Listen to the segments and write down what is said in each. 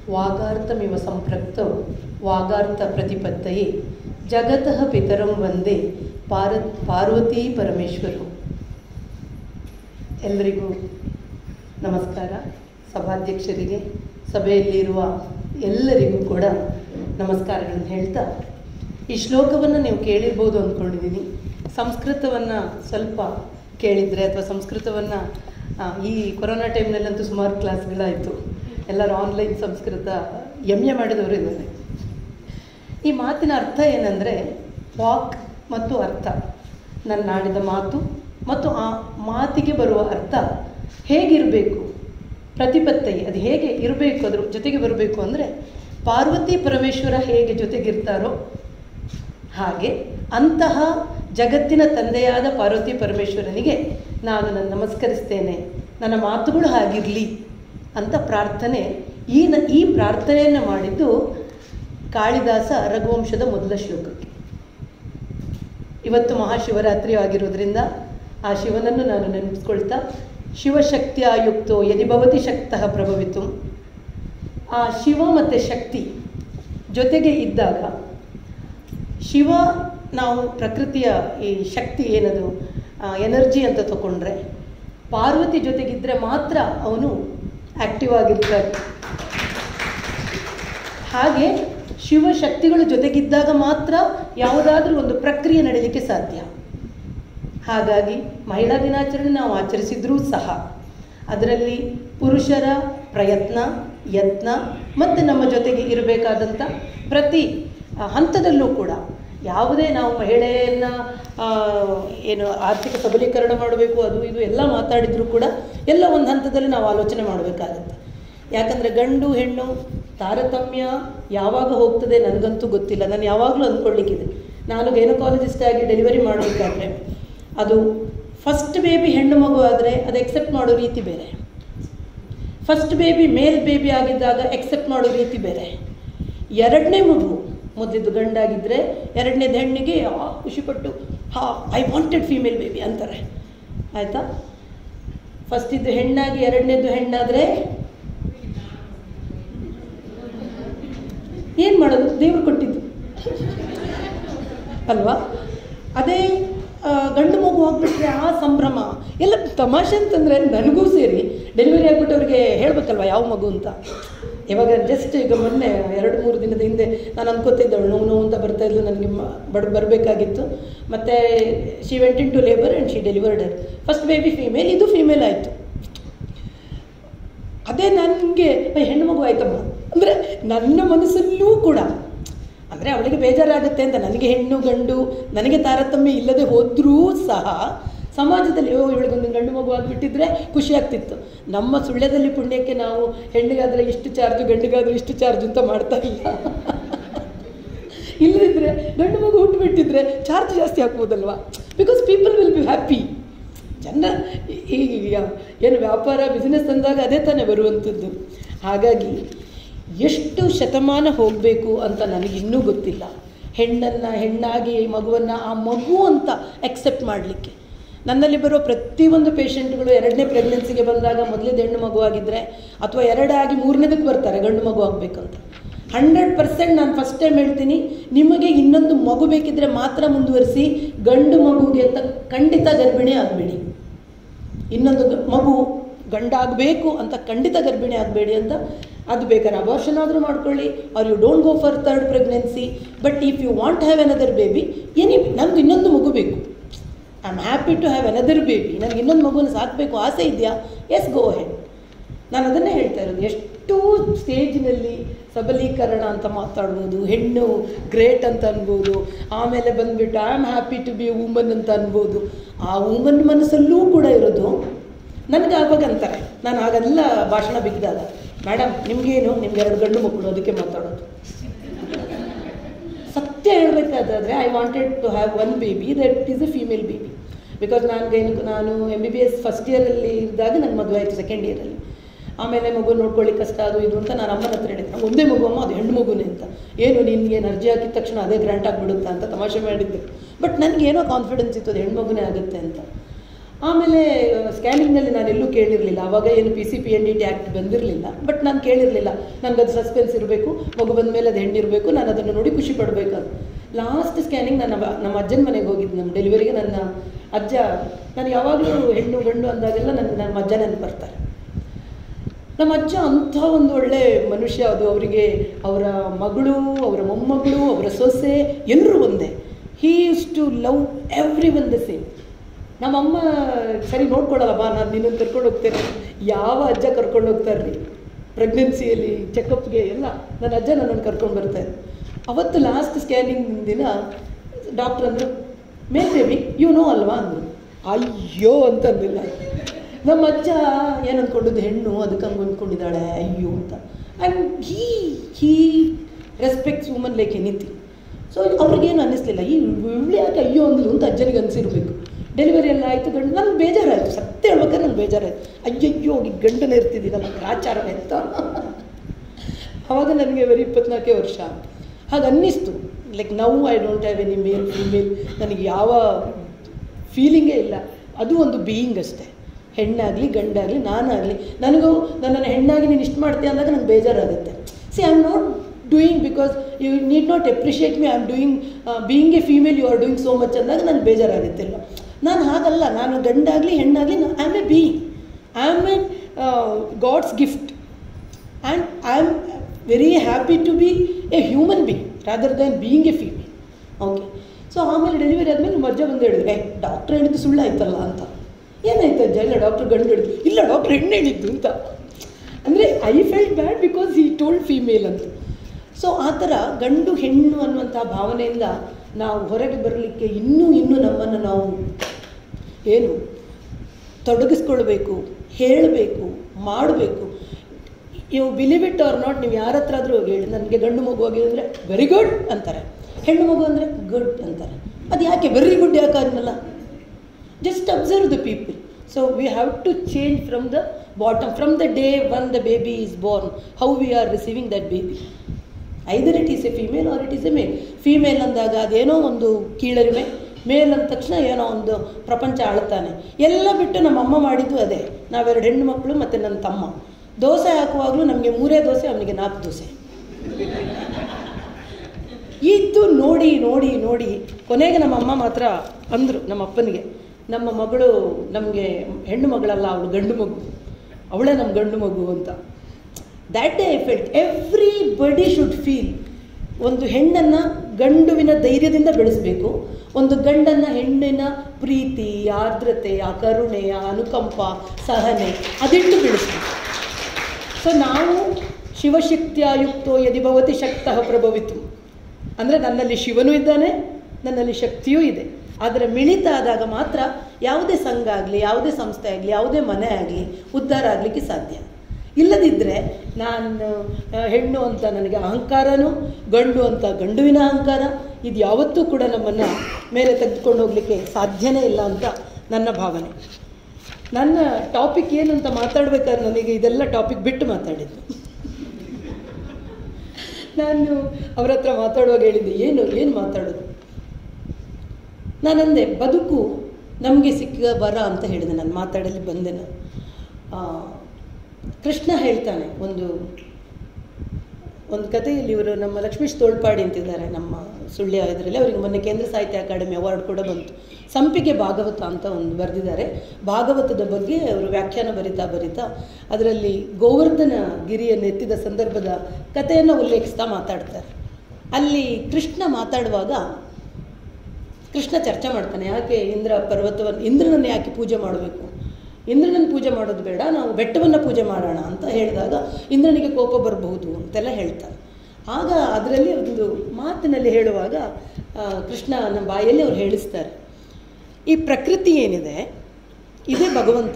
ವಾಗಾರ್ಥಮಿವ ಸಂಪೃಕ್ತೌ ವಾಗಾರ್ಥ ಪ್ರತಿಪತ್ತಯೇ ಜಗತಃ ಪಿತರಂ ವಂದೇ ಪಾರ್ವತೀ ಪರಮೇಶ್ವರು. ಎಲ್ಲರಿಗೂ ನಮಸ್ಕಾರ. ಸಭಾಧ್ಯಕ್ಷರಿಗೆ, ಸಭೆಯಲ್ಲಿರುವ ಎಲ್ಲರಿಗೂ ಕೂಡ ನಮಸ್ಕಾರಗಳನ್ನು ಹೇಳ್ತಾ, ಈ ಶ್ಲೋಕವನ್ನು ನೀವು ಕೇಳಿರ್ಬೋದು ಅಂದ್ಕೊಂಡಿದ್ದೀನಿ. ಸಂಸ್ಕೃತವನ್ನು ಸ್ವಲ್ಪ ಕೇಳಿದರೆ ಅಥವಾ ಸಂಸ್ಕೃತವನ್ನು ಈ ಕೊರೋನಾ ಟೈಮ್ನಲ್ಲಂತೂ ಸುಮಾರು ಕ್ಲಾಸ್ಗಳಾಯಿತು. ಎಲ್ಲರೂ ಆನ್ಲೈನ್ ಸಂಸ್ಕೃತ ಎಮ್ಮೆ ಮಾಡಿದವರು ಇದ್ದಾರೆ. ಈ ಮಾತಿನ ಅರ್ಥ ಏನಂದರೆ, ವಾಕ್ ಮತ್ತು ಅರ್ಥ, ನನ್ನ ಆಡಿದ ಮಾತು ಮತ್ತು ಆ ಮಾತಿಗೆ ಬರುವ ಅರ್ಥ ಹೇಗಿರಬೇಕು, ಪ್ರತಿಪತ್ತೈ ಅದು ಹೇಗೆ ಇರಬೇಕು, ಅದ್ರ ಜೊತೆಗೆ ಬರಬೇಕು ಅಂದರೆ ಪಾರ್ವತಿ ಪರಮೇಶ್ವರ ಹೇಗೆ ಜೊತೆಗಿರ್ತಾರೋ ಹಾಗೆ ಅಂತಹ ಜಗತ್ತಿನ ತಂದೆಯಾದ ಪಾರ್ವತಿ ಪರಮೇಶ್ವರನಿಗೆ ನಾನು ನಮಸ್ಕರಿಸ್ತೇನೆ, ನನ್ನ ಮಾತುಗಳು ಹಾಗಿರಲಿ ಅಂತ ಪ್ರಾರ್ಥನೆ. ಈ ಪ್ರಾರ್ಥನೆಯನ್ನು ಮಾಡಿದ್ದು ಕಾಳಿದಾಸ ರಘುವಂಶದ ಮೊದಲ ಶ್ಲೋಕಕ್ಕೆ. ಇವತ್ತು ಮಹಾಶಿವರಾತ್ರಿ ಆಗಿರೋದ್ರಿಂದ ಆ ಶಿವನನ್ನು ನಾನು ನೆನಪಿಸ್ಕೊಳ್ತಾ, ಶಿವಶಕ್ತಿಯುಕ್ತೋ ಯದಿ ಭವತಿ ಶಕ್ತಃ ಪ್ರಭವಿತು. ಆ ಶಿವ ಮತ್ತು ಶಕ್ತಿ ಜೊತೆಗೆ ಇದ್ದಾಗ, ಶಿವ ನಾವು ಪ್ರಕೃತಿಯ ಈ ಶಕ್ತಿ ಏನದು ಎನರ್ಜಿ ಅಂತ ತಗೊಂಡ್ರೆ, ಪಾರ್ವತಿ ಜೊತೆಗಿದ್ದರೆ ಮಾತ್ರ ಅವನು ಆ್ಯಕ್ಟಿವ್ ಆಗಿರ್ತಾರೆ. ಹಾಗೆ ಶಿವಶಕ್ತಿಗಳು ಜೊತೆಗಿದ್ದಾಗ ಮಾತ್ರ ಯಾವುದಾದ್ರೂ ಒಂದು ಪ್ರಕ್ರಿಯೆ ನಡೀಲಿಕ್ಕೆ ಸಾಧ್ಯ. ಹಾಗಾಗಿ ಮಹಿಳಾ ದಿನಾಚರಣೆ ನಾವು ಆಚರಿಸಿದ್ರೂ ಸಹ ಅದರಲ್ಲಿ ಪುರುಷರ ಪ್ರಯತ್ನ, ಯತ್ನ ಮತ್ತು ನಮ್ಮ ಜೊತೆಗೆ ಇರಬೇಕಾದಂಥ ಪ್ರತಿ ಹಂತದಲ್ಲೂ ಕೂಡ ಯಾವುದೇ ನಾವು ಮಹಿಳೆಯನ್ನು ಏನು ಆರ್ಥಿಕ ಸಬಲೀಕರಣ ಮಾಡಬೇಕು ಅದು ಇದು ಎಲ್ಲ ಮಾತಾಡಿದರೂ ಕೂಡ ಎಲ್ಲ ಒಂದು ಹಂತದಲ್ಲಿ ನಾವು ಆಲೋಚನೆ ಮಾಡಬೇಕಾಗತ್ತೆ. ಯಾಕಂದರೆ ಗಂಡು ಹೆಣ್ಣು ತಾರತಮ್ಯ ಯಾವಾಗ ಹೋಗ್ತದೆ ನನಗಂತೂ ಗೊತ್ತಿಲ್ಲ. ನಾನು ಯಾವಾಗಲೂ ಅಂದ್ಕೊಳ್ಳಿಕ್ಕಿದೆ, ನಾನು ಗೈನಕಾಲಜಿಸ್ಟ್ ಆಗಿ ಡೆಲಿವರಿ ಮಾಡಬೇಕಾದ್ರೆ ಅದು ಫಸ್ಟ್ ಬೇಬಿ ಹೆಣ್ಣು ಮಗು ಆದರೆ ಅದು ಎಕ್ಸೆಪ್ಟ್ ಮಾಡೋ ರೀತಿ ಬೇರೆ, ಫಸ್ಟ್ ಬೇಬಿ ಮೇಲ್ ಬೇಬಿ ಆಗಿದ್ದಾಗ ಎಕ್ಸೆಪ್ಟ್ ಮಾಡೋ ರೀತಿ ಬೇರೆ, ಎರಡನೇ ಮಗು ಮೊದಲಿದ್ದು ಗಂಡಾಗಿದ್ದರೆ ಎರಡನೇದು ಹೆಣ್ಣಿಗೆ ಖುಷಿಪಟ್ಟು ಐ ವಾಂಟೆಡ್ ಫೀಮೇಲ್ ಬೇಬಿ ಅಂತಾರೆ. ಆಯಿತಾ? ಫಸ್ಟ್ ಇದ್ದು ಹೆಣ್ಣಾಗಿ ಎರಡನೇದು ಹೆಣ್ಣಾದರೆ ಏನು ಮಾಡೋದು, ದೇವರು ಕೊಟ್ಟಿದ್ದು ಅಲ್ವಾ? ಅದೇ ಗಂಡು ಮಗು ಆಗಿಬಿಟ್ರೆ ಆ ಸಂಭ್ರಮ ಎಲ್ಲ ತಮಾಷೆ. ಅಂತಂದರೆ ನನಗೂ ಸೇರಿ ಡೆಲಿವರಿ ಆಗಿಬಿಟ್ಟವ್ರಿಗೆ ಹೇಳಬೇಕಲ್ವ ಯಾವ ಮಗು ಅಂತ. ಇವಾಗ ಜಸ್ಟ್ ಈಗ ಮೊನ್ನೆ 2-3 ದಿನದ ಹಿಂದೆ ನಾನು ಅನ್ಕೋತಿದ್ದವಳು ನೋವು ಅಂತ ಬರ್ತಾಯಿದ್ಲು, ನನಗೆ ಬರಬೇಕಾಗಿತ್ತು. ಮತ್ತು she went into labour and she delivered her first baby female. ಇದು ಫೀಮೇಲ್ ಆಯಿತು. ಅದೇ ನನಗೆ ಹೆಣ್ಣು ಮಗು ಆಯ್ತಮ್ಮ ಅಂದರೆ ನನ್ನ ಮನಸ್ಸಲ್ಲೂ ಕೂಡ ಅಂದರೆ ಅವಳಿಗೆ ಬೇಜಾರಾಗುತ್ತೆ ಅಂತ. ನನಗೆ ಹೆಣ್ಣು ಗಂಡು ನನಗೆ ತಾರತಮ್ಯ ಇಲ್ಲದೆ ಹೋದರೂ ಸಹ ಸಮಾಜದಲ್ಲಿ ಇವಳಿಗೊಂದು ಗಂಡು ಮಗು ಆಗಿಬಿಟ್ಟಿದ್ರೆ ಖುಷಿ ಆಗ್ತಿತ್ತು. ನಮ್ಮ ಸುಳ್ಯದಲ್ಲಿ ಪುಣ್ಯಕ್ಕೆ ನಾವು ಹೆಣ್ಣಿಗಾದರೆ ಇಷ್ಟು ಚಾರ್ಜು ಗಂಡಿಗಾದರೆ ಇಷ್ಟು ಚಾರ್ಜು ಅಂತ ಮಾಡ್ತಾ ಇಲ್ಲ. ಇಲ್ಲದಿದ್ದರೆ ಗಂಡು ಮಗು ಹುಟ್ಟುಬಿಟ್ಟಿದ್ರೆ ಚಾರ್ಜ್ ಜಾಸ್ತಿ ಹಾಕ್ಬೋದಲ್ವಾ? Because people will be happy. ಜನ ಈಗ ಏನು ವ್ಯಾಪಾರ ಬಿಸ್ನೆಸ್ ಅಂದಾಗ ಅದೇ ತಾನೇ ಬರುವಂಥದ್ದು. ಹಾಗಾಗಿ ಎಷ್ಟು ಶತಮಾನ ಹೋಗಬೇಕು ಅಂತ ನನಗಿನ್ನೂ ಗೊತ್ತಿಲ್ಲ. ಹೆಣ್ಣನ್ನು ಹೆಣ್ಣಾಗಿ ಮಗುವನ್ನು ಆ ಮಗು ಅಂತ ಅಕ್ಸೆಪ್ಟ್ ಮಾಡಲಿಕ್ಕೆ. ನನ್ನಲ್ಲಿ ಬರೋ ಪ್ರತಿಯೊಂದು ಪೇಷಂಟ್ಗಳು 2ನೇ ಪ್ರೆಗ್ನೆನ್ಸಿಗೆ ಬಂದಾಗ ಮೊದಲೇದು ಹೆಣ್ಣು ಮಗು ಆಗಿದ್ದರೆ ಅಥವಾ 2 ಆಗಿ 3ನೇದಕ್ಕೆ ಬರ್ತಾರೆ ಗಂಡು ಮಗು ಆಗಬೇಕಂತ. 100% ನಾನು ಫಸ್ಟ್ ಟೈಮ್ ಹೇಳ್ತೀನಿ, ನಿಮಗೆ ಇನ್ನೊಂದು ಮಗು ಬೇಕಿದ್ದರೆ ಮಾತ್ರ ಮುಂದುವರಿಸಿ, ಗಂಡು ಮಗುಗೆ ಅಂತ ಖಂಡಿತ ಗರ್ಭಿಣಿ ಆಗಬೇಡಿ. ಇನ್ನೊಂದು ಮಗು ಗಂಡಾಗಬೇಕು ಅಂತ ಖಂಡಿತ ಗರ್ಭಿಣಿ ಆಗಬೇಡಿ ಅಂತ. ಅದು ಬೇಕಾದ್ರೆ ಅಬಾರ್ಷನ್ ಆದರೂ ಮಾಡ್ಕೊಳ್ಳಿ, or you don't go for 3rd pregnancy. But if you want have another baby, ನನಗೆ ಇನ್ನೊಂದು ಮಗು ಬೇಕು, I am happy to have another baby, ನನಗೆ ಇನ್ನೊಂದು ಮಗುವನ್ನು ಸಾಕಬೇಕು ಆಸೆ ಇದೆಯಾ, ಎಸ್ ಗೋ ಹೆಡ್. ನಾನು ಅದನ್ನೇ ಹೇಳ್ತಾ ಇರೋದು. ಎಷ್ಟು ಸ್ಟೇಜಿನಲ್ಲಿ ಸಬಲೀಕರಣ ಅಂತ ಮಾತಾಡ್ಬೋದು, ಹೆಣ್ಣು ಗ್ರೇಟ್ ಅಂತ ಅನ್ಬೋದು, ಆಮೇಲೆ ಬಂದುಬಿಟ್ಟು I am happy to be a woman ಅಂತ ಅನ್ಬೋದು. ಆ ವುಮನ್ ಮನಸ್ಸಲ್ಲೂ ಕೂಡ ಇರೋದು ನನಗೆ ಆವಾಗ ಅಂತಾರೆ. ನಾನು ಹಾಗೆಲ್ಲ ಭಾಷಣ ಬಿಗಿದಾಗ, ಮೇಡಮ್ ನಿಮಗೇನು, ನಿಮ್ಗೆ 2 ಗಂಡು ಮಕ್ಕಳು, ಅದಕ್ಕೆ ಮಾತಾಡೋದು. ಸತ್ಯ ಹೇಳಬೇಕಾದ್ರೆ I wanted to have 1 baby, that is a female baby. Because ನಾನು MBBS ಫಸ್ಟ್ ಇಯರಲ್ಲಿ ಇದ್ದಾಗ ನನ್ನ ಮದುವೆ ಆಯಿತು, 2nd ಇಯರಲ್ಲಿ. ಆಮೇಲೆ ಮಗು ನೋಡ್ಕೊಳ್ಳಿಕ್ಕೆ ಕಷ್ಟ ಅದು ಇದು ಅಂತ ನಾನು ಅಮ್ಮನ ಹತ್ರ ಹೇಳಿದ್ದೆ, ಒಂದೇ ಮಗು ಅಮ್ಮ, ಅದು ಹೆಣ್ಣು ಮಗುನೇ ಅಂತ. ಏನು ನಿನಗೆ ಅರ್ಜಿ ಹಾಕಿದ ತಕ್ಷಣ ಅದೇ ಗ್ರಾಂಟ್ ಆಗಿಬಿಡುತ್ತಾ ಅಂತ ತಮಾಷೆ ಮಾಡಿದ್ದೆ. ಬಟ್ ನನಗೇನೋ ಕಾನ್ಫಿಡೆನ್ಸ್ ಇತ್ತು ಅದು ಹೆಣ್ಣು ಮಗುನೇ ಆಗುತ್ತೆ ಅಂತ. ಆಮೇಲೆ ಸ್ಕ್ಯಾನಿಂಗ್ನಲ್ಲಿ ನಾನು ಎಲ್ಲೂ ಕೇಳಿರಲಿಲ್ಲ, ಆವಾಗ ಏನು PCPNDT ಆ್ಯಕ್ಟ್ ಬಂದಿರಲಿಲ್ಲ. ಬಟ್ ನಾನು ಕೇಳಿರಲಿಲ್ಲ, ನನಗದು ಸಸ್ಪೆನ್ಸ್ ಇರಬೇಕು, ಮಗು ಬಂದ ಮೇಲೆ ಅದು ಹೆಣ್ಣಿರಬೇಕು, ನಾನು ಅದನ್ನು ನೋಡಿ ಖುಷಿ ಪಡಬೇಕದು. ಲಾಸ್ಟ್ ಸ್ಕ್ಯಾನಿಂಗ್ ನಮ್ಮ ಅಜ್ಜನ ಮನೆಗೆ ಹೋಗಿದ್ದು, ನಮ್ಮ ಡೆಲಿವರಿಗೆ. ನನ್ನ ಅಜ್ಜ, ನಾನು ಯಾವಾಗಲೂ ಹೆಣ್ಣು ಗಂಡು ಅಂದಾಗೆಲ್ಲ ನಮ್ಮ ಅಜ್ಜ ನೆನಪು ಬರ್ತಾರೆ. ನಮ್ಮ ಅಜ್ಜ ಅಂಥ ಒಂದು ಒಳ್ಳೆ ಮನುಷ್ಯ. ಅದು ಅವರಿಗೆ ಅವರ ಮಗಳು, ಅವರ ಮೊಮ್ಮಗಳು, ಅವರ ಸೊಸೆ ಎಲ್ಲರೂ ಒಂದೇ. He used to love everyone the same. ನಮ್ಮಮ್ಮ ಸರಿ ನೋಡ್ಕೊಳ್ಳಲ್ಲ, ಬಾ ನಾನು ನಿನ್ನನ್ನು ಕರ್ಕೊಂಡು ಹೋಗ್ತೇನೆ. ಯಾವ ಅಜ್ಜ ಕರ್ಕೊಂಡು ಹೋಗ್ತಾರೆ ರೀ ಪ್ರೆಗ್ನೆನ್ಸಿಯಲ್ಲಿ ಚೆಕಪ್ಗೆ ಎಲ್ಲ? ನನ್ನ ಅಜ್ಜ ನನ್ನನ್ನು ಕರ್ಕೊಂಡು ಬರ್ತಾರೆ. ಅವತ್ತು ಲಾಸ್ಟ್ ಸ್ಕ್ಯಾನಿಂಗ್ ದಿನ ಡಾಕ್ಟ್ರ್ ಅಂದರು, ಮೇಲ್ ಬೇಬಿ ಯು ನೋ ಅಲ್ವಾ ಅಂದರು. ಅಯ್ಯೋ ಅಂತಂದಿಲ್ಲ. ನಮ್ಮ ಅಜ್ಜ ಏನು ಅಂದ್ಕೊಂಡಿದ್ದು, ಹೆಣ್ಣು ಅದಕ್ಕೆ ಹಂಗೆ ಅಂದ್ಕೊಂಡಿದ್ದಾಳೆ ಅಯ್ಯೋ ಅಂತ. And he respects woman like anything. So ಅವ್ರಿಗೇನು ಅನ್ನಿಸ್ಲಿಲ್ಲ, ಈ ಇವಳು ಯಾಕೆ ಅಯ್ಯೋ ಅಂದ್ಲು ಅಂತ ಅಜ್ಜನಿಗೆ ಅನಿಸಿರ್ಬೇಕು. ಡೆಲಿವರಿ ಎಲ್ಲ ಆಯಿತು, ಗಂಡು ನನಗೆ ಬೇಜಾರಾಯಿತು, ಸತ್ಯ ಹೇಳ್ಬೇಕಾದ್ರೆ ನನಗೆ ಬೇಜಾರಾಯಿತು. ಅಯ್ಯಯ್ಯೋ ಈ ಗಂಡನೇ ಇರ್ತಿದ್ದೀನಲ್ಲ, ಗ್ರಾಚಾರವೇ ಅಂತ. ಆವಾಗ ನನಗೆ ಬರೀ 24 ವರ್ಷ. ಹಾಗೆ ಅನ್ನಿಸ್ತು, like now I don't have any male female, ನನಗೆ ಯಾವ ಫೀಲಿಂಗೇ ಇಲ್ಲ. ಅದು ಒಂದು ಬೀಯಿಂಗ್ ಅಷ್ಟೇ. ಹೆಣ್ಣಾಗಲಿ ಗಂಡಾಗಲಿ ನಾನಾಗಲಿ, ನನಗೂ ನನ್ನನ್ನು ಹೆಣ್ಣಾಗಿ ನೀನು ಇಷ್ಟು ಮಾಡ್ತೀಯ ಅಂದಾಗ ನನಗೆ ಬೇಜಾರಾಗುತ್ತೆ. See I am not doing because you need not appreciate me, I am doing being a female, you are doing so much ಅಂದಾಗ ನನಗೆ ಬೇಜಾರಾಗುತ್ತಿಲ್ಲ. ನಾನು ಹಾಗಲ್ಲ, ನಾನು ಗಂಡಾಗಲಿ ಹೆಣ್ಣಾಗಲಿ I am a being, I am a God's gift and I am very happy to be a human being rather than being a female. Okay. So ಆಮೇಲೆ delivery ಆದಮೇಲೆ ನಮ್ಮ ಅಜ್ಜ ಬಂದು ಹೇಳಿದ್ರು, ಡಾಕ್ಟ್ರ್ ಹೇಳಿದ್ದು ಸುಳ್ಳಾಯ್ತಲ್ಲ ಅಂತ. ಏನಾಯ್ತು ಅಜ್ಜ? ಇಲ್ಲ ಡಾಕ್ಟ್ರ್ ಗಂಡು ಹೇಳಿದ್ದು. ಇಲ್ಲ ಡಾಕ್ಟ್ರ್ ಹೆಣ್ಣು ಹೇಳಿದ್ದು ಅಂತ. ಅಂದರೆ I felt bad because he told female ಅಂತ. ಸೊ ಆ ಥರ ಗಂಡು ಹೆಣ್ಣು ಅನ್ನುವಂಥ ಭಾವನೆಯಿಂದ ನಾವು ಹೊರಗೆ ಬರಲಿಕ್ಕೆ ಇನ್ನೂ ನಮ್ಮನ್ನು ನಾವು ಏನು ತೊಡಗಿಸ್ಕೊಳ್ಬೇಕು, ಹೇಳಬೇಕು, ಮಾಡಬೇಕು. ನೀವು ಬಿಲೀವ್ ಇಟ್ ಆರ್ ನಾಟ್, ನೀವು ಯಾರ ಹತ್ರ ಆದರೂ ಹೋಗಿ ಹೇಳಿ ನನಗೆ ಗಂಡು ಮಗು ಆಗಿದೆ ಅಂದರೆ ವೆರಿ ಗುಡ್ ಅಂತಾರೆ, ಹೆಣ್ಣು ಮಗು ಅಂದರೆ ಗುಡ್ ಅಂತಾರೆ. ಅದು ಯಾಕೆ ವೆರಿ ಗುಡ್ ಯಾಕೆ ಅನ್ನಲ್ಲ? Just observe the people. So we have to change from the bottom, from the day one the baby is born, how we are receiving that baby. Either it is a female or it is a male. Female ಅಂದಾಗ ಅದೇನೋ ಒಂದು ಕೀಳರಿಮೆ, ಮೇಲ್ ಅಂದ ತಕ್ಷಣ ಏನೋ ಒಂದು ಪ್ರಪಂಚ ಆಳ್ತಾನೆ. ಎಲ್ಲ ಬಿಟ್ಟು ನಮ್ಮಮ್ಮ ಮಾಡಿದ್ದು ಅದೇ. ನಾವೆರಡು ಹೆಣ್ಣು ಮಕ್ಕಳು ಮತ್ತು ನನ್ನ ತಮ್ಮ ದೋಸೆ ಹಾಕುವಾಗಲೂ ನಮಗೆ 3 ದೋಸೆ, ಅವನಿಗೆ 4 ದೋಸೆ. ಇದು ನೋಡಿ ನೋಡಿ ನೋಡಿ ಕೊನೆಗೆ ನಮ್ಮಮ್ಮ ಮಾತ್ರ ಅಂದರು ನಮ್ಮ ಅಪ್ಪನಿಗೆ, ನಮ್ಮ ಮಗಳು ನಮಗೆ ಹೆಣ್ಣು ಮಗಳಲ್ಲ, ಅವಳು ಗಂಡು ಮಗು, ಅವಳೇ ನಮ್ಮ ಗಂಡು ಮಗು ಅಂತ. That day I felt everybody should feel. ಒಂದು ಹೆಣ್ಣನ್ನು ಗಂಡುವಿನ ಧೈರ್ಯದಿಂದ ಬೆಳೆಸಬೇಕು, ಒಂದು ಗಂಡನ್ನು ಹೆಣ್ಣಿನ ಪ್ರೀತಿ, ಆರ್ದ್ರತೆ, ಆ ಕರುಣೆ, ಆ ಅನುಕಂಪ, ಸಹನೆ ಅದಿಟ್ಟು ಬೆಳೆಸಬೇಕು. ಸೊ ನಾವು ಶಿವಶಕ್ತಿಯುಕ್ತೋ ಯದಿ ಭವತಿ ಶಕ್ತಃ ಪ್ರಭವಿತು ಅಂದರೆ ನನ್ನಲ್ಲಿ ಶಿವನೂ ಇದ್ದಾನೆ, ನನ್ನಲ್ಲಿ ಶಕ್ತಿಯೂ ಇದೆ. ಆದರೆ ಮಿಳಿತ ಆದಾಗ ಮಾತ್ರ ಯಾವುದೇ ಸಂಘ ಆಗಲಿ, ಯಾವುದೇ ಸಂಸ್ಥೆ ಆಗಲಿ, ಯಾವುದೇ ಮನೆ ಆಗಲಿ ಉದ್ಧಾರ ಆಗಲಿಕ್ಕೆ ಸಾಧ್ಯ. ಇಲ್ಲದಿದ್ದರೆ ನಾನು ಹೆಣ್ಣು ಅಂತ ನನಗೆ ಅಹಂಕಾರನೂ, ಗಂಡು ಅಂತ ಗಂಡುವಿನ ಅಹಂಕಾರ, ಇದು ಯಾವತ್ತೂ ಕೂಡ ನಮ್ಮನ್ನು ಮೇಲೆ ತೆಗೆದುಕೊಂಡು ಹೋಗಲಿಕ್ಕೆ ಸಾಧ್ಯನೇ ಇಲ್ಲ ಅಂತ ನನ್ನ ಭಾವನೆ. ನನ್ನ ಟಾಪಿಕ್ ಏನು ಅಂತ ಮಾತಾಡ್ಬೇಕಾದ್ರೆ ನನಗೆ ಇದೆಲ್ಲ ಟಾಪಿಕ್ ಬಿಟ್ಟು ಮಾತಾಡಿದ್ದು. ನಾನು ಅವರ ಹತ್ರ ಮಾತಾಡುವಾಗ ಹೇಳಿದ್ದೆ, ಏನು ಮಾತಾಡೋದು? ನಾನಂದೆ ಬದುಕು ನಮಗೆ ಸಿಕ್ಕ ವರ ಅಂತ ಹೇಳಿದೆ. ನಾನು ಮಾತಾಡಲಿ ಬಂದೆ. ನಾನು ಕೃಷ್ಣ ಹೇಳ್ತಾನೆ ಒಂದು ಕಥೆಯಲ್ಲಿ, ಇವರು ನಮ್ಮ ಲಕ್ಷ್ಮೀಶ್ ತೋಳ್ಪಾಡಿ ಅಂತಿದ್ದಾರೆ ನಮ್ಮ ಸುಳ್ಯ ಇದರಲ್ಲಿ, ಅವರಿಗೆ ಮೊನ್ನೆ ಕೇಂದ್ರ ಸಾಹಿತ್ಯ ಅಕಾಡೆಮಿ ಅವಾರ್ಡ್ ಕೂಡ ಬಂತು. ಸಂಪಿಗೆ ಭಾಗವತ ಅಂತ ಒಂದು ಬರೆದಿದ್ದಾರೆ. ಭಾಗವತದ ಬಗ್ಗೆ ಅವರು ವ್ಯಾಖ್ಯಾನ ಬರಿತಾ ಅದರಲ್ಲಿ ಗೋವರ್ಧನ ಗಿರಿಯನ್ನು ಎತ್ತಿದ ಸಂದರ್ಭದ ಕಥೆಯನ್ನು ಉಲ್ಲೇಖಿಸ್ತಾ ಮಾತಾಡ್ತಾರೆ. ಅಲ್ಲಿ ಕೃಷ್ಣ ಮಾತಾಡುವಾಗ ಕೃಷ್ಣ ಚರ್ಚೆ ಮಾಡ್ತಾನೆ, ಯಾಕೆ ಇಂದ್ರನನ್ನು ಯಾಕೆ ಪೂಜೆ ಮಾಡಬೇಕು, ಇಂದ್ರನನ್ನು ಪೂಜೆ ಮಾಡೋದು ಬೇಡ, ನಾವು ಬೆಟ್ಟವನ್ನು ಪೂಜೆ ಮಾಡೋಣ ಅಂತ ಹೇಳಿದಾಗ ಇಂದ್ರನಿಗೆ ಕೋಪ ಬರಬಹುದು ಅಂತೆಲ್ಲ ಹೇಳ್ತಾರೆ. ಆಗ ಅದರಲ್ಲಿ ಒಂದು ಮಾತಿನಲ್ಲಿ ಹೇಳುವಾಗ ಕೃಷ್ಣನ ಬಾಯಲ್ಲಿ ಅವ್ರು ಹೇಳಿಸ್ತಾರೆ, ಈ ಪ್ರಕೃತಿ ಏನಿದೆ ಇದೇ ಭಗವಂತ.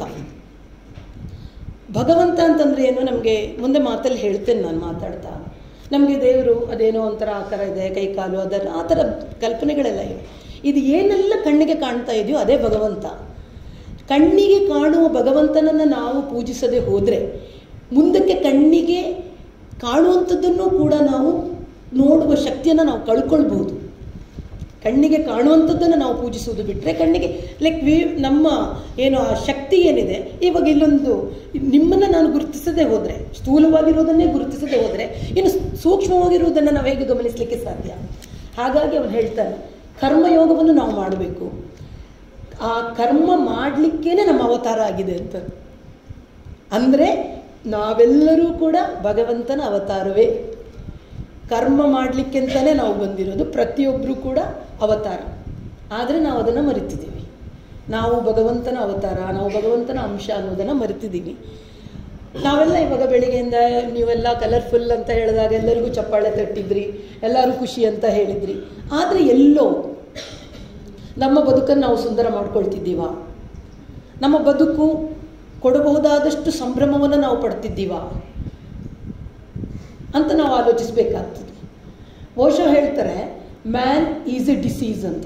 ಭಗವಂತ ಅಂತಂದರೆ ಏನು ನಮಗೆ ಮುಂದೆ ಮಾತಲ್ಲಿ ಹೇಳ್ತೇನೆ ನಾನು ಮಾತಾಡ್ತಾ. ನಮಗೆ ದೇವರು ಅದೇನೋ ಒಂಥರ ಆಕಾರ ಇದೆ, ಕೈ ಕಾಲು ಅದರ ಆ ಥರ ಕಲ್ಪನೆಗಳೆಲ್ಲ ಇವೆ. ಇದು ಏನೆಲ್ಲ ಕಣ್ಣಿಗೆ ಕಾಣ್ತಾ ಇದೆಯೋ ಅದೇ ಭಗವಂತ. ಕಣ್ಣಿಗೆ ಕಾಣುವ ಭಗವಂತನನ್ನು ನಾವು ಪೂಜಿಸದೆ ಹೋದರೆ ಮುಂದಕ್ಕೆ ಕಣ್ಣಿಗೆ ಕಾಣುವಂಥದ್ದನ್ನು ಕೂಡ ನಾವು ನೋಡುವ ಶಕ್ತಿಯನ್ನು ನಾವು ಕಳ್ಕೊಳ್ಬೋದು. ಕಣ್ಣಿಗೆ ಕಾಣುವಂಥದ್ದನ್ನು ನಾವು ಪೂಜಿಸುವುದು ಬಿಟ್ಟರೆ, ಕಣ್ಣಿಗೆ ನಮ್ಮ ಏನು ಆ ಶಕ್ತಿ ಏನಿದೆ, ಇವಾಗ ಇಲ್ಲೊಂದು ನಿಮ್ಮನ್ನು ನಾನು ಗುರುತಿಸದೆ ಹೋದರೆ, ಸ್ಥೂಲವಾಗಿರೋದನ್ನೇ ಗುರುತಿಸದೆ ಹೋದರೆ ಇನ್ನು ಸೂಕ್ಷ್ಮವಾಗಿರುವುದನ್ನು ನಾವು ಹೇಗೆ ಗಮನಿಸಲಿಕ್ಕೆ ಸಾಧ್ಯ? ಹಾಗಾಗಿ ಅವನು ಹೇಳ್ತಾನೆ, ಕರ್ಮಯೋಗವನ್ನು ನಾವು ಮಾಡಬೇಕು. ಆ ಕರ್ಮ ಮಾಡಲಿಕ್ಕೇನೆ ನಮ್ಮ ಅವತಾರ ಆಗಿದೆ ಅಂತ. ಅಂದರೆ ನಾವೆಲ್ಲರೂ ಕೂಡ ಭಗವಂತನ ಅವತಾರವೇ. ಕರ್ಮ ಮಾಡಲಿಕ್ಕೆಂತಲೇ ನಾವು ಬಂದಿರೋದು, ಪ್ರತಿಯೊಬ್ಬರೂ ಕೂಡ ಅವತಾರ. ಆದರೆ ನಾವು ಅದನ್ನು ಮರೆತಿದ್ದೀವಿ. ನಾವು ಭಗವಂತನ ಅವತಾರ, ನಾವು ಭಗವಂತನ ಅಂಶ ಅನ್ನೋದನ್ನು ಮರೆತಿದ್ದೀವಿ. ನಾವೆಲ್ಲ ಇವಾಗ ಬೆಳಿಗ್ಗೆಯಿಂದ ನೀವೆಲ್ಲ ಕಲರ್ಫುಲ್ ಅಂತ ಹೇಳಿದಾಗ ಎಲ್ಲರಿಗೂ ಚಪ್ಪಾಳೆ ತಟ್ಟಿದ್ರಿ, ಎಲ್ಲರೂ ಖುಷಿ ಅಂತ ಹೇಳಿದ್ರಿ. ಆದರೆ ಎಲ್ಲೋ ನಮ್ಮ ಬದುಕನ್ನು ನಾವು ಸುಂದರ ಮಾಡ್ಕೊಳ್ತಿದ್ದೀವ? ನಮ್ಮ ಬದುಕು ಕೊಡಬಹುದಾದಷ್ಟು ಸಂಭ್ರಮವನ್ನು ನಾವು ಪಡ್ತಿದ್ದೀವ ಅಂತ ನಾವು ಆಲೋಚಿಸಬೇಕಾಗ್ತದೆ. ಬಹುಶಃ ಹೇಳ್ತಾರೆ ಮ್ಯಾನ್ ಈಸ್ ಎ ಡಿಸೀಸ್ ಅಂತ.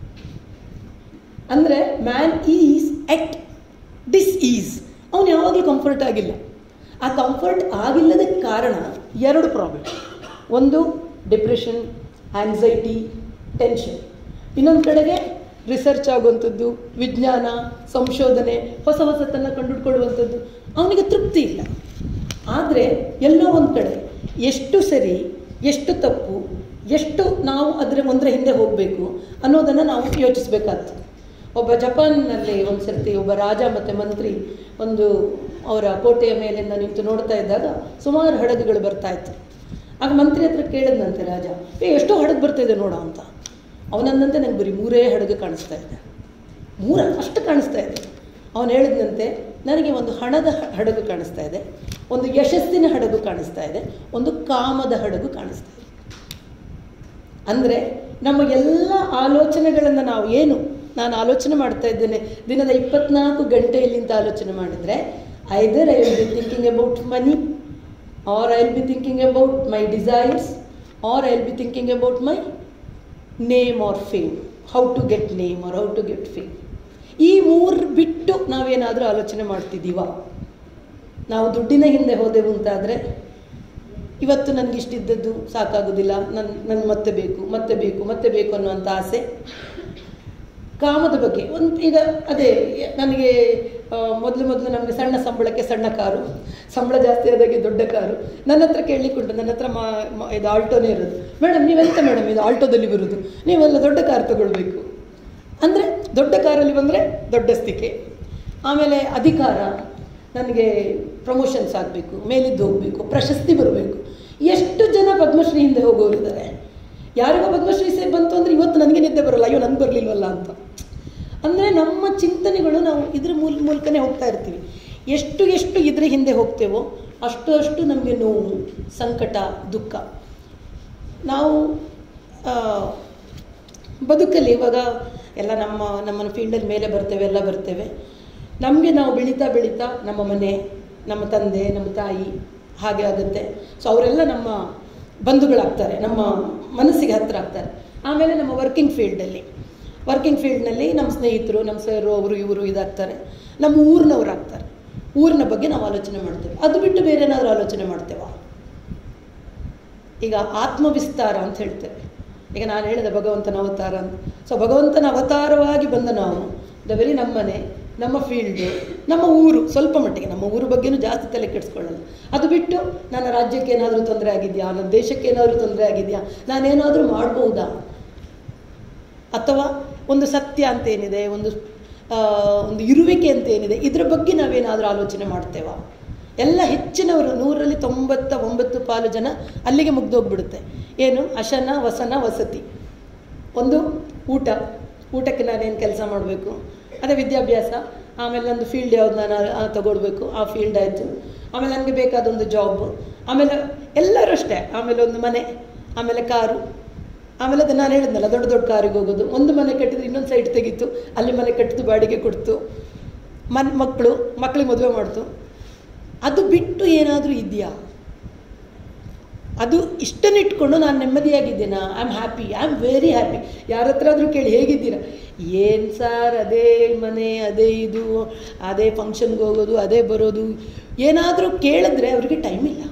ಅಂದರೆ ಮ್ಯಾನ್ ಈಸ್ ಎಟ್ ಡಿಸ್ಈಸ್. ಅವನು ಯಾವಾಗಲೂ ಕಂಫರ್ಟ್ ಆಗಿಲ್ಲ. ಆ ಕಂಫರ್ಟ್ ಆಗಿಲ್ಲದಕ್ಕೆ ಕಾರಣ 2 ಪ್ರಾಬ್ಲಮ್. ಒಂದು ಡಿಪ್ರೆಷನ್, ಆಂಗ್ಸೈಟಿ, ಟೆನ್ಷನ್. ಇನ್ನೊಂದು ಕಡೆಗೆ ರಿಸರ್ಚ್ ಆಗುವಂಥದ್ದು, ವಿಜ್ಞಾನ, ಸಂಶೋಧನೆ, ಹೊಸತನ್ನು ಕಂಡುಹಿಡ್ಕೊಳ್ಳುವಂಥದ್ದು. ಅವನಿಗೆ ತೃಪ್ತಿ ಇಲ್ಲ. ಆದರೆ ಎಲ್ಲೋ ಒಂದು ಕಡೆ ಎಷ್ಟು ಸರಿ, ಎಷ್ಟು ತಪ್ಪು, ಎಷ್ಟು ನಾವು ಒಂದರ ಹಿಂದೆ ಹೋಗಬೇಕು ಅನ್ನೋದನ್ನು ನಾವು ಯೋಚಿಸಬೇಕಾಗ್ತದೆ. ಒಬ್ಬ ಜಪಾನ್ನಲ್ಲಿ ಒಂದು ಸರ್ತಿ ಒಬ್ಬ ರಾಜ ಮತ್ತು ಮಂತ್ರಿ ಅವರ ಕೋಟೆಯ ಮೇಲಿಂದ ನಿಂತು ನೋಡ್ತಾ ಇದ್ದಾಗ ಸುಮಾರು ಹಡಗುಗಳು ಬರ್ತಾಯಿತ್ತು. ಆಗ ಮಂತ್ರಿ ಹತ್ರ ಕೇಳಿದ್ನಂತೆ ರಾಜ, ಎಷ್ಟೋ ಹಡಗು ಬರ್ತಾಯಿದೆ ನೋಡ ಅಂತ. ಅವನಂದಂತೆ ನನಗೆ ಬರೀ 3 ಹಡಗು ಕಾಣಿಸ್ತಾ ಇದೆ. 3 ಅಷ್ಟು ಕಾಣಿಸ್ತಾ ಇದೆ. ಅವನು ಹೇಳಿದಂತೆ, ನನಗೆ ಒಂದು ಹಣದ ಹಡಗು ಕಾಣಿಸ್ತಾ ಇದೆ, ಒಂದು ಯಶಸ್ಸಿನ ಹಡಗು ಕಾಣಿಸ್ತಾ ಇದೆ, ಒಂದು ಕಾಮದ ಹಡಗು ಕಾಣಿಸ್ತಾ ಇದೆ. ಅಂದರೆ ನಮ್ಮ ಎಲ್ಲ ಆಲೋಚನೆಗಳನ್ನು ನಾನು ಆಲೋಚನೆ ಮಾಡ್ತಾ ಇದ್ದೇನೆ ದಿನದ 24 ಗಂಟೆಯಲ್ಲಿ ಅಂತ ಆಲೋಚನೆ ಮಾಡಿದರೆ, either I will be thinking about money, or I will be thinking about my desires, or I will be thinking about my name or fame, how to get name or how to get fame. ಈ 3 ಬಿಟ್ಟು ನಾವೇನಾದರೂ ಆಲೋಚನೆ ಮಾಡ್ತಿದ್ದೀವ? ನಾವು ದುಡ್ಡಿನ ಹಿಂದೆ ಹೋದೆವು ಅಂತಾದರೆ, ಇವತ್ತು ನನಗಿಷ್ಟಿದ್ದದ್ದು ಸಾಕಾಗೋದಿಲ್ಲ, ನನಗೆ ಮತ್ತೆ ಬೇಕು ಮತ್ತೆ ಬೇಕು ಮತ್ತೆ ಬೇಕು ಅನ್ನುವಂಥ ಆಸೆ. ಕಾಮದ ಬಗ್ಗೆ ಈಗ ಅದೇ ನನಗೆ ಮೊದಲು ನಮಗೆ ಸಣ್ಣ ಸಂಬಳಕ್ಕೆ ಸಣ್ಣ ಕಾರು, ಸಂಬಳ ಜಾಸ್ತಿ ಆದಾಗೆ ದೊಡ್ಡ ಕಾರು. ನನ್ನ ಹತ್ರ ಕೇಳಲಿಕ್ಕುಂಟು, ನನ್ನ ಹತ್ರ ಇದು ಆಲ್ಟೋನೇ ಇರೋದು. ಮೇಡಮ್ ನೀವೆಂತ ಮೇಡಮ್ ಇದು ಆಲ್ಟೋದಲ್ಲಿ ಬರೋದು, ನೀವೆಲ್ಲ ದೊಡ್ಡ ಕಾರ್ ತಗೊಳ್ಬೇಕು. ಅಂದರೆ ದೊಡ್ಡ ಕಾರಲ್ಲಿ ಬಂದರೆ ದೊಡ್ಡಸ್ತಿಕೆ, ಆಮೇಲೆ ಅಧಿಕಾರ, ನನಗೆ ಪ್ರಮೋಷನ್ಸ್ ಆಗಬೇಕು, ಮೇಲಿದ್ದು ಹೋಗಬೇಕು, ಪ್ರಶಸ್ತಿ ಬರಬೇಕು. ಎಷ್ಟು ಜನ ಪದ್ಮಶ್ರೀ ಹಿಂದೆ ಹೋಗೋರಿದ್ದಾರೆ. ಯಾರಿಗೋ ಪದ್ಮಶ್ರೀ ಬಂತು ಅಂದರೆ ಇವತ್ತು ನನಗೆ ನಿದ್ದೆ ಬರೋಲ್ಲ, ಅಯ್ಯೋ ನನಗೆ ಬರಲಿಲ್ವಲ್ಲ ಅಂತ. ಅಂದರೆ ನಮ್ಮ ಚಿಂತನೆಗಳು ನಾವು ಇದ್ರ ಮೂಲಕನೇ ಹೋಗ್ತಾ ಇರ್ತೀವಿ. ಎಷ್ಟು ಇದ್ರ ಹಿಂದೆ ಹೋಗ್ತೇವೋ ಅಷ್ಟು ನಮಗೆ ನೋವು, ಸಂಕಟ, ದುಃಖ. ನಾವು ಬದುಕಲ್ಲಿ ಇವಾಗ ಎಲ್ಲ ನಮ್ಮ ಫೀಲ್ಡಲ್ಲಿ ಮೇಲೆ ಬರ್ತೇವೆ, ಎಲ್ಲ ಬರ್ತೇವೆ. ನಮಗೆ ನಾವು ಬೆಳೀತಾ ನಮ್ಮ ಮನೆ, ನಮ್ಮ ತಂದೆ, ನಮ್ಮ ತಾಯಿ ಹಾಗೆ ಆಗುತ್ತೆ. ಸೊ ಅವರೆಲ್ಲ ನಮ್ಮ ಬಂಧುಗಳಾಗ್ತಾರೆ, ನಮ್ಮ ಮನಸ್ಸಿಗೆ ಹತ್ತಿರ ಆಗ್ತಾರೆ. ಆಮೇಲೆ ನಮ್ಮ ವರ್ಕಿಂಗ್ ಫೀಲ್ಡ್ನಲ್ಲಿ ನಮ್ಮ ಸ್ನೇಹಿತರು, ನಮ್ಮ ಸರು, ಅವರು ಇವರು ಇದಾಗ್ತಾರೆ. ನಮ್ಮ ಊರಿನವ್ರು ಆಗ್ತಾರೆ. ಊರಿನ ಬಗ್ಗೆ ನಾವು ಆಲೋಚನೆ ಮಾಡ್ತೇವೆ. ಅದು ಬಿಟ್ಟು ಬೇರೆ ಏನಾದರೂ ಆಲೋಚನೆ ಮಾಡ್ತೇವಾ? ಈಗ ಆತ್ಮವಿಸ್ತಾರ ಅಂತ ಹೇಳ್ತೇವೆ. ಈಗ ನಾನು ಹೇಳಿದೆ ಭಗವಂತನ ಅವತಾರ ಅಂತ. ಸೊ ಭಗವಂತನ ಅವತಾರವಾಗಿ ಬಂದ ನಾವು ಬರೀ ನಮ್ಮ ಮನೆ, ನಮ್ಮ ಫೀಲ್ಡು, ನಮ್ಮ ಊರು, ಸ್ವಲ್ಪ ಮಟ್ಟಿಗೆ ನಮ್ಮ ಊರು ಬಗ್ಗೆನೂ ಜಾಸ್ತಿ ತಲೆ ಕೆಡಿಸ್ಕೊಳ್ಳಲ್ಲ. ಅದು ಬಿಟ್ಟು ನನ್ನ ರಾಜ್ಯಕ್ಕೆ ಏನಾದರೂ ತೊಂದರೆ ಆಗಿದೆಯಾ, ನನ್ನ ದೇಶಕ್ಕೆ ಏನಾದರೂ ತೊಂದರೆ ಆಗಿದೆಯಾ, ನಾನೇನಾದರೂ ಮಾಡ್ಬೋದಾ, ಅಥವಾ ಒಂದು ಸತ್ಯ ಅಂತ ಏನಿದೆ, ಒಂದು ಇರುವಿಕೆ ಅಂತ ಏನಿದೆ, ಇದರ ಬಗ್ಗೆ ನಾವೇನಾದರೂ ಆಲೋಚನೆ ಮಾಡ್ತೇವಾ? ಎಲ್ಲ ಹೆಚ್ಚಿನವರು 100ರಲ್ಲಿ 99% ಜನ ಅಲ್ಲಿಗೆ ಮುಗ್ದೋಗ್ಬಿಡುತ್ತೆ. ಏನು? ಅಶನ, ವಸನ, ವಸತಿ. ಒಂದು ಊಟಕ್ಕೆ ನಾನೇನು ಕೆಲಸ ಮಾಡಬೇಕು, ಅದೇ ವಿದ್ಯಾಭ್ಯಾಸ. ಆಮೇಲೆ ನಂದು ಫೀಲ್ಡ್ ಯಾವ್ದು ನಾನು ತಗೊಳ್ಬೇಕು, ಆ ಫೀಲ್ಡ್ ಆಯಿತು. ಆಮೇಲೆ ನನಗೆ ಬೇಕಾದೊಂದು ಜಾಬ್, ಆಮೇಲೆ ಎಲ್ಲರೂ ಅಷ್ಟೇ. ಆಮೇಲೆ ಒಂದು ಮನೆ, ಆಮೇಲೆ ಕಾರು, ಆಮೇಲೆ ಅದು ನಾನು ಹೇಳಿದ್ನಲ್ಲ ದೊಡ್ಡ ಕಾರಿಗೆ ಹೋಗೋದು. ಒಂದು ಮನೆ ಕಟ್ಟಿದ್ರೆ ಇನ್ನೊಂದು ಸೈಡ್ ತೆಗಿತು, ಅಲ್ಲಿ ಮನೆ ಕಟ್ಟಿತು, ಬಾಡಿಗೆ ಕೊಡ್ತು, ಮಕ್ಕಳಿಗೆ ಮದುವೆ ಮಾಡ್ತು. ಅದು ಬಿಟ್ಟು ಏನಾದರೂ ಇದೆಯಾ? ಅದು ಇಷ್ಟನ್ನಿಟ್ಕೊಂಡು ನಾನು ನೆಮ್ಮದಿಯಾಗಿದ್ದೀನಾ? I am happy, I am very happy. ಯಾರ ಹತ್ರ ಆದರೂ ಕೇಳಿ ಹೇಗಿದ್ದೀರಾ? ಏನು ಸಾರ್, ಅದೇ ಮನೆ, ಅದೇ ಇದು, ಅದೇ ಫಂಕ್ಷನ್ಗೆ ಹೋಗೋದು, ಅದೇ ಬರೋದು. ಏನಾದರೂ ಕೇಳಿದ್ರೆ ಅವರಿಗೆ ಟೈಮ್ ಇಲ್ಲ.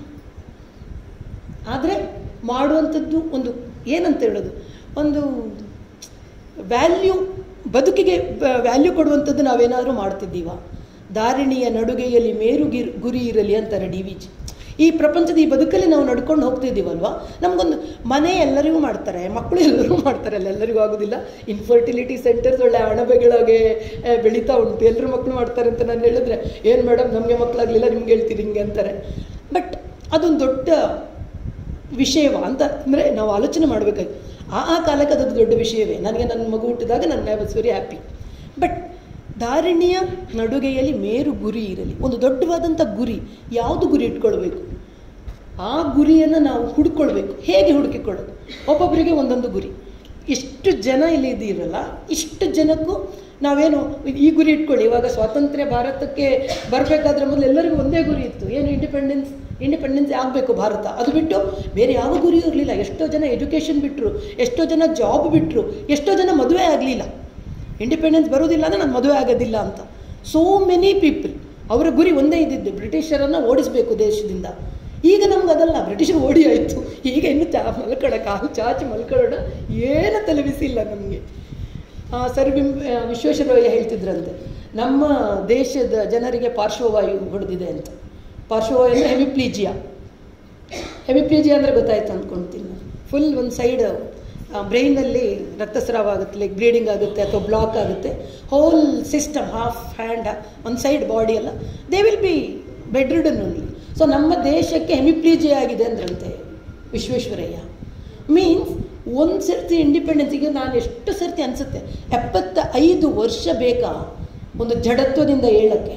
ಆದರೆ ಮಾಡುವಂಥದ್ದು ಒಂದು ಏನಂತ ಹೇಳೋದು, ಒಂದು ವ್ಯಾಲ್ಯೂ, ಬದುಕಿಗೆ ವ್ಯಾಲ್ಯೂ ಕೊಡುವಂಥದ್ದು ನಾವೇನಾದರೂ ಮಾಡ್ತಿದ್ದೀವ? ಧಾರಿಣಿಯ ನಡುಗೆಯಲ್ಲಿ ಮೇರು ಗುರಿ ಇರಲಿ ಅಂತಾರೆ DVG. ಈ ಪ್ರಪಂಚದ ಈ ಬದುಕಲ್ಲಿ ನಾವು ನಡ್ಕೊಂಡು ಹೋಗ್ತಿದ್ದೀವಲ್ವ, ನಮಗೊಂದು ಮನೆ ಎಲ್ಲರಿಗೂ ಮಾಡ್ತಾರೆ, ಮಕ್ಕಳು ಎಲ್ಲರಿಗೂ ಮಾಡ್ತಾರೆ, ಎಲ್ಲರಿಗೂ ಆಗೋದಿಲ್ಲ. ಇನ್ಫರ್ಟಿಲಿಟಿ ಸೆಂಟರ್ಸ್ ಒಳ್ಳೆ ಅಣಬೆಗಳಾಗೆ ಬೆಳೀತಾ ಉಂಟು, ಎಲ್ಲರೂ ಮಕ್ಕಳು ಮಾಡ್ತಾರೆ ಅಂತ ನಾನು ಹೇಳಿದ್ರೆ, ಏನು ಮೇಡಮ್ ನಮಗೆ ಮಕ್ಕಳಾಗಲಿಲ್ಲ ನಿಮ್ಗೆ ಹೇಳ್ತೀರಿ ಹಿಂಗೆ ಅಂತಾರೆ. ಬಟ್ ಅದೊಂದು ದೊಡ್ಡ ವಿಷಯವ ಅಂತ ಅಂದರೆ ನಾವು ಆಲೋಚನೆ ಮಾಡಬೇಕಾಗಿ. ಆ ಕಾಲಕ್ಕೆ ಅದೊಂದು ದೊಡ್ಡ ವಿಷಯವೇ. ನನಗೆ ನನ್ನ ಮಗು ಹುಟ್ಟಿದಾಗ I was very happy. But ಧಾರಿಣಿಯ ನಡುಗೆಯಲ್ಲಿ ಮೇರು ಗುರಿ ಇರಲಿ, ಒಂದು ದೊಡ್ಡವಾದಂಥ ಗುರಿ. ಯಾವುದು ಗುರಿ ಇಟ್ಕೊಳ್ಬೇಕು? ಆ ಗುರಿಯನ್ನು ನಾವು ಹುಡ್ಕೊಳ್ಬೇಕು. ಹೇಗೆ ಹುಡುಕಿಕೊಳ್ಳೋದು? ಒಬ್ಬೊಬ್ಬರಿಗೆ ಒಂದೊಂದು ಗುರಿ. ಇಷ್ಟು ಜನ ಇಲ್ಲಿ ಇದ್ದೀರಲ್ಲ, ಇಷ್ಟು ಜನಕ್ಕೂ ನಾವೇನು ಈ ಗುರಿ ಇಟ್ಕೊಳ್ಳಿ. ಇವಾಗ ಸ್ವಾತಂತ್ರ್ಯ ಭಾರತಕ್ಕೆ ಬರಬೇಕಾದ್ರೆ ಮೊದಲು ಎಲ್ಲರಿಗೂ ಒಂದೇ ಗುರಿ ಇತ್ತು, ಏನು ಇಂಡಿಪೆಂಡೆನ್ಸ್ ಆಗಬೇಕು ಭಾರತ. ಅದು ಬಿಟ್ಟು ಬೇರೆ ಯಾವ ಗುರಿಯೂ ಇರಲಿಲ್ಲ. ಎಷ್ಟೋ ಜನ ಎಜುಕೇಷನ್ ಬಿಟ್ಟರು, ಎಷ್ಟೋ ಜನ ಜಾಬ್ ಬಿಟ್ಟರು, ಎಷ್ಟೋ ಜನ ಮದುವೆ ಆಗಲಿಲ್ಲ. ಇಂಡಿಪೆಂಡೆನ್ಸ್ ಬರೋದಿಲ್ಲ ಅಂದರೆ ನಾನು ಮದುವೆ ಆಗೋದಿಲ್ಲ ಅಂತ. ಸೋ ಮೆನಿ ಪೀಪಲ್ ಅವರ ಗುರಿ ಒಂದೇ ಇದ್ದಿದ್ದು, ಬ್ರಿಟಿಷರನ್ನು ಓಡಿಸಬೇಕು ದೇಶದಿಂದ. ಈಗ ನಮ್ಗೆ ಅದಲ್ಲ, ಬ್ರಿಟಿಷರು ಓಡಿ ಆಯಿತು. ಈಗ ಇನ್ನು ಕಾಲು ಚಾಚಿ ಮಲ್ಕೊಳ್ಳೋಣ, ಏನು ತಲೆಬಿಸಿಲ್ಲ ನಮಗೆ. ಸರ್ ವಿಶ್ವೇಶ್ವರಯ್ಯ ಹೇಳ್ತಿದ್ರಂತೆ, ನಮ್ಮ ದೇಶದ ಜನರಿಗೆ ಪಾರ್ಶ್ವವಾಯು ಹೊಡೆದಿದೆ ಅಂತ. ಪಾರ್ಶ್ವವಾಯು ಅಂದರೆ ಹೆಮಿಪ್ಲೀಜಿಯಾ ಅಂದರೆ ಗೊತ್ತಾಯ್ತು ಅಂದ್ಕೊಳ್ತೀನಿ. ಫುಲ್ ಒಂದು ಸೈಡ್ ಬ್ರೈನಲ್ಲಿ ರಕ್ತಸ್ರಾವ ಆಗುತ್ತೆ, ಲೈಕ್ ಬ್ಲೀಡಿಂಗ್ ಆಗುತ್ತೆ ಅಥವಾ ಬ್ಲಾಕ್ ಆಗುತ್ತೆ. ಹೋಲ್ ಸಿಸ್ಟಮ್, ಹಾಫ್ ಹ್ಯಾಂಡ್, ಒಂದು ಸೈಡ್ ಬಾಡಿ ಎಲ್ಲ, they will be bedridden only. So ನಮ್ಮ ದೇಶಕ್ಕೆ ಹೆಮಿಪ್ಲೀಜಿಯಾ ಆಗಿದೆ ಅಂದ್ರಂತೆ ವಿಶ್ವೇಶ್ವರಯ್ಯ. ಮೀನ್ಸ್ ಒಂದು ಸರ್ತಿ ಇಂಡಿಪೆಂಡೆನ್ಸಿಗೆ ನಾನು ಎಷ್ಟು ಸರ್ತಿ ಅನಿಸುತ್ತೆ, 75 ವರ್ಷ ಬೇಕಾ ಒಂದು ಜಡತ್ವದಿಂದ ಹೇಳಕ್ಕೆ.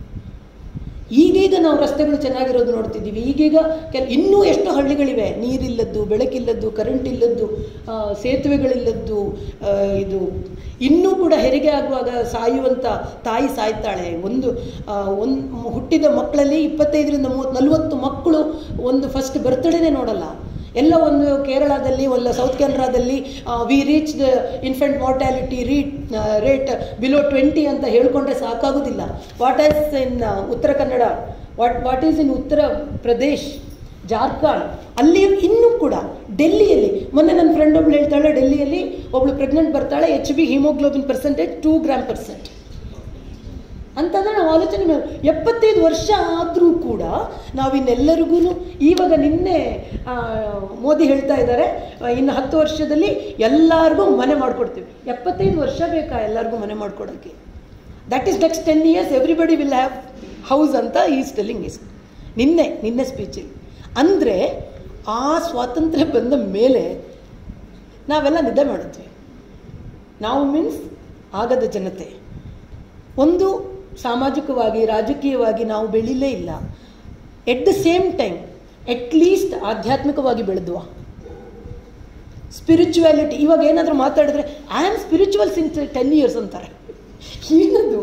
ಈಗೀಗ ನಾವು ರಸ್ತೆಗಳು ಚೆನ್ನಾಗಿರೋದು ನೋಡ್ತಿದ್ದೀವಿ. ಈಗೀಗ ಇನ್ನೂ ಎಷ್ಟೋ ಹಳ್ಳಿಗಳಿವೆ, ನೀರಿಲ್ಲದ್ದು, ಬೆಳಕಿಲ್ಲದ್ದು, ಕರೆಂಟ್ ಇಲ್ಲದ್ದು, ಸೇತುವೆಗಳಿಲ್ಲದ್ದು. ಇದು ಇನ್ನೂ ಕೂಡ ಹೆರಿಗೆ ಆಗುವಾಗ ಸಾಯುವಂಥ ತಾಯಿ ಸಾಯ್ತಾಳೆ. ಒಂದು ಹುಟ್ಟಿದ ಮಕ್ಕಳಲ್ಲಿ 25ರಿಂದ 30-40 ಮಕ್ಕಳು ಒಂದು ಫಸ್ಟ್ ಬರ್ತ್ಡೇನೇ ನೋಡಲ್ಲ. ಎಲ್ಲ ಒಂದು ಕೇರಳದಲ್ಲಿ, ಒಂದು ಸೌತ್ ಕೆನರಾದಲ್ಲಿ we reach the infant mortality rate below 20 ಅಂತ ಹೇಳ್ಕೊಂಡ್ರೆ ಸಾಕಾಗೋದಿಲ್ಲ. What is in Uttara Kannada, what is in Uttar Pradesh, Jharkhand, ಅಲ್ಲಿ ಇನ್ನೂ ಕೂಡ. ಡೆಲ್ಲಿಯಲ್ಲಿ ಮೊನ್ನೆ ನನ್ನ ಫ್ರೆಂಡ್ ಒಬ್ಳು ಹೇಳ್ತಾಳೆ, ಡೆಲ್ಲಿಯಲ್ಲಿ ಒಬ್ಳು ಪ್ರೆಗ್ನೆಂಟ್ ಬರ್ತಾಳೆ, HB ಹಿಮೋಗ್ಲೋಬಿನ್ ಪರ್ಸೆಂಟೇಜ್ 2% ಅಂತಂದರೆ ನಾವು ಆಲೋಚನೆ ಮಾಡಿ 75 ವರ್ಷ ಆದರೂ ಕೂಡ ನಾವಿನ್ನೆಲ್ಲರಿಗೂ ಇವಾಗ ನಿನ್ನೆ ಮೋದಿ ಹೇಳ್ತಾ ಇದ್ದಾರೆ, ಇನ್ನು 10 ವರ್ಷದಲ್ಲಿ ಎಲ್ಲರಿಗೂ ಮನೆ ಮಾಡಿಕೊಡ್ತೀವಿ. 75 ವರ್ಷ ಬೇಕಾ ಎಲ್ಲರಿಗೂ ಮನೆ ಮಾಡಿಕೊಡೋಕ್ಕೆ? That is next 10 years everybody will have house ಅಂತ ಈಸ್ ಟೆಲ್ಲಿಂಗ್ ಇಸ್ ನಿನ್ನೆ ಸ್ಪೀಚಲ್ಲಿ. ಅಂದರೆ ಆ ಸ್ವಾತಂತ್ರ್ಯ ಬಂದ ಮೇಲೆ ನಾವೆಲ್ಲ ನಿದ್ದೆ ಮಾಡಿದ್ವಿ. ನಾವು ಮೀನ್ಸ್ ಆಗದ ಜನತೆ. ಒಂದು ಸಾಮಾಜಿಕವಾಗಿ, ರಾಜಕೀಯವಾಗಿ ನಾವು ಬೆಳೀಲೇ ಇಲ್ಲ. At the same time at least ಆಧ್ಯಾತ್ಮಿಕವಾಗಿ ಬೆಳೆದ್ವ. ಸ್ಪಿರಿಚುವಾಲಿಟಿ, ಇವಾಗ ಏನಾದರೂ ಮಾತಾಡಿದ್ರೆ I am spiritual since 10 years ಅಂತಾರೆ. ಏನದು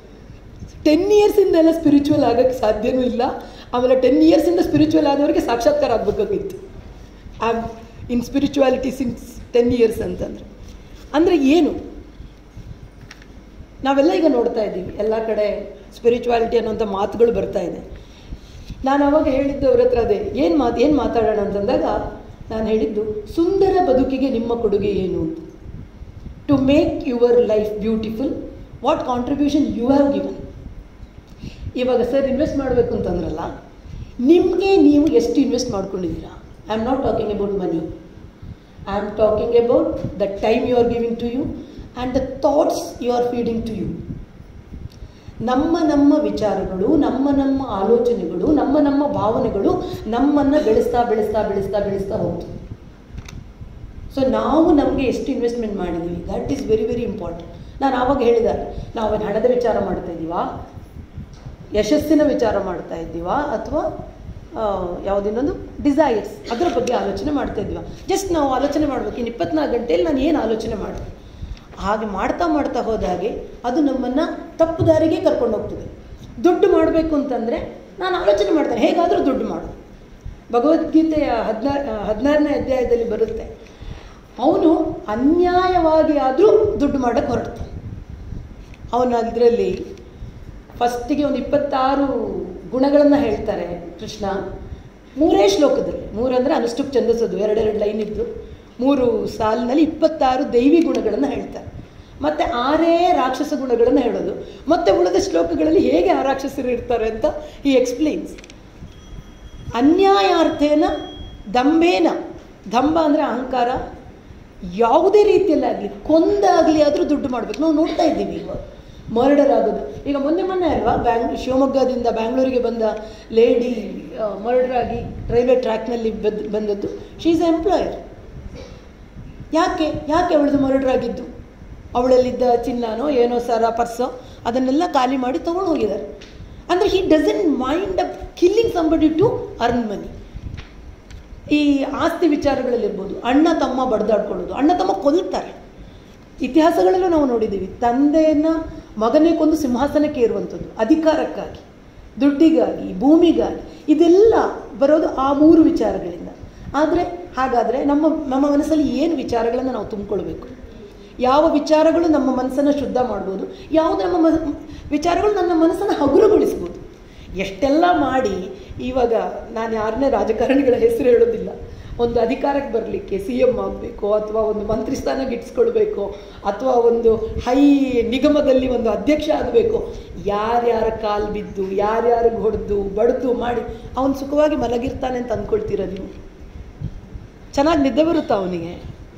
10 yearsಯಿಂದ ಎಲ್ಲ ಸ್ಪಿರಿಚುವಲ್ ಆಗೋಕ್ಕೆ ಸಾಧ್ಯವೂ ಇಲ್ಲ. ಆಮೇಲೆ 10 yearsಯಿಂದ ಸ್ಪಿರಿಚುವಲ್ ಆದವರಿಗೆ ಸಾಕ್ಷಾತ್ಕಾರ ಆಗಬೇಕಾಗಿತ್ತು. I am in spirituality since 10 years ಅಂತಂದರೆ ಅಂದರೆ ಏನು? ನಾವೆಲ್ಲ ಈಗ ನೋಡ್ತಾ ಇದ್ದೀವಿ, ಎಲ್ಲ ಕಡೆ ಸ್ಪಿರಿಚುವಾಲಿಟಿ ಅನ್ನೋಂಥ ಮಾತುಗಳು ಬರ್ತಾ ಇದೆ. ನಾನು ಅವಾಗ ಹೇಳಿದ್ದು ಅವ್ರ ಹತ್ರ ಅದೇ, ಏನು ಮಾತಾಡೋಣ ಅಂತಂದಾಗ ನಾನು ಹೇಳಿದ್ದು, ಸುಂದರ ಬದುಕಿಗೆ ನಿಮ್ಮ ಕೊಡುಗೆ ಏನು ಅಂತ. To make your life beautiful, what contribution you have given. ಇವಾಗ ಸರ್ ಇನ್ವೆಸ್ಟ್ ಮಾಡಬೇಕು ಅಂತಂದ್ರಲ್ಲ, ನಿಮಗೆ ನೀವು ಎಷ್ಟು ಇನ್ವೆಸ್ಟ್ ಮಾಡ್ಕೊಂಡಿದ್ದೀರಾ? I am not talking about money, I am talking about the time you are giving to you and the thoughts you are feeding to you. ನಮ್ಮ ವಿಚಾರಗಳು, ನಮ್ಮ ಆಲೋಚನೆಗಳು, ನಮ್ಮ ಭಾವನೆಗಳು ನಮ್ಮನ್ನು ಬೆಳೆಸ್ತಾ ಹೋಗ್ತದೆ. ಸೊ ನಾವು ನಮಗೆ ಎಷ್ಟು ಇನ್ವೆಸ್ಟ್ಮೆಂಟ್ ಮಾಡಿದ್ದೀವಿ, that is very very important. ನಾನು ಆವಾಗ ಹೇಳಿದೆ, ನಾವು ಹಣದ ವಿಚಾರ ಮಾಡ್ತಾ ಇದ್ದೀವಾ, ಯಶಸ್ಸಿನ ವಿಚಾರ ಮಾಡ್ತಾ ಇದ್ದೀವಾ, ಅಥವಾ ಯಾವುದಿನ್ನೊಂದು ಡಿಸೈರ್ಸ್ ಅದರ ಬಗ್ಗೆ ಆಲೋಚನೆ ಮಾಡ್ತಾ ಇದ್ದೀವಾ? ಜಸ್ಟ್ ನಾವು ಆಲೋಚನೆ ಮಾಡಬೇಕು, ಇನ್ನು 24 ಗಂಟೆಯಲ್ಲಿ ನಾನು ಏನು ಆಲೋಚನೆ ಮಾಡಿದೆ. ಹಾಗೆ ಮಾಡ್ತಾ ಹೋದಾಗೆ ಅದು ನಮ್ಮನ್ನು ತಪ್ಪು ದಾರಿಗೆ ಕರ್ಕೊಂಡು ಹೋಗ್ತದೆ. ದುಡ್ಡು ಮಾಡಬೇಕು ಅಂತಂದರೆ ನಾನು ಆಲೋಚನೆ ಮಾಡ್ತೇನೆ, ಹೇಗಾದರೂ ದುಡ್ಡು ಮಾಡು. ಭಗವದ್ಗೀತೆಯ 16ನೇ ಅಧ್ಯಾಯದಲ್ಲಿ ಬರುತ್ತೆ, ಅವನು ಅನ್ಯಾಯವಾಗಿ ಆದರೂ ದುಡ್ಡು ಮಾಡೋಕ್ಕೆ ಹೊರಡ್ತಾನೆ. ಅವನು ಅದರಲ್ಲಿ ಫಸ್ಟಿಗೆ ಒಂದು 26 ಗುಣಗಳನ್ನು ಹೇಳ್ತಾರೆ ಕೃಷ್ಣ, 3 ಶ್ಲೋಕದಲ್ಲಿ. 3 ಅಂದರೆ ಅನುಷ್ಠುಪ್ ಛಂದಸ್ಸದು, 2 ಲೈನ್ ಇದ್ದು 3 ಸಾಲಿನಲ್ಲಿ 26 ದೈವಿ ಗುಣಗಳನ್ನು ಹೇಳ್ತಾರೆ. ಮತ್ತು 6 ರಾಕ್ಷಸ ಗುಣಗಳನ್ನು ಹೇಳೋದು, ಮತ್ತು ಉಳಿದ ಶ್ಲೋಕಗಳಲ್ಲಿ ಹೇಗೆ ಆ ರಾಕ್ಷಸರು ಇರ್ತಾರೆ ಅಂತ ಈ ಎಕ್ಸ್ಪ್ಲೇನ್ಸ್. ಅನ್ಯಾಯಾರ್ಥೇನ ದಂಭೇನ, ದಂಭ ಅಂದರೆ ಅಹಂಕಾರ, ಯಾವುದೇ ರೀತಿಯಲ್ಲಾಗಲಿ ಕೊಂದಾಗಲಿ ಆದರೂ ದುಡ್ಡು ಮಾಡಬೇಕು. ನಾವು ನೋಡ್ತಾ ಇದ್ದೀವಿ ಇವಾಗ ಮರ್ಡರ್ ಆಗೋದು. ಈಗ ಮೊನ್ನೆ ಅಲ್ವಾ ಶಿವಮೊಗ್ಗದಿಂದ ಬ್ಯಾಂಗ್ಳೂರಿಗೆ ಬಂದ ಲೇಡಿ ಮರ್ಡರ್ ಆಗಿ ರೈಲ್ವೆ ಟ್ರ್ಯಾಕ್ನಲ್ಲಿ ಬಂದದ್ದು. She is employer. ಯಾಕೆ ಅವಳದು ಮರ್ಡರ್ ಆಗಿದ್ದು? ಅವಳಲ್ಲಿದ್ದ ಚಿನ್ನನೋ ಏನೋ ಸರ ಪರ್ಸೋ ಅದನ್ನೆಲ್ಲ ಖಾಲಿ ಮಾಡಿ ತೊಗೊಂಡು ಹೋಗಿದ್ದಾರೆ. ಅಂದರೆ he doesn't mind up killing somebody to earn money. ಈ ಆಸ್ತಿ ವಿಚಾರಗಳಲ್ಲಿರ್ಬೋದು, ಅಣ್ಣ ತಮ್ಮ ಬಡ್ದಾಡ್ಕೊಳ್ಳೋದು, ಅಣ್ಣ ತಮ್ಮ ಕೊಲ್ತಾರೆ. ಇತಿಹಾಸಗಳಲ್ಲೂ ನಾವು ನೋಡಿದ್ದೀವಿ, ತಂದೆಯನ್ನು ಮಗನೇ ಕೊಂದು ಸಿಂಹಾಸನಕ್ಕೆ ಏರುವಂಥದ್ದು, ಅಧಿಕಾರಕ್ಕಾಗಿ, ದುಡ್ಡಿಗಾಗಿ, ಭೂಮಿಗಾಗಿ. ಇದೆಲ್ಲ ಬರೋದು ಆ 3 ವಿಚಾರಗಳಿಂದ. ಆದರೆ ಹಾಗಾದರೆ ನಮ್ಮ ಮನಸ್ಸಲ್ಲಿ ಏನು ವಿಚಾರಗಳನ್ನು ನಾವು ತುಂಬಿಕೊಳ್ಬೇಕು? ಯಾವ ವಿಚಾರಗಳು ನಮ್ಮ ಮನಸ್ಸನ್ನು ಶುದ್ಧ ಮಾಡ್ಬೋದು, ಯಾವುದು ನಮ್ಮ ವಿಚಾರಗಳು ನನ್ನ ಮನಸ್ಸನ್ನು ಹಗುರಗೊಳಿಸ್ಬೋದು. ಎಷ್ಟೆಲ್ಲ ಮಾಡಿ ಇವಾಗ ನಾನು ಯಾರನ್ನೇ ರಾಜಕಾರಣಿಗಳ ಹೆಸರು ಹೇಳೋದಿಲ್ಲ, ಒಂದು ಅಧಿಕಾರಕ್ಕೆ ಬರಲಿಕ್ಕೆ CM ಆಗಬೇಕು, ಅಥವಾ ಒಂದು ಮಂತ್ರಿ ಸ್ಥಾನ ಗಿಟ್ಸ್ಕೊಳ್ಬೇಕು, ಅಥವಾ ಒಂದು ಹೈ ನಿಗಮದಲ್ಲಿ ಒಂದು ಅಧ್ಯಕ್ಷ ಆಗಬೇಕು, ಯಾರ್ಯಾರ ಕಾಲು ಬಿದ್ದು ಯಾರ್ಯಾರಿಗೆ ಹೊಡೆದು ಬಡ್ದು ಮಾಡಿ ಅವನು ಸುಖವಾಗಿ ಮಲಗಿರ್ತಾನೆ ಅಂತ ಅಂದ್ಕೊಳ್ತೀರ ನೀವು? ಚೆನ್ನಾಗಿ ನಿದ್ದೆ ಬರುತ್ತಾ ಅವನಿಗೆ?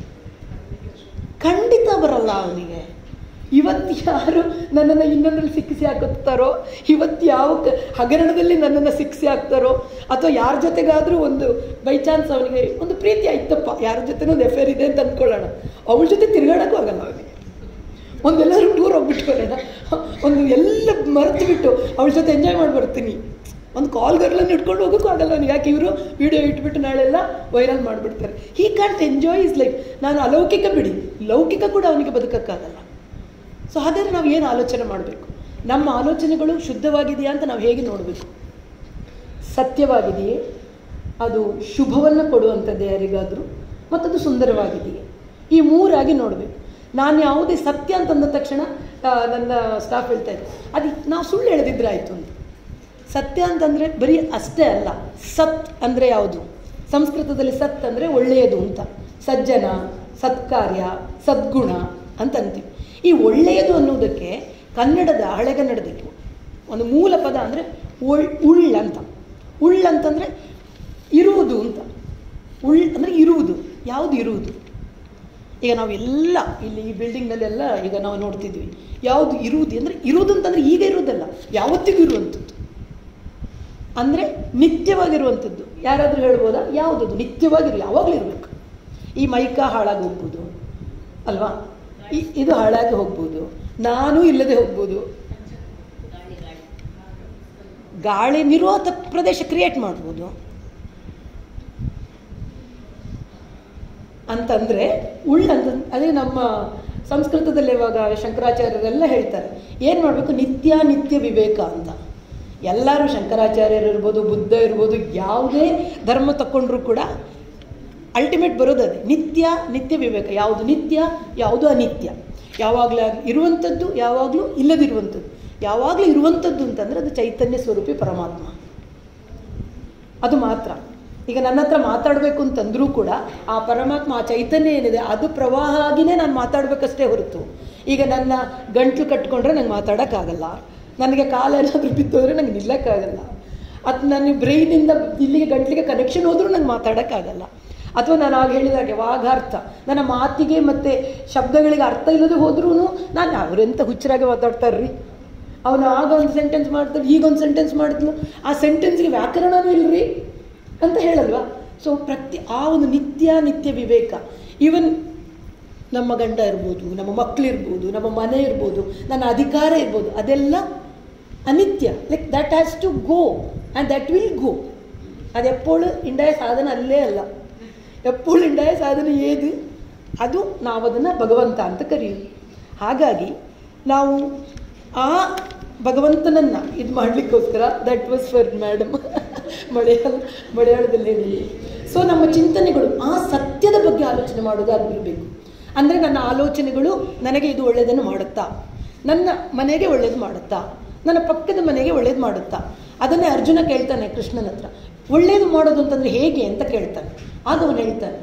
ಖಂಡಿತ ಬರಲ್ಲ ಅವನಿಗೆ. ಇವತ್ತು ಯಾರು ನನ್ನನ್ನು ಇನ್ನೊಂದರಲ್ಲಿ ಸಿಕ್ಕಿಸಿ ಹಾಕುತ್ತಾರೋ, ಇವತ್ತು ಯಾವ ಹಗರಣದಲ್ಲಿ ನನ್ನನ್ನು ಸಿಕ್ಕಿಸಿ ಹಾಕ್ತಾರೋ, ಅಥವಾ ಯಾರ ಜೊತೆಗಾದರೂ ಒಂದು ಬೈ ಚಾನ್ಸ್ ಅವನಿಗೆ ಒಂದು ಪ್ರೀತಿ ಆಯ್ತಪ್ಪ, ಯಾರ ಜೊತೆನೂ ಒಂದು ಅಫೇರ್ ಇದೆ ಅಂತ ಅಂದ್ಕೊಳ್ಳೋಣ, ಅವಳ ಜೊತೆ ತಿರುಗಾಡೋಕ್ಕೂ ಆಗಲ್ಲ ಅವನಿಗೆ. ಒಂದೆಲ್ಲರೂ ಟೂರ್ ಹೋಗ್ಬಿಟ್ಟು ಬರೋಣ, ಒಂದು ಎಲ್ಲ ಮರೆತು ಬಿಟ್ಟು ಅವಳ ಜೊತೆ ಎಂಜಾಯ್ ಮಾಡಿ ಬರ್ತೀನಿ, ಒಂದು ಕಾಲ್ ಗರ್ಲನ್ನು ಇಟ್ಕೊಂಡು ಹೋಗೋಕ್ಕೂ ಆಗಲ್ಲ ಅವನಿಗೆ. ಯಾಕೆ ಇವರು ವಿಡಿಯೋ ಇಟ್ಬಿಟ್ಟು ನಾಳೆಲ್ಲ ವೈರಲ್ ಮಾಡಿಬಿಡ್ತಾರೆ. He can't enjoy his life. ನಾನು ಅಲೌಕಿಕ ಬಿಡಿ, ಲೌಕಿಕ ಕೂಡ ಅವನಿಗೆ ಬದುಕೋಕ್ಕಾಗಲ್ಲ. ಸೊ ಹಾಗಾದರೆ ನಾವು ಏನು ಆಲೋಚನೆ ಮಾಡಬೇಕು? ನಮ್ಮ ಆಲೋಚನೆಗಳು ಶುದ್ಧವಾಗಿದೆಯಾ ಅಂತ ನಾವು ಹೇಗೆ ನೋಡಬೇಕು? ಸತ್ಯವಾಗಿದೆಯೇ, ಅದು ಶುಭವನ್ನು ಕೊಡುವಂಥದ್ದು ಯಾರಿಗಾದರೂ, ಮತ್ತದು ಸುಂದರವಾಗಿದೆಯೇ, ಈ 3 ಆಗಿ ನೋಡಬೇಕು. ನಾನು ಯಾವುದೇ ಸತ್ಯ ಅಂತಂದ ತಕ್ಷಣ ನನ್ನ ಸ್ಟಾಫ್ ಹೇಳ್ತಾ ಇದ್ದೆ, ಅದು ನಾವು ಸುಳ್ಳು ಹೇಳದಿದ್ರೆ ಆಯಿತು ಅಂತ. ಸತ್ಯ ಅಂತಂದರೆ ಬರೀ ಅಷ್ಟೇ ಅಲ್ಲ, ಸತ್ ಅಂದರೆ ಯಾವುದು? ಸಂಸ್ಕೃತದಲ್ಲಿ ಸತ್ ಅಂದರೆ ಒಳ್ಳೆಯದು ಅಂತ, ಸಜ್ಜನ, ಸತ್ಕಾರ್ಯ, ಸದ್ಗುಣ ಅಂತ ಅಂತೀವಿ. ಈ ಒಳ್ಳೆಯದು ಅನ್ನೋದಕ್ಕೆ ಕನ್ನಡದ ಹಳೆಗನ್ನಡದಲ್ಲಿ ಒಂದು ಮೂಲ ಪದ ಅಂದರೆ ಉಳ್ಳಂತ. ಉಳ್ಳಂತಂದರೆ ಇರುವುದು ಅಂತ. ಅಂದರೆ ಇರುವುದು. ಯಾವುದು ಇರುವುದು? ಈಗ ನಾವೆಲ್ಲ ಇಲ್ಲಿ ಈ ಬಿಲ್ಡಿಂಗ್ನಲ್ಲೆಲ್ಲ ಈಗ ನಾವು ನೋಡ್ತಿದ್ವಿ, ಯಾವುದು ಇರುವುದು ಅಂದರೆ, ಇರುವುದು ಅಂತಂದರೆ ಈಗ ಇರುವುದಲ್ಲ, ಯಾವತ್ತಿಗೂ ಇರುವಂಥದ್ದು, ಅಂದರೆ ನಿತ್ಯವಾಗಿರುವಂಥದ್ದು. ಯಾರಾದರೂ ಹೇಳ್ಬೋದಾ? ಯಾವುದದು ನಿತ್ಯವಾಗಿರಲಿ, ಯಾವಾಗಲೂ ಇರಬೇಕು. ಈ ಮೈಕ ಹಾಳಾಗಿ ಹೋಗ್ಬೋದು ಅಲ್ವಾ, ಇದು ಹಾಳಾಗಿ ಹೋಗ್ಬೋದು, ನಾನು ಇಲ್ಲದೆ ಹೋಗ್ಬೋದು. ಗಾಳಿ ನಿರೋಧ ಪ್ರದೇಶ ಕ್ರಿಯೇಟ್ ಮಾಡ್ಬೋದು ಅಂತಂದರೆ ಉಳ್ಳಂತ. ಅದೇ ನಮ್ಮ ಸಂಸ್ಕೃತದಲ್ಲಿ ಇವಾಗ ಶಂಕರಾಚಾರ್ಯರೆಲ್ಲ ಹೇಳ್ತಾರೆ, ಏನು ಮಾಡಬೇಕು? ನಿತ್ಯ ವಿವೇಕ ಅಂತ. ಎಲ್ಲರೂ ಶಂಕರಾಚಾರ್ಯರು ಇರ್ಬೋದು, ಬುದ್ಧ ಇರ್ಬೋದು, ಯಾವುದೇ ಧರ್ಮ ತಗೊಂಡ್ರೂ ಕೂಡ ಅಲ್ಟಿಮೇಟ್ ಬರೋದದೇ, ನಿತ್ಯ ವಿವೇಕ. ಯಾವುದು ನಿತ್ಯ, ಯಾವುದು ಅನಿತ್ಯ, ಯಾವಾಗಲೂ ಇರುವಂಥದ್ದು, ಯಾವಾಗಲೂ ಇಲ್ಲದಿರುವಂಥದ್ದು. ಯಾವಾಗಲೂ ಇರುವಂಥದ್ದು ಅಂತಂದರೆ ಅದು ಚೈತನ್ಯ ಸ್ವರೂಪಿ ಪರಮಾತ್ಮ, ಅದು ಮಾತ್ರ. ಈಗ ನನ್ನ ಹತ್ರ ಮಾತಾಡಬೇಕು ಅಂತಂದರೂ ಕೂಡ ಆ ಪರಮಾತ್ಮ, ಆ ಚೈತನ್ಯ ಏನಿದೆ ಅದು ಪ್ರವಾಹ ಆಗಿಯೇ ನಾನು ಮಾತಾಡಬೇಕಷ್ಟೇ ಹೊರತು, ಈಗ ನನ್ನ ಗಂಟಲು ಕಟ್ಕೊಂಡ್ರೆ ನಂಗೆ ಮಾತಾಡೋಕ್ಕಾಗಲ್ಲ, ನನಗೆ ಕಾಲೇನಾದರೂ ಬಿತ್ತೋದ್ರೆ ನಂಗೆ ನಿಲ್ಲಕ್ಕಾಗಲ್ಲ, ಅದು ನನ್ನ ಬ್ರೈನಿಂದ ಇಲ್ಲಿಗೆ ಗಂಟಲಿಗೆ ಕನೆಕ್ಷನ್ ಹೋದರೂ ನಂಗೆ ಮಾತಾಡೋಕ್ಕಾಗಲ್ಲ. ಅಥವಾ ನಾನು ಆಗ ಹೇಳಿದಾಗೆ ವಾಗಾರ್ಥ, ನನ್ನ ಮಾತಿಗೆ ಮತ್ತು ಶಬ್ದಗಳಿಗೆ ಅರ್ಥ ಇಲ್ಲದೆ ಹೋದ್ರೂ ನಾನು ಅವರೆಂತ ಹುಚ್ಚರಾಗಿ ಮಾತಾಡ್ತಾರ್ರಿ, ಅವನು ಆಗ ಒಂದು ಸೆಂಟೆನ್ಸ್ ಮಾಡ್ತಾರೆ, ಈಗೊಂದು ಸೆಂಟೆನ್ಸ್ ಮಾಡಿದ್ಲು, ಆ ಸೆಂಟೆನ್ಸ್ಗೆ ವ್ಯಾಕರಣವೂ ಇಲ್ಲರಿ ಅಂತ ಹೇಳಲ್ವಾ. ಸೊ ಆ ಒಂದು ನಿತ್ಯ ವಿವೇಕ. ಈವನ್ ನಮ್ಮ ಗಂಡ ಇರ್ಬೋದು, ನಮ್ಮ ಮಕ್ಕಳಿರ್ಬೋದು, ನಮ್ಮ ಮನೆ ಇರ್ಬೋದು, ನನ್ನ ಅಧಿಕಾರ ಇರ್ಬೋದು, ಅದೆಲ್ಲ ಅನಿತ್ಯ. Like that has to go and that will go. ಅದು ಎಪ್ಪೋಳು ಇಂಡಾಯ ಸಾಧನ ಅಲ್ಲೇ ಅಲ್ಲ, ಎಪ್ಪೋಳು ಇಂಡಾಯ ಸಾಧನ ಏದು ಅದು ನಾವು ಅದನ್ನು ಭಗವಂತ ಅಂತ ಕರೆಯೋದು. ಹಾಗಾಗಿ ನಾವು ಆ ಭಗವಂತನನ್ನು ಇದು ಮಾಡಲಿಕ್ಕೋಸ್ಕರ, ದಟ್ ವಾಸ್ ಫಾರ್ ಮೇಡಮ್ ಮಲಯಾಳದಲ್ಲಿ ಹೇಳಿ. ಸೊ ನಮ್ಮ ಚಿಂತನೆಗಳು ಆ ಸತ್ಯದ ಬಗ್ಗೆ ಆಲೋಚನೆ ಮಾಡೋದಾಗಿರಬೇಕು. ಅಂದರೆ ನನ್ನ ಆಲೋಚನೆಗಳು ನನಗೆ ಇದು ಒಳ್ಳೆಯದನ್ನು ಮಾಡುತ್ತಾ, ನನ್ನ ಮನೆಗೆ ಒಳ್ಳೇದು ಮಾಡುತ್ತಾ, ನನ್ನ ಪಕ್ಕದ ಮನೆಗೆ ಒಳ್ಳೇದು ಮಾಡುತ್ತಾ. ಅದನ್ನೇ ಅರ್ಜುನ ಕೇಳ್ತಾನೆ ಕೃಷ್ಣನ ಹತ್ರ, ಒಳ್ಳೇದು ಮಾಡೋದು ಅಂತಂದರೆ ಹೇಗೆ ಅಂತ ಕೇಳ್ತಾನೆ. ಆಗ ಅವನು ಹೇಳ್ತಾನೆ,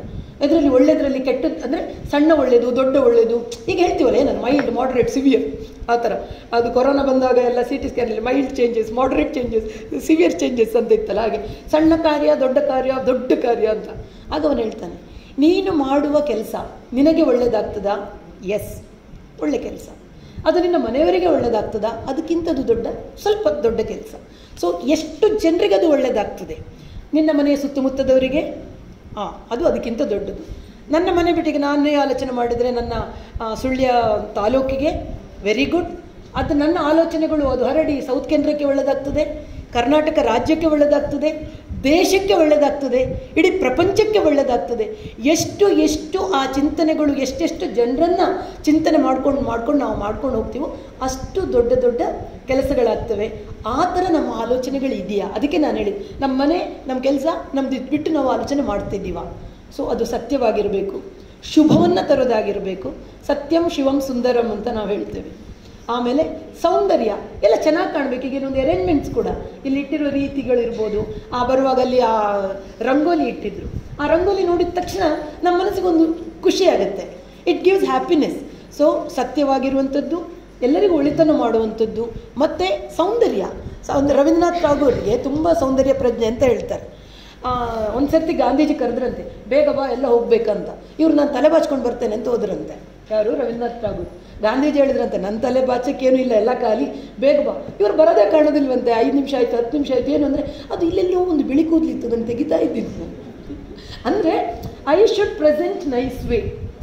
ಇದರಲ್ಲಿ ಒಳ್ಳೆಯದರಲ್ಲಿ ಕೆಟ್ಟದ್ದು ಅಂದರೆ ಸಣ್ಣ ಒಳ್ಳೆಯದು, ದೊಡ್ಡ ಒಳ್ಳೆಯದು, ಈಗ ಹೇಳ್ತೀವಲ್ಲ ಏನದು ಮೈಲ್ಡ್, ಮಾಡರೇಟ್, ಸಿವಿಯರ್ ಆ ಥರ. ಅದು ಕೊರೋನಾ ಬಂದಾಗ ಎಲ್ಲ CT ಸ್ಕ್ಯಾನಲ್ಲಿ mild changes, moderate changes, severe changes ಅಂತ ಇತ್ತಲ್ಲ, ಹಾಗೆ ಸಣ್ಣ ಕಾರ್ಯ, ದೊಡ್ಡ ಕಾರ್ಯ ಅಂತ. ಆಗ ಅವನು ಹೇಳ್ತಾನೆ, ನೀನು ಮಾಡುವ ಕೆಲಸ ನಿನಗೆ ಒಳ್ಳೆಯದಾಗ್ತದಾ? ಎಸ್, ಒಳ್ಳೆ ಕೆಲಸ. ಅದು ನಿನ್ನ ಮನೆಯವರಿಗೆ ಒಳ್ಳೆಯದಾಗ್ತದಾ? ಅದಕ್ಕಿಂತದ್ದು ಸ್ವಲ್ಪ ದೊಡ್ಡ ಕೆಲಸ. ಸೊ ಎಷ್ಟು ಜನರಿಗೆ ಅದು ಒಳ್ಳೆಯದಾಗ್ತದೆ? ನಿನ್ನ ಮನೆಯ ಸುತ್ತಮುತ್ತದವರಿಗೆ ಅದು ಅದಕ್ಕಿಂತ ದೊಡ್ಡದು. ನನ್ನ ಮನೆ ಬಿಟ್ಟಿಗೆ ನಾನೇ ಆಲೋಚನೆ ಮಾಡಿದರೆ ನನ್ನ ಸುಳ್ಯ ತಾಲೂಕಿಗೆ ವೆರಿ ಗುಡ್. ಅದು ನನ್ನ ಆಲೋಚನೆಗಳು ಅದು ಹರಡಿ ಸೌತ್ ಕೇಂದ್ರಕ್ಕೆ ಒಳ್ಳೆಯದಾಗ್ತದೆ, ಕರ್ನಾಟಕ ರಾಜ್ಯಕ್ಕೆ ಒಳ್ಳೆಯದಾಗ್ತದೆ, ದೇಶಕ್ಕೆ ಒಳ್ಳೆಯದಾಗ್ತದೆ, ಇಡೀ ಪ್ರಪಂಚಕ್ಕೆ ಒಳ್ಳೆಯದಾಗ್ತದೆ. ಎಷ್ಟು ಆ ಚಿಂತನೆಗಳು ಎಷ್ಟೆಷ್ಟು ಜನರನ್ನು ಚಿಂತನೆ ಮಾಡ್ಕೊಂಡು ನಾವು ಮಾಡ್ಕೊಂಡು ಹೋಗ್ತೀವೋ ಅಷ್ಟು ದೊಡ್ಡ ಕೆಲಸಗಳಾಗ್ತವೆ. ಆ ಥರ ನಮ್ಮ ಆಲೋಚನೆಗಳು ಇದೆಯಾ? ಅದಕ್ಕೆ ನಾನು ಹೇಳಿದ್ದು, ನಮ್ಮ ಮನೆ, ನಮ್ಮ ಕೆಲಸ, ನಮ್ದು ಬಿಟ್ಟು ನಾವು ಆಲೋಚನೆ ಮಾಡ್ತಿದ್ದೀವ. ಸೊ ಅದು ಸತ್ಯವಾಗಿರಬೇಕು, ಶುಭವನ್ನು ತರೋದಾಗಿರಬೇಕು. ಸತ್ಯಂ ಶಿವಂ ಸುಂದರಂ ಅಂತ ನಾವು ಹೇಳ್ತೇವೆ. ಆಮೇಲೆ ಸೌಂದರ್ಯ ಎಲ್ಲ ಚೆನ್ನಾಗಿ ಕಾಣಬೇಕು. ಈಗ ಇನ್ನೊಂದು ಅರೇಂಜ್ಮೆಂಟ್ಸ್ ಕೂಡ ಇಲ್ಲಿ ಇಟ್ಟಿರೋ ರೀತಿಗಳಿರ್ಬೋದು. ಬರುವಾಗ ಅಲ್ಲಿ ಆ ರಂಗೋಲಿ ಇಟ್ಟಿದ್ರು, ಆ ರಂಗೋಲಿ ನೋಡಿದ ತಕ್ಷಣ ನಮ್ಮ ಮನಸ್ಸಿಗೊಂದು ಖುಷಿ ಆಗುತ್ತೆ. It gives happiness. ಸೊ ಸತ್ಯವಾಗಿರುವಂಥದ್ದು, ಎಲ್ಲರಿಗೂ ಒಳಿತನ್ನು ಮಾಡುವಂಥದ್ದು, ಮತ್ತು ಸೌಂದರ್ಯ. ರವೀಂದ್ರನಾಥ್ ಟಾಗೋರ್ಗೆ ತುಂಬ ಸೌಂದರ್ಯ ಪ್ರಜ್ಞೆ ಅಂತ ಹೇಳ್ತಾರೆ. ಒಂದು ಸರ್ತಿ ಗಾಂಧೀಜಿ ಕರೆದ್ರಂತೆ, ಬೇಗ ಬಾ ಎಲ್ಲ ಹೋಗ್ಬೇಕಂತ. ಇವ್ರು ನಾನು ತಲೆ ಬಾಚ್ಕೊಂಡು ಬರ್ತೇನೆ ಅಂತ ಹೋದ್ರಂತೆ. ಯಾರು? ರವೀಂದ್ರನಾಥ್ ಟಾಗೋರ್. ಗಾಂಧೀಜಿ ಹೇಳಿದ್ರಂತೆ, ನನ್ನ ತಲೆ ಬಾಚಕ್ಕೇನು ಇಲ್ಲ, ಎಲ್ಲ ಖಾಲಿ, ಬೇಗ ಬಾ. ಇವ್ರು ಬರೋದೇ ಕಾಣೋದಿಲ್ವಂತೆ. 5 ನಿಮಿಷ ಆಯಿತು, 10 ನಿಮಿಷ ಆಯಿತು. ಏನು ಅಂದರೆ ಅದು ಇಲ್ಲೆಲ್ಲೋ ಒಂದು ಬಿಳಿ ಕೂದಲಿತ್ತು, ನಾನು ತೆಗಿತಾ ಇದ್ದಿದ್ದು. ಅಂದರೆ I should present nice way.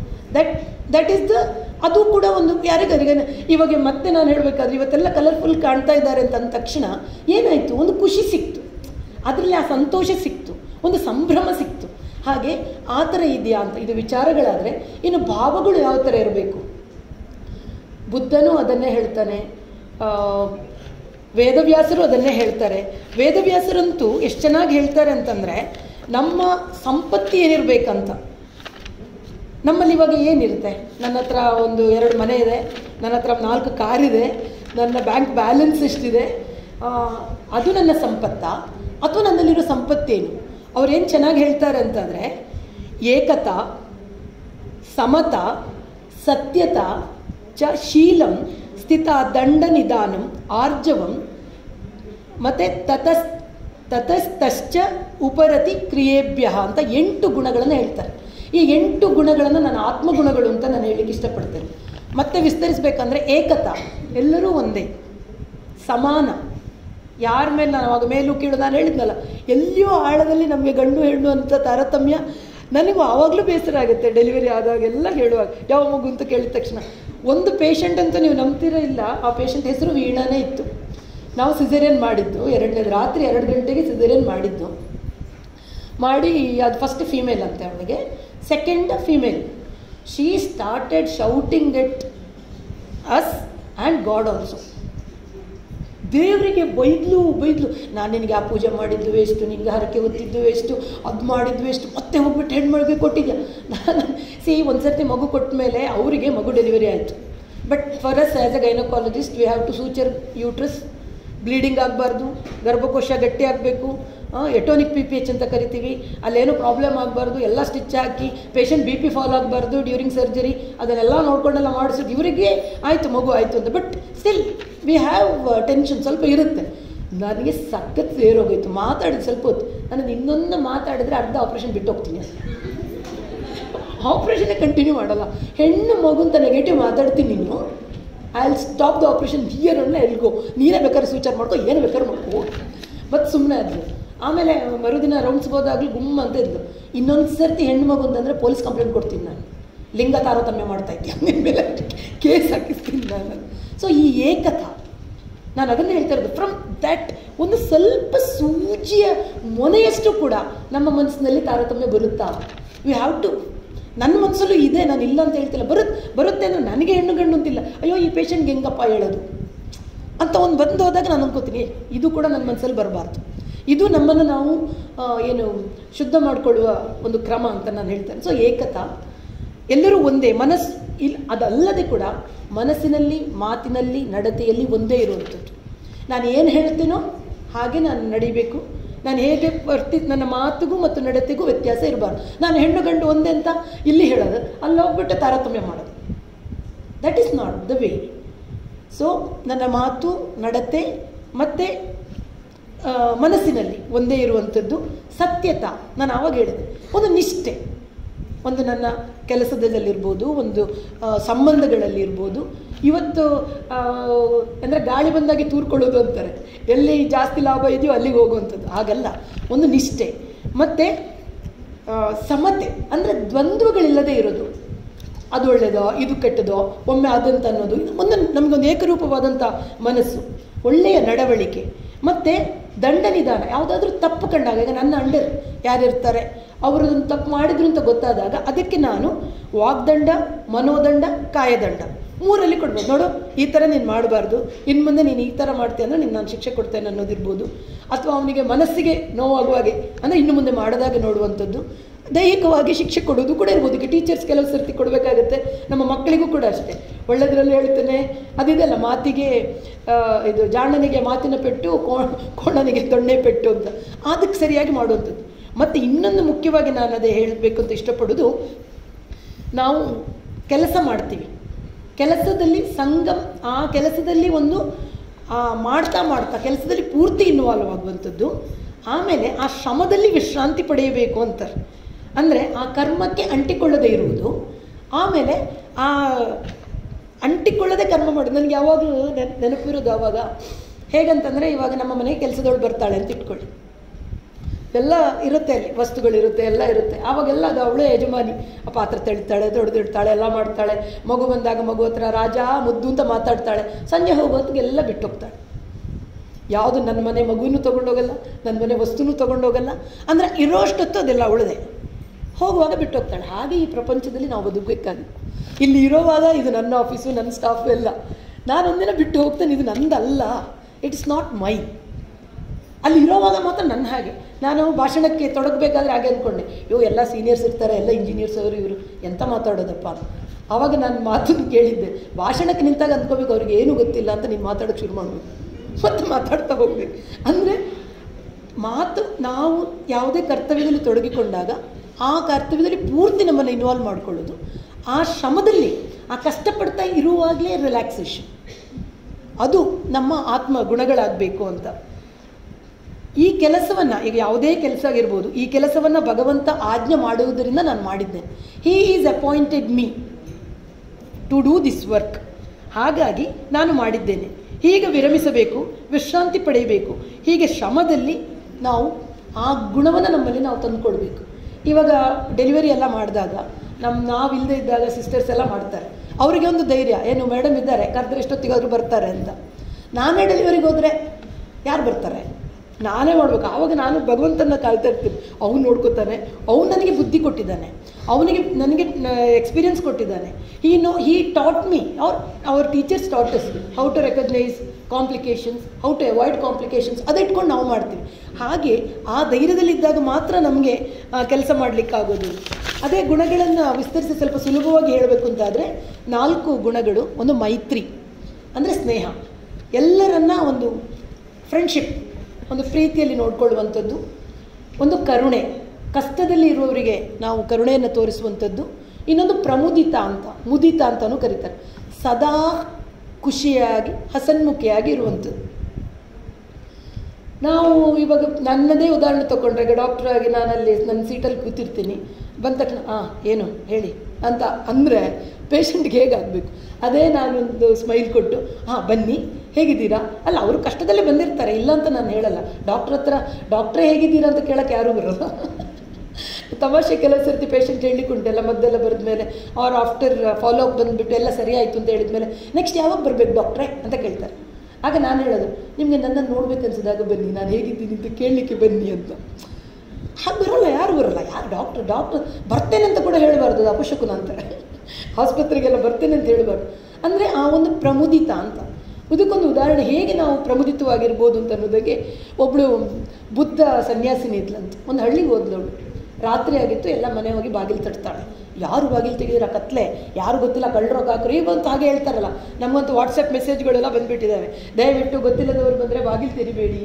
That is ಅದು ಕೂಡ ಒಂದು ಯಾರಿಗಾರಿಗೆ. ಇವಾಗ ಮತ್ತೆ ನಾನು ಹೇಳಬೇಕಾದ್ರೆ ಇವತ್ತೆಲ್ಲ ಕಲರ್ಫುಲ್ ಕಾಣ್ತಾ ಇದ್ದಾರೆ ಅಂತ ಅಂದ ತಕ್ಷಣ ಏನಾಯಿತು? ಒಂದು ಖುಷಿ ಸಿಕ್ತು, ಅದರಲ್ಲಿ ಆ ಸಂತೋಷ ಸಿಕ್ತು, ಒಂದು ಸಂಭ್ರಮ ಸಿಕ್ತು. ಹಾಗೆ ಆ ಥರ ಇದೆಯಾ ಅಂತ ಇದು ವಿಚಾರಗಳಾದರೆ, ಇನ್ನು ಭಾವಗಳು ಯಾವ ಥರ ಇರಬೇಕು? ಬುದ್ಧನೂ ಅದನ್ನೇ ಹೇಳ್ತಾನೆ, ವೇದವ್ಯಾಸರು ಅದನ್ನೇ ಹೇಳ್ತಾರೆ. ವೇದವ್ಯಾಸರಂತೂ ಎಷ್ಟು ಚೆನ್ನಾಗಿ ಹೇಳ್ತಾರೆ ಅಂತಂದರೆ, ನಮ್ಮ ಸಂಪತ್ತಿ ಏನಿರಬೇಕಂತ. ನಮ್ಮಲ್ಲಿ ಇವಾಗ ಏನಿರುತ್ತೆ? ನನ್ನ ಹತ್ರ 1-2 ಮನೆ ಇದೆ, ನನ್ನ ಹತ್ರ 4 ಕಾರಿದೆ, ನನ್ನ ಬ್ಯಾಂಕ್ ಬ್ಯಾಲೆನ್ಸ್ ಎಷ್ಟಿದೆ, ಅದು ನನ್ನ ಸಂಪತ್ತಾ ಅಥವಾ ನನ್ನಲ್ಲಿರೋ ಸಂಪತ್ತೇನು? ಅವ್ರೇನು ಚೆನ್ನಾಗಿ ಹೇಳ್ತಾರೆ ಅಂತಂದರೆ, ಏಕತಾ, ಸಮತಾ, ಸತ್ಯತಾ ಚ ಶೀಲಂ ಸ್ಥಿತ ದಂಡ ನಿಧಾನಂ ಆರ್ಜವಂ ಮತ್ತು ತತಸ್ತಶ್ಚ ಉಪರತಿ ಕ್ರಿಯೇಭ್ಯ ಅಂತ 8 ಗುಣಗಳನ್ನು ಹೇಳ್ತಾರೆ. ಈ 8 ಗುಣಗಳನ್ನು ನಾನು ಆತ್ಮಗುಣಗಳು ಅಂತ ನಾನು ಹೇಳಲಿಕ್ಕೆ ಇಷ್ಟಪಡ್ತೇನೆ. ಮತ್ತೆ ವಿಸ್ತರಿಸಬೇಕಂದ್ರೆ, ಏಕತಾ, ಎಲ್ಲರೂ ಒಂದೇ, ಸಮಾನ, ಯಾರ ಮೇಲೆ ನಾನು ಅವಾಗ ಮೇಲೂ ಕೀಳು ನಾನು ಹೇಳಿದ್ನಲ್ಲ, ಎಲ್ಲಿಯೋ ಆಳದಲ್ಲಿ ನಮಗೆ ಗಂಡು ಹೆಣ್ಣು ಅಂತ ತಾರತಮ್ಯ. ನನಗೂ ಆವಾಗಲೂ ಬೇಸರ ಆಗುತ್ತೆ ಡೆಲಿವರಿ ಆದಾಗೆಲ್ಲ ಹೇಳುವಾಗ, ಯಾವ ಮಗು ಅಂತ ಕೇಳಿದ ತಕ್ಷಣ. ಒಂದು ಪೇಷಂಟ್ ಅಂತ ನೀವು ನಂಬ್ತಿರೋ ಇಲ್ಲ, ಆ ಪೇಷಂಟ್ ಹೆಸರು ವೀಣಾನೇ ಇತ್ತು. ನಾವು ಸಿಸೇರಿಯನ್ ಮಾಡಿದ್ದು, ರಾತ್ರಿ 2 ಗಂಟೆಗೆ ಸಿಸೇರಿಯನ್ ಮಾಡಿ ಅದು ಫಸ್ಟ್ ಫೀಮೇಲ್ ಅಂತೆ ಅವಳಿಗೆ, second female. She started shouting at us and God also. ದೇವರಿಗೆ ಬೈದ್ಲು, ನಾನು ನಿನಗೆ ಆ ಪೂಜೆ ಮಾಡಿದ್ದು ವೇಸ್ಟು, ನಿನಗೆ ಹರಕೆ ಹೊತ್ತಿದ್ದು ವೇಸ್ಟು, ಅದು ಮಾಡಿದ್ದು ವೇಸ್ಟು, ಮತ್ತೆ ಹೋಗ್ಬಿಟ್ಟು ಹೆಣ್ಮಳಿಗೆ ಕೊಟ್ಟಿದ್ಯಾ. ನಾನು ಒಂದು ಸರ್ತಿ ಮಗು ಕೊಟ್ಟ ಮೇಲೆ ಅವರಿಗೆ ಮಗು ಡೆಲಿವರಿ ಆಯಿತು. But for us as a gynaecologist we have to suture uterus, bleeding ಆಗಬಾರ್ದು, ಗರ್ಭಕೋಶ ಗಟ್ಟಿ ಆಗಬೇಕು, ಎಟೋನಿಕ್ PPH ಅಂತ ಕರಿತೀವಿ, ಅಲ್ಲೇನೂ ಪ್ರಾಬ್ಲಮ್ ಆಗಬಾರ್ದು, ಎಲ್ಲ ಸ್ಟಿಚ್ ಹಾಕಿ, ಪೇಷಂಟ್ BP ಫಾಲ್ ಆಗಬಾರ್ದು ಡ್ಯೂರಿಂಗ್ ಸರ್ಜರಿ, ಅದನ್ನೆಲ್ಲ ನೋಡ್ಕೊಂಡೆಲ್ಲ ಮಾಡಿಸಿದ್ದು ಇವರಿಗೆ ಆಯಿತು, ಮಗು ಆಯಿತು ಅಂತ. But still we have tension ಸ್ವಲ್ಪ ಇರುತ್ತೆ. ನನಗೆ ಸಖತ್ ಸೇರೋಗೋಯ್ತು ಮಾತಾಡಿದ್ದು ಸ್ವಲ್ಪ ಹೊತ್ತು. ನನಗೆ ಇನ್ನೊಂದು ಮಾತಾಡಿದ್ರೆ ಅರ್ಧ ಆಪ್ರೇಷನ್ ಬಿಟ್ಟು ಹೋಗ್ತೀನಿ, ಆಪ್ರೇಷನ್ನೇ ಕಂಟಿನ್ಯೂ ಮಾಡಲ್ಲ. ಹೆಣ್ಣು ಮಗು ಅಂತ ನೆಗೆಟಿವ್ ಮಾತಾಡ್ತೀನಿ ನೀನು, I will stop the operation here ಅಲ್ಲ, ಎಲ್ಗೋ ನೀನೇ ಬೇಕಾದ್ರೆ ಸೂಚರ್ ಮಾಡ್ಕೊ, ಏನು ಬೇಕಾದ್ರೆ ಮಾಡ್ಕೋ ಮತ್ತು ಸುಮ್ಮನೆ ಆದ್ಲು. ಆಮೇಲೆ ಮರುದಿನ ರೌಂಡ್ಸ್ಗೆ ಹೋದಾಗಲೂ ಗುಮ್ಮ ಅಂತ ಇದ್ಲು. ಇನ್ನೊಂದು ಸರ್ತಿ ಹೆಣ್ಣು ಮಗು ಅಂತಂದರೆ ಪೊಲೀಸ್ ಕಂಪ್ಲೇಂಟ್ ಕೊಡ್ತೀನಿ ನಾನು, ಲಿಂಗ ತಾರತಮ್ಯ ಮಾಡ್ತಾ ಇದ್ದೆ, ನಿಮ್ಮ ಮೇಲೆ ಕೇಸ್ ಹಾಕಿಸ್ತೀನಿ ನಾನು. ಸೊ ಈ ಏಕತಾ, ನಾನು ಅದನ್ನು ಹೇಳ್ತಾ ಇರೋದು. ಫ್ರಮ್ ದ್ಯಾಟ್ ಒಂದು ಸ್ವಲ್ಪ ಸೂಜಿಯ ಮೊನೆಯಷ್ಟು ಕೂಡ ನಮ್ಮ ಮನಸ್ಸಿನಲ್ಲಿ ತಾರತಮ್ಯ ಬರುತ್ತಾ? We have to. ನನ್ನ ಮನಸ್ಸಲ್ಲೂ ಇದೆ, ನಾನು ಇಲ್ಲ ಅಂತ ಹೇಳ್ತಿಲ್ಲ, ಬರುತ್ತೆ ಅಂದರೆ ನನಗೆ ಹೆಣ್ಣು ಗಂಡು ಅಂತಿಲ್ಲ. ಅಯ್ಯೋ ಈ ಪೇಷಂಟ್ಗೆ ಹೆಂಗಪ್ಪ ಹೇಳೋದು ಅಂತ ಒಂದು ಬಂದು ಹೋದಾಗ ನಾನು ಅನ್ಕೋತೀನಿ, ಇದು ಕೂಡ ನನ್ನ ಮನಸ್ಸಲ್ಲಿ ಬರಬಾರ್ದು. ಇದು ನಮ್ಮನ್ನು ನಾವು ಶುದ್ಧ ಮಾಡಿಕೊಳ್ಳುವ ಒಂದು ಕ್ರಮ ಅಂತ ನಾನು ಹೇಳ್ತೇನೆ. ಸೊ ಏಕತಾ, ಎಲ್ಲರೂ ಒಂದೇ ಮನಸ್ಸು ಇಲ್ಲ. ಅದಲ್ಲದೆ ಕೂಡ ಮನಸ್ಸಿನಲ್ಲಿ, ಮಾತಿನಲ್ಲಿ, ನಡತೆಯಲ್ಲಿ ಒಂದೇ ಇರುವಂಥದ್ದು. ನಾನು ಏನು ಹೇಳ್ತೀನೋ ಹಾಗೆ ನಾನು ನಡಿಬೇಕು, ನಾನು ಹೇಗೆ ನನ್ನ ಮಾತಿಗೂ ಮತ್ತು ನಡತೆಗೂ ವ್ಯತ್ಯಾಸ ಇರಬಾರ್ದು. ನಾನು ಹೆಣ್ಣು ಗಂಡು ಒಂದೇ ಅಂತ ಇಲ್ಲಿ ಹೇಳೋದು, ಅಲ್ಲಿ ಹೋಗ್ಬಿಟ್ಟು ತಾರತಮ್ಯ ಮಾಡೋದು. That is not the way. So ನನ್ನ ಮಾತು, ನಡತೆ ಮತ್ತು ಮನಸ್ಸಿನಲ್ಲಿ ಒಂದೇ ಇರುವಂಥದ್ದು ಸತ್ಯತಾ. ನಾನು ಆವಾಗ ಹೇಳಿದೆ, ಒಂದು ನಿಷ್ಠೆ, ಒಂದು ನನ್ನ ಕೆಲಸದಲ್ಲಿರ್ಬೋದು, ಒಂದು ಸಂಬಂಧಗಳಲ್ಲಿರ್ಬೋದು. ಇವತ್ತು ಅಂದರೆ ಗಾಳಿ ಬಂದಾಗಿ ತೂರ್ಕೊಳ್ಳೋದು ಅಂತಾರೆ, ಎಲ್ಲಿ ಜಾಸ್ತಿ ಲಾಭ ಇದೆಯೋ ಅಲ್ಲಿಗೆ ಹೋಗುವಂಥದ್ದು. ಹಾಗಲ್ಲ, ಒಂದು ನಿಷ್ಠೆ ಮತ್ತು ಸಮತೆ, ಅಂದರೆ ದ್ವಂದ್ವಗಳಿಲ್ಲದೆ ಇರೋದು. ಅದು ಒಳ್ಳೆಯದೋ ಇದು ಕೆಟ್ಟದೋ, ಒಮ್ಮೆ ಅದಂತ ಅನ್ನೋದು. ಒಂದು ನಮಗೊಂದು ಏಕರೂಪವಾದಂಥ ಮನಸ್ಸು, ಒಳ್ಳೆಯ ನಡವಳಿಕೆ ಮತ್ತು ದಂಡ ನಿಧಾನ. ಯಾವುದಾದ್ರೂ ತಪ್ಪು ಕಂಡಾಗ, ಈಗ ನನ್ನ ಅಂಡರ್ ಯಾರಿರ್ತಾರೆ ಅವರು ತಪ್ಪು ಮಾಡಿದ್ರು ಅಂತ ಗೊತ್ತಾದಾಗ ಅದಕ್ಕೆ ನಾನು ವಾಗ್ದಂಡ, ಮನೋದಂಡ, ಕಾಯದಂಡ ಮೂರಲ್ಲಿ ಕೊಡ್ಬೋದು. ನೋಡು, ಈ ಥರ ನೀನು ಮಾಡಬಾರ್ದು, ಇನ್ನು ಮುಂದೆ ನೀನು ಈ ಥರ ಮಾಡ್ತೀಯ ಅಂದರೆ ನೀನು ನಾನು ಶಿಕ್ಷೆ ಕೊಡ್ತೇನೆ ಅನ್ನೋದಿರ್ಬೋದು. ಅಥವಾ ಅವನಿಗೆ ಮನಸ್ಸಿಗೆ ನೋವಾಗುವಾಗೆ ಅಂದರೆ ಇನ್ನು ಮುಂದೆ ಮಾಡಿದಾಗ ನೋಡುವಂಥದ್ದು. ದೈಹಿಕವಾಗಿ ಶಿಕ್ಷೆ ಕೊಡೋದು ಕೂಡ ಇರ್ಬೋದು. ಈಗ ಟೀಚರ್ಸ್ ಕೆಲವು ಸರ್ತಿ ಕೊಡಬೇಕಾಗುತ್ತೆ, ನಮ್ಮ ಮಕ್ಕಳಿಗೂ ಕೂಡ ಅಷ್ಟೇ. ಒಳ್ಳೆದರಲ್ಲಿ ಹೇಳ್ತೇನೆ, ಅದಿದೆಲ್ಲ ಮಾತಿಗೆ ಇದು ಜಾಣನಿಗೆ ಮಾತಿನ ಪೆಟ್ಟು, ಕೋಣನಿಗೆ ದೊಣ್ಣೆ ಪೆಟ್ಟು ಅಂತ, ಅದಕ್ಕೆ ಸರಿಯಾಗಿ ಮಾಡುವಂಥದ್ದು. ಮತ್ತು ಇನ್ನೊಂದು ಮುಖ್ಯವಾಗಿ ನಾನು ಅದೇ ಹೇಳಬೇಕು ಅಂತ ಇಷ್ಟಪಡೋದು, ನಾವು ಕೆಲಸ ಮಾಡ್ತೀವಿ, ಕೆಲಸದಲ್ಲಿ ಆ ಕೆಲಸದಲ್ಲಿ ಒಂದು ಮಾಡ್ತಾ ಮಾಡ್ತಾ ಕೆಲಸದಲ್ಲಿ ಪೂರ್ತಿ ಇನ್ವಾಲ್ವ್ ಆಗುವಂಥದ್ದು. ಆಮೇಲೆ ಆ ಶ್ರಮದಲ್ಲಿ ವಿಶ್ರಾಂತಿ ಪಡೆಯಬೇಕು ಅಂತಾರೆ. ಅಂದರೆ ಆ ಕರ್ಮಕ್ಕೆ ಅಂಟಿಕೊಳ್ಳದೇ ಇರುವುದು, ಆಮೇಲೆ ಆ ಅಂಟಿಕೊಳ್ಳದೆ ಕರ್ಮ ಮಾಡೋದು. ನನಗೆ ಯಾವಾಗಲೂ ನೆನಪಿರೋದು ಆವಾಗ ಹೇಗಂತಂದರೆ, ಇವಾಗ ನಮ್ಮ ಮನೆಗೆ ಕೆಲಸದವಳು ಬರ್ತಾಳೆ ಅಂತ ಇಟ್ಕೊಳ್ಳಿ, ಎಲ್ಲ ಇರುತ್ತೆ, ಅಲ್ಲಿ ವಸ್ತುಗಳಿರುತ್ತೆ, ಎಲ್ಲ ಇರುತ್ತೆ. ಆವಾಗೆಲ್ಲ ಅದು ಅವಳೇ ಯಜಮಾನಿ. ಆ ಪಾತ್ರೆ ತೆಳಿತಾಳೆ, ತೊಳೆದಿಡ್ತಾಳೆ, ಎಲ್ಲ ಮಾಡ್ತಾಳೆ. ಮಗು ಬಂದಾಗ ಮಗು ಹತ್ರ ರಾಜ ಮುದ್ದು ಅಂತ ಮಾತಾಡ್ತಾಳೆ. ಸಂಜೆ ಹೋಗೋತ್ತಿಗೆ ಎಲ್ಲ ಬಿಟ್ಟು ಹೋಗ್ತಾಳೆ. ಯಾವುದು ನನ್ನ ಮನೆ ಮಗುವಿನೂ ತೊಗೊಂಡೋಗಲ್ಲ, ನನ್ನ ಮನೆ ವಸ್ತುನೂ ತೊಗೊಂಡೋಗಲ್ಲ. ಅಂದರೆ ಇರೋಷ್ಟೊತ್ತು ಅದೆಲ್ಲ ಅವಳದೆ, ಹೋಗುವಾಗ ಬಿಟ್ಟು ಹೋಗ್ತಾಳೆ. ಹಾಗೆ ಈ ಪ್ರಪಂಚದಲ್ಲಿ ನಾವು ಬದುಕಬೇಕಾಗಿತ್ತು. ಇಲ್ಲಿ ಇರೋವಾಗ ಇದು ನನ್ನ ಆಫೀಸು, ನನ್ನ ಸ್ಟಾಫು ಎಲ್ಲ, ನಾನೊಂದಿನ ಬಿಟ್ಟು ಹೋಗ್ತೇನೆ, ಇದು ನಂದಲ್ಲ, ಇಟ್ಸ್ ನಾಟ್ ಮೈ. ಅಲ್ಲಿ ಇರೋವಾಗ ಮಾತ್ರ ನನ್ನ ಹಾಗೆ. ನಾನು ಭಾಷಣಕ್ಕೆ ತೊಡಗಬೇಕಾದ್ರೆ ಹಾಗೆ ಅಂದ್ಕೊಂಡೆ, ಎಲ್ಲ ಸೀನಿಯರ್ಸ್ ಇರ್ತಾರೆ, ಎಲ್ಲ ಇಂಜಿನಿಯರ್ಸ್ ಅವರು, ಇವರು ಎಂತ ಮಾತಾಡೋದಪ್ಪ. ಆವಾಗ ನಾನು ಮಾತನ್ನು ಕೇಳಿದ್ದೆ, ಭಾಷಣಕ್ಕೆ ನಿಂತಾಗ ಅಂದ್ಕೋಬೇಕು ಅವ್ರಿಗೆ ಏನೂ ಗೊತ್ತಿಲ್ಲ ಅಂತ ನೀನು ಮಾತಾಡೋಕ್ಕೆ ಶುರು ಮಾಡಬೇಕು, ಮತ್ತು ಮಾತಾಡ್ತಾ ಹೋಗ್ಬೇಕು. ಅಂದರೆ ಮಾತು, ನಾವು ಯಾವುದೇ ಕರ್ತವ್ಯದಲ್ಲಿ ತೊಡಗಿಕೊಂಡಾಗ ಆ ಕರ್ತವ್ಯದಲ್ಲಿ ಪೂರ್ತಿ ನಮ್ಮನ್ನು ಇನ್ವಾಲ್ವ್ ಮಾಡಿಕೊಳ್ಳೋದು. ಆ ಶ್ರಮದಲ್ಲಿ, ಆ ಕಷ್ಟಪಡ್ತಾ ಇರುವಾಗಲೇ ರಿಲ್ಯಾಕ್ಸೇಷನ್, ಅದು ನಮ್ಮ ಆತ್ಮ ಗುಣಗಳಾಗಬೇಕು ಅಂತ. ಈ ಕೆಲಸವನ್ನು, ಈಗ ಯಾವುದೇ ಕೆಲಸ ಆಗಿರ್ಬೋದು, ಈ ಕೆಲಸವನ್ನು ಭಗವಂತ ಆಜ್ಞೆ ಮಾಡುವುದರಿಂದ ನಾನು ಮಾಡಿದ್ದೇನೆ. He is appointed me to do this work. ಹಾಗಾಗಿ ನಾನು ಮಾಡಿದ್ದೇನೆ. ಹೀಗೆ ವಿರಮಿಸಬೇಕು, ವಿಶ್ರಾಂತಿ ಪಡೆಯಬೇಕು. ಹೀಗೆ ಶ್ರಮದಲ್ಲಿ ನಾವು ಆ ಗುಣವನ್ನು ನಮ್ಮಲ್ಲಿ ನಾವು ತಂದುಕೊಳ್ಬೇಕು. ಇವಾಗ ಡೆಲಿವರಿ ಎಲ್ಲ ಮಾಡಿದಾಗ ನಾವಿಲ್ಲದೆ ಇದ್ದಾಗ ಸಿಸ್ಟರ್ಸ್ ಎಲ್ಲ ಮಾಡ್ತಾರೆ. ಅವರಿಗೆ ಒಂದು ಧೈರ್ಯ, ಏನು ಮೇಡಮ್ ಇದ್ದಾರೆ, ಕರೆದ್ರೆ ಎಷ್ಟೊತ್ತಿಗಾದರೂ ಬರ್ತಾರೆ ಅಂತ. ನಾನೇ ಡೆಲಿವರಿಗೆ ಹೋದರೆ ಯಾರು ಬರ್ತಾರೆ, ನಾನೇ ಮಾಡಬೇಕು. ಆವಾಗ ನಾನು ಭಗವಂತನ ಕಾಯ್ತಾ ಇರ್ತೀನಿ, ಅವನು ನೋಡ್ಕೋತಾನೆ, ಅವನು ನನಗೆ ಬುದ್ಧಿ ಕೊಟ್ಟಿದ್ದಾನೆ, ನನಗೆ ಎಕ್ಸ್ಪೀರಿಯನ್ಸ್ ಕೊಟ್ಟಿದ್ದಾನೆ. He taught me, our teachers taught us how to recognise complications, how to avoid complications. ಅದು ಇಟ್ಕೊಂಡು ನಾವು ಮಾಡ್ತೀವಿ. ಹಾಗೆ ಆ ಧೈರ್ಯದಲ್ಲಿದ್ದಾಗ ಮಾತ್ರ ನಮಗೆ ಕೆಲಸ ಮಾಡಲಿಕ್ಕಾಗೋದು. ಅದೇ ಗುಣಗಳನ್ನು ವಿಸ್ತರಿಸಿ ಸ್ವಲ್ಪ ಸುಲಭವಾಗಿ ಹೇಳಬೇಕು ಅಂತಾದರೆ 4 ಗುಣಗಳು. ಒಂದು ಮೈತ್ರಿ, ಅಂದರೆ ಸ್ನೇಹ, ಎಲ್ಲರನ್ನ ಒಂದು ಫ್ರೆಂಡ್ಶಿಪ್, ಒಂದು ಪ್ರೀತಿಯಲ್ಲಿ ನೋಡಿಕೊಳ್ಳುವಂಥದ್ದು. ಒಂದು ಕರುಣೆ, ಕಷ್ಟದಲ್ಲಿ ಇರುವವರಿಗೆ ನಾವು ಕರುಣೆಯನ್ನು ತೋರಿಸುವಂಥದ್ದು. ಇನ್ನೊಂದು ಪ್ರಮುದಿತ ಅಂತ, ಮುದಿತ ಅಂತಲೂ ಕರೀತಾರೆ, ಸದಾ ಖುಷಿಯಾಗಿ ಹಸನ್ಮುಖಿಯಾಗಿ ಇರುವಂಥದ್ದು. ನಾವು ಇವಾಗ ನನ್ನದೇ ಉದಾಹರಣೆ ತೊಗೊಂಡ್ರೆ, ಈಗ ಡಾಕ್ಟ್ರಾಗಿ ನಾನಲ್ಲಿ ನನ್ನ ಸೀಟಲ್ಲಿ ಕೂತಿರ್ತೀನಿ, ಬಂದ ತಕ್ಷಣ ಏನು ಹೇಳಿ ಅಂತ ಅಂದರೆ ಪೇಷಂಟ್ಗೆ ಹೇಗಾಗಬೇಕು. ಅದೇ ನಾನೊಂದು ಸ್ಮೈಲ್ ಕೊಟ್ಟು ಬನ್ನಿ ಹೇಗಿದ್ದೀರಾ, ಅಲ್ಲ ಅವರು ಕಷ್ಟದಲ್ಲೇ ಬಂದಿರ್ತಾರೆ, ಇಲ್ಲ ಅಂತ ನಾನು ಹೇಳಲ್ಲ. ಡಾಕ್ಟ್ರ್ ಹತ್ರ ಡಾಕ್ಟ್ರೇ ಹೇಗಿದ್ದೀರಾ ಅಂತ ಕೇಳೋಕ್ಕೆ ಯಾರೂ ಬರೋಲ್ಲ. ತಮಾಷೆ ಕೆಲವು ಸರ್ತಿ ಪೇಷಂಟ್ ಹೇಳಲಿಕ್ಕೆ ಉಂಟೆಲ್ಲ, ಮದ್ದೆಲ್ಲ ಬರೆದ ಮೇಲೆ ಅವ್ರು ಆಫ್ಟರ್ ಫಾಲೋ ಅಪ್ ಬಂದುಬಿಟ್ಟು ಎಲ್ಲ ಸರಿ ಆಯಿತು ಅಂತ ಹೇಳಿದ ಮೇಲೆ ನೆಕ್ಸ್ಟ್ ಯಾವಾಗ ಬರಬೇಕು ಡಾಕ್ಟ್ರೇ ಅಂತ ಕೇಳ್ತಾರೆ. ಆಗ ನಾನು ಹೇಳೋದು, ನಿಮಗೆ ನನ್ನನ್ನು ನೋಡ್ಬೇಕು ಅನ್ಸಿದಾಗ ಬನ್ನಿ, ನಾನು ಹೇಗಿದ್ದೀನಿ ಅಂತ ಕೇಳಲಿಕ್ಕೆ ಬನ್ನಿ ಅಂತ. ಹಾಗೆ ಬರೋಲ್ಲ, ಯಾರು ಬರೋಲ್ಲ. ಯಾರು ಡಾಕ್ಟ್ರ್ ಬರ್ತೇನೆ ಅಂತ ಕೂಡ ಹೇಳಬಾರ್ದು, ಅದು ಅಪಶಕುನ ಅಂತಾರೆ. ಆಸ್ಪತ್ರೆಗೆಲ್ಲ ಬರ್ತೇನೆ ಅಂತ ಹೇಳಬಾರ್ದು. ಅಂದರೆ ಆ ಒಂದು ಪ್ರಮುದಿತ ಅಂತ. ಇದಕ್ಕೊಂದು ಉದಾಹರಣೆ, ಹೇಗೆ ನಾವು ಪ್ರಮುದಿತವಾಗಿರ್ಬೋದು ಅಂತ ಅನ್ನೋದಕ್ಕೆ, ಒಬ್ಬಳು ಬುದ್ಧ ಸನ್ಯಾಸಿನಿ ಇದ್ಲಂತ. ಒಂದು ಹಳ್ಳಿಗೆ ಹೋದ್ಲವಳು, ರಾತ್ರಿ ಆಗಿತ್ತು, ಎಲ್ಲ ಮನೆ ಹೋಗಿ ಬಾಗಿಲು ತಟ್ತಾಳೆ. ಯಾರು ಬಾಗಿಲು ತೆಗೆದಿರ ಕತ್ಲೆ, ಯಾರು ಗೊತ್ತಿಲ್ಲ, ಕಳ್ಳರೋ ಕಾಕರು ಈಗ ಅಂತ ಹಾಗೆ ಹೇಳ್ತಾರಲ್ಲ. ನಮಗಂತೂ ವಾಟ್ಸಪ್ ಮೆಸೇಜ್ಗಳೆಲ್ಲ ಬಂದುಬಿಟ್ಟಿದ್ದಾವೆ, ದಯವಿಟ್ಟು ಗೊತ್ತಿಲ್ಲದವ್ರು ಬಂದರೆ ಬಾಗಿಲು ತೆರಿಬೇಡಿ,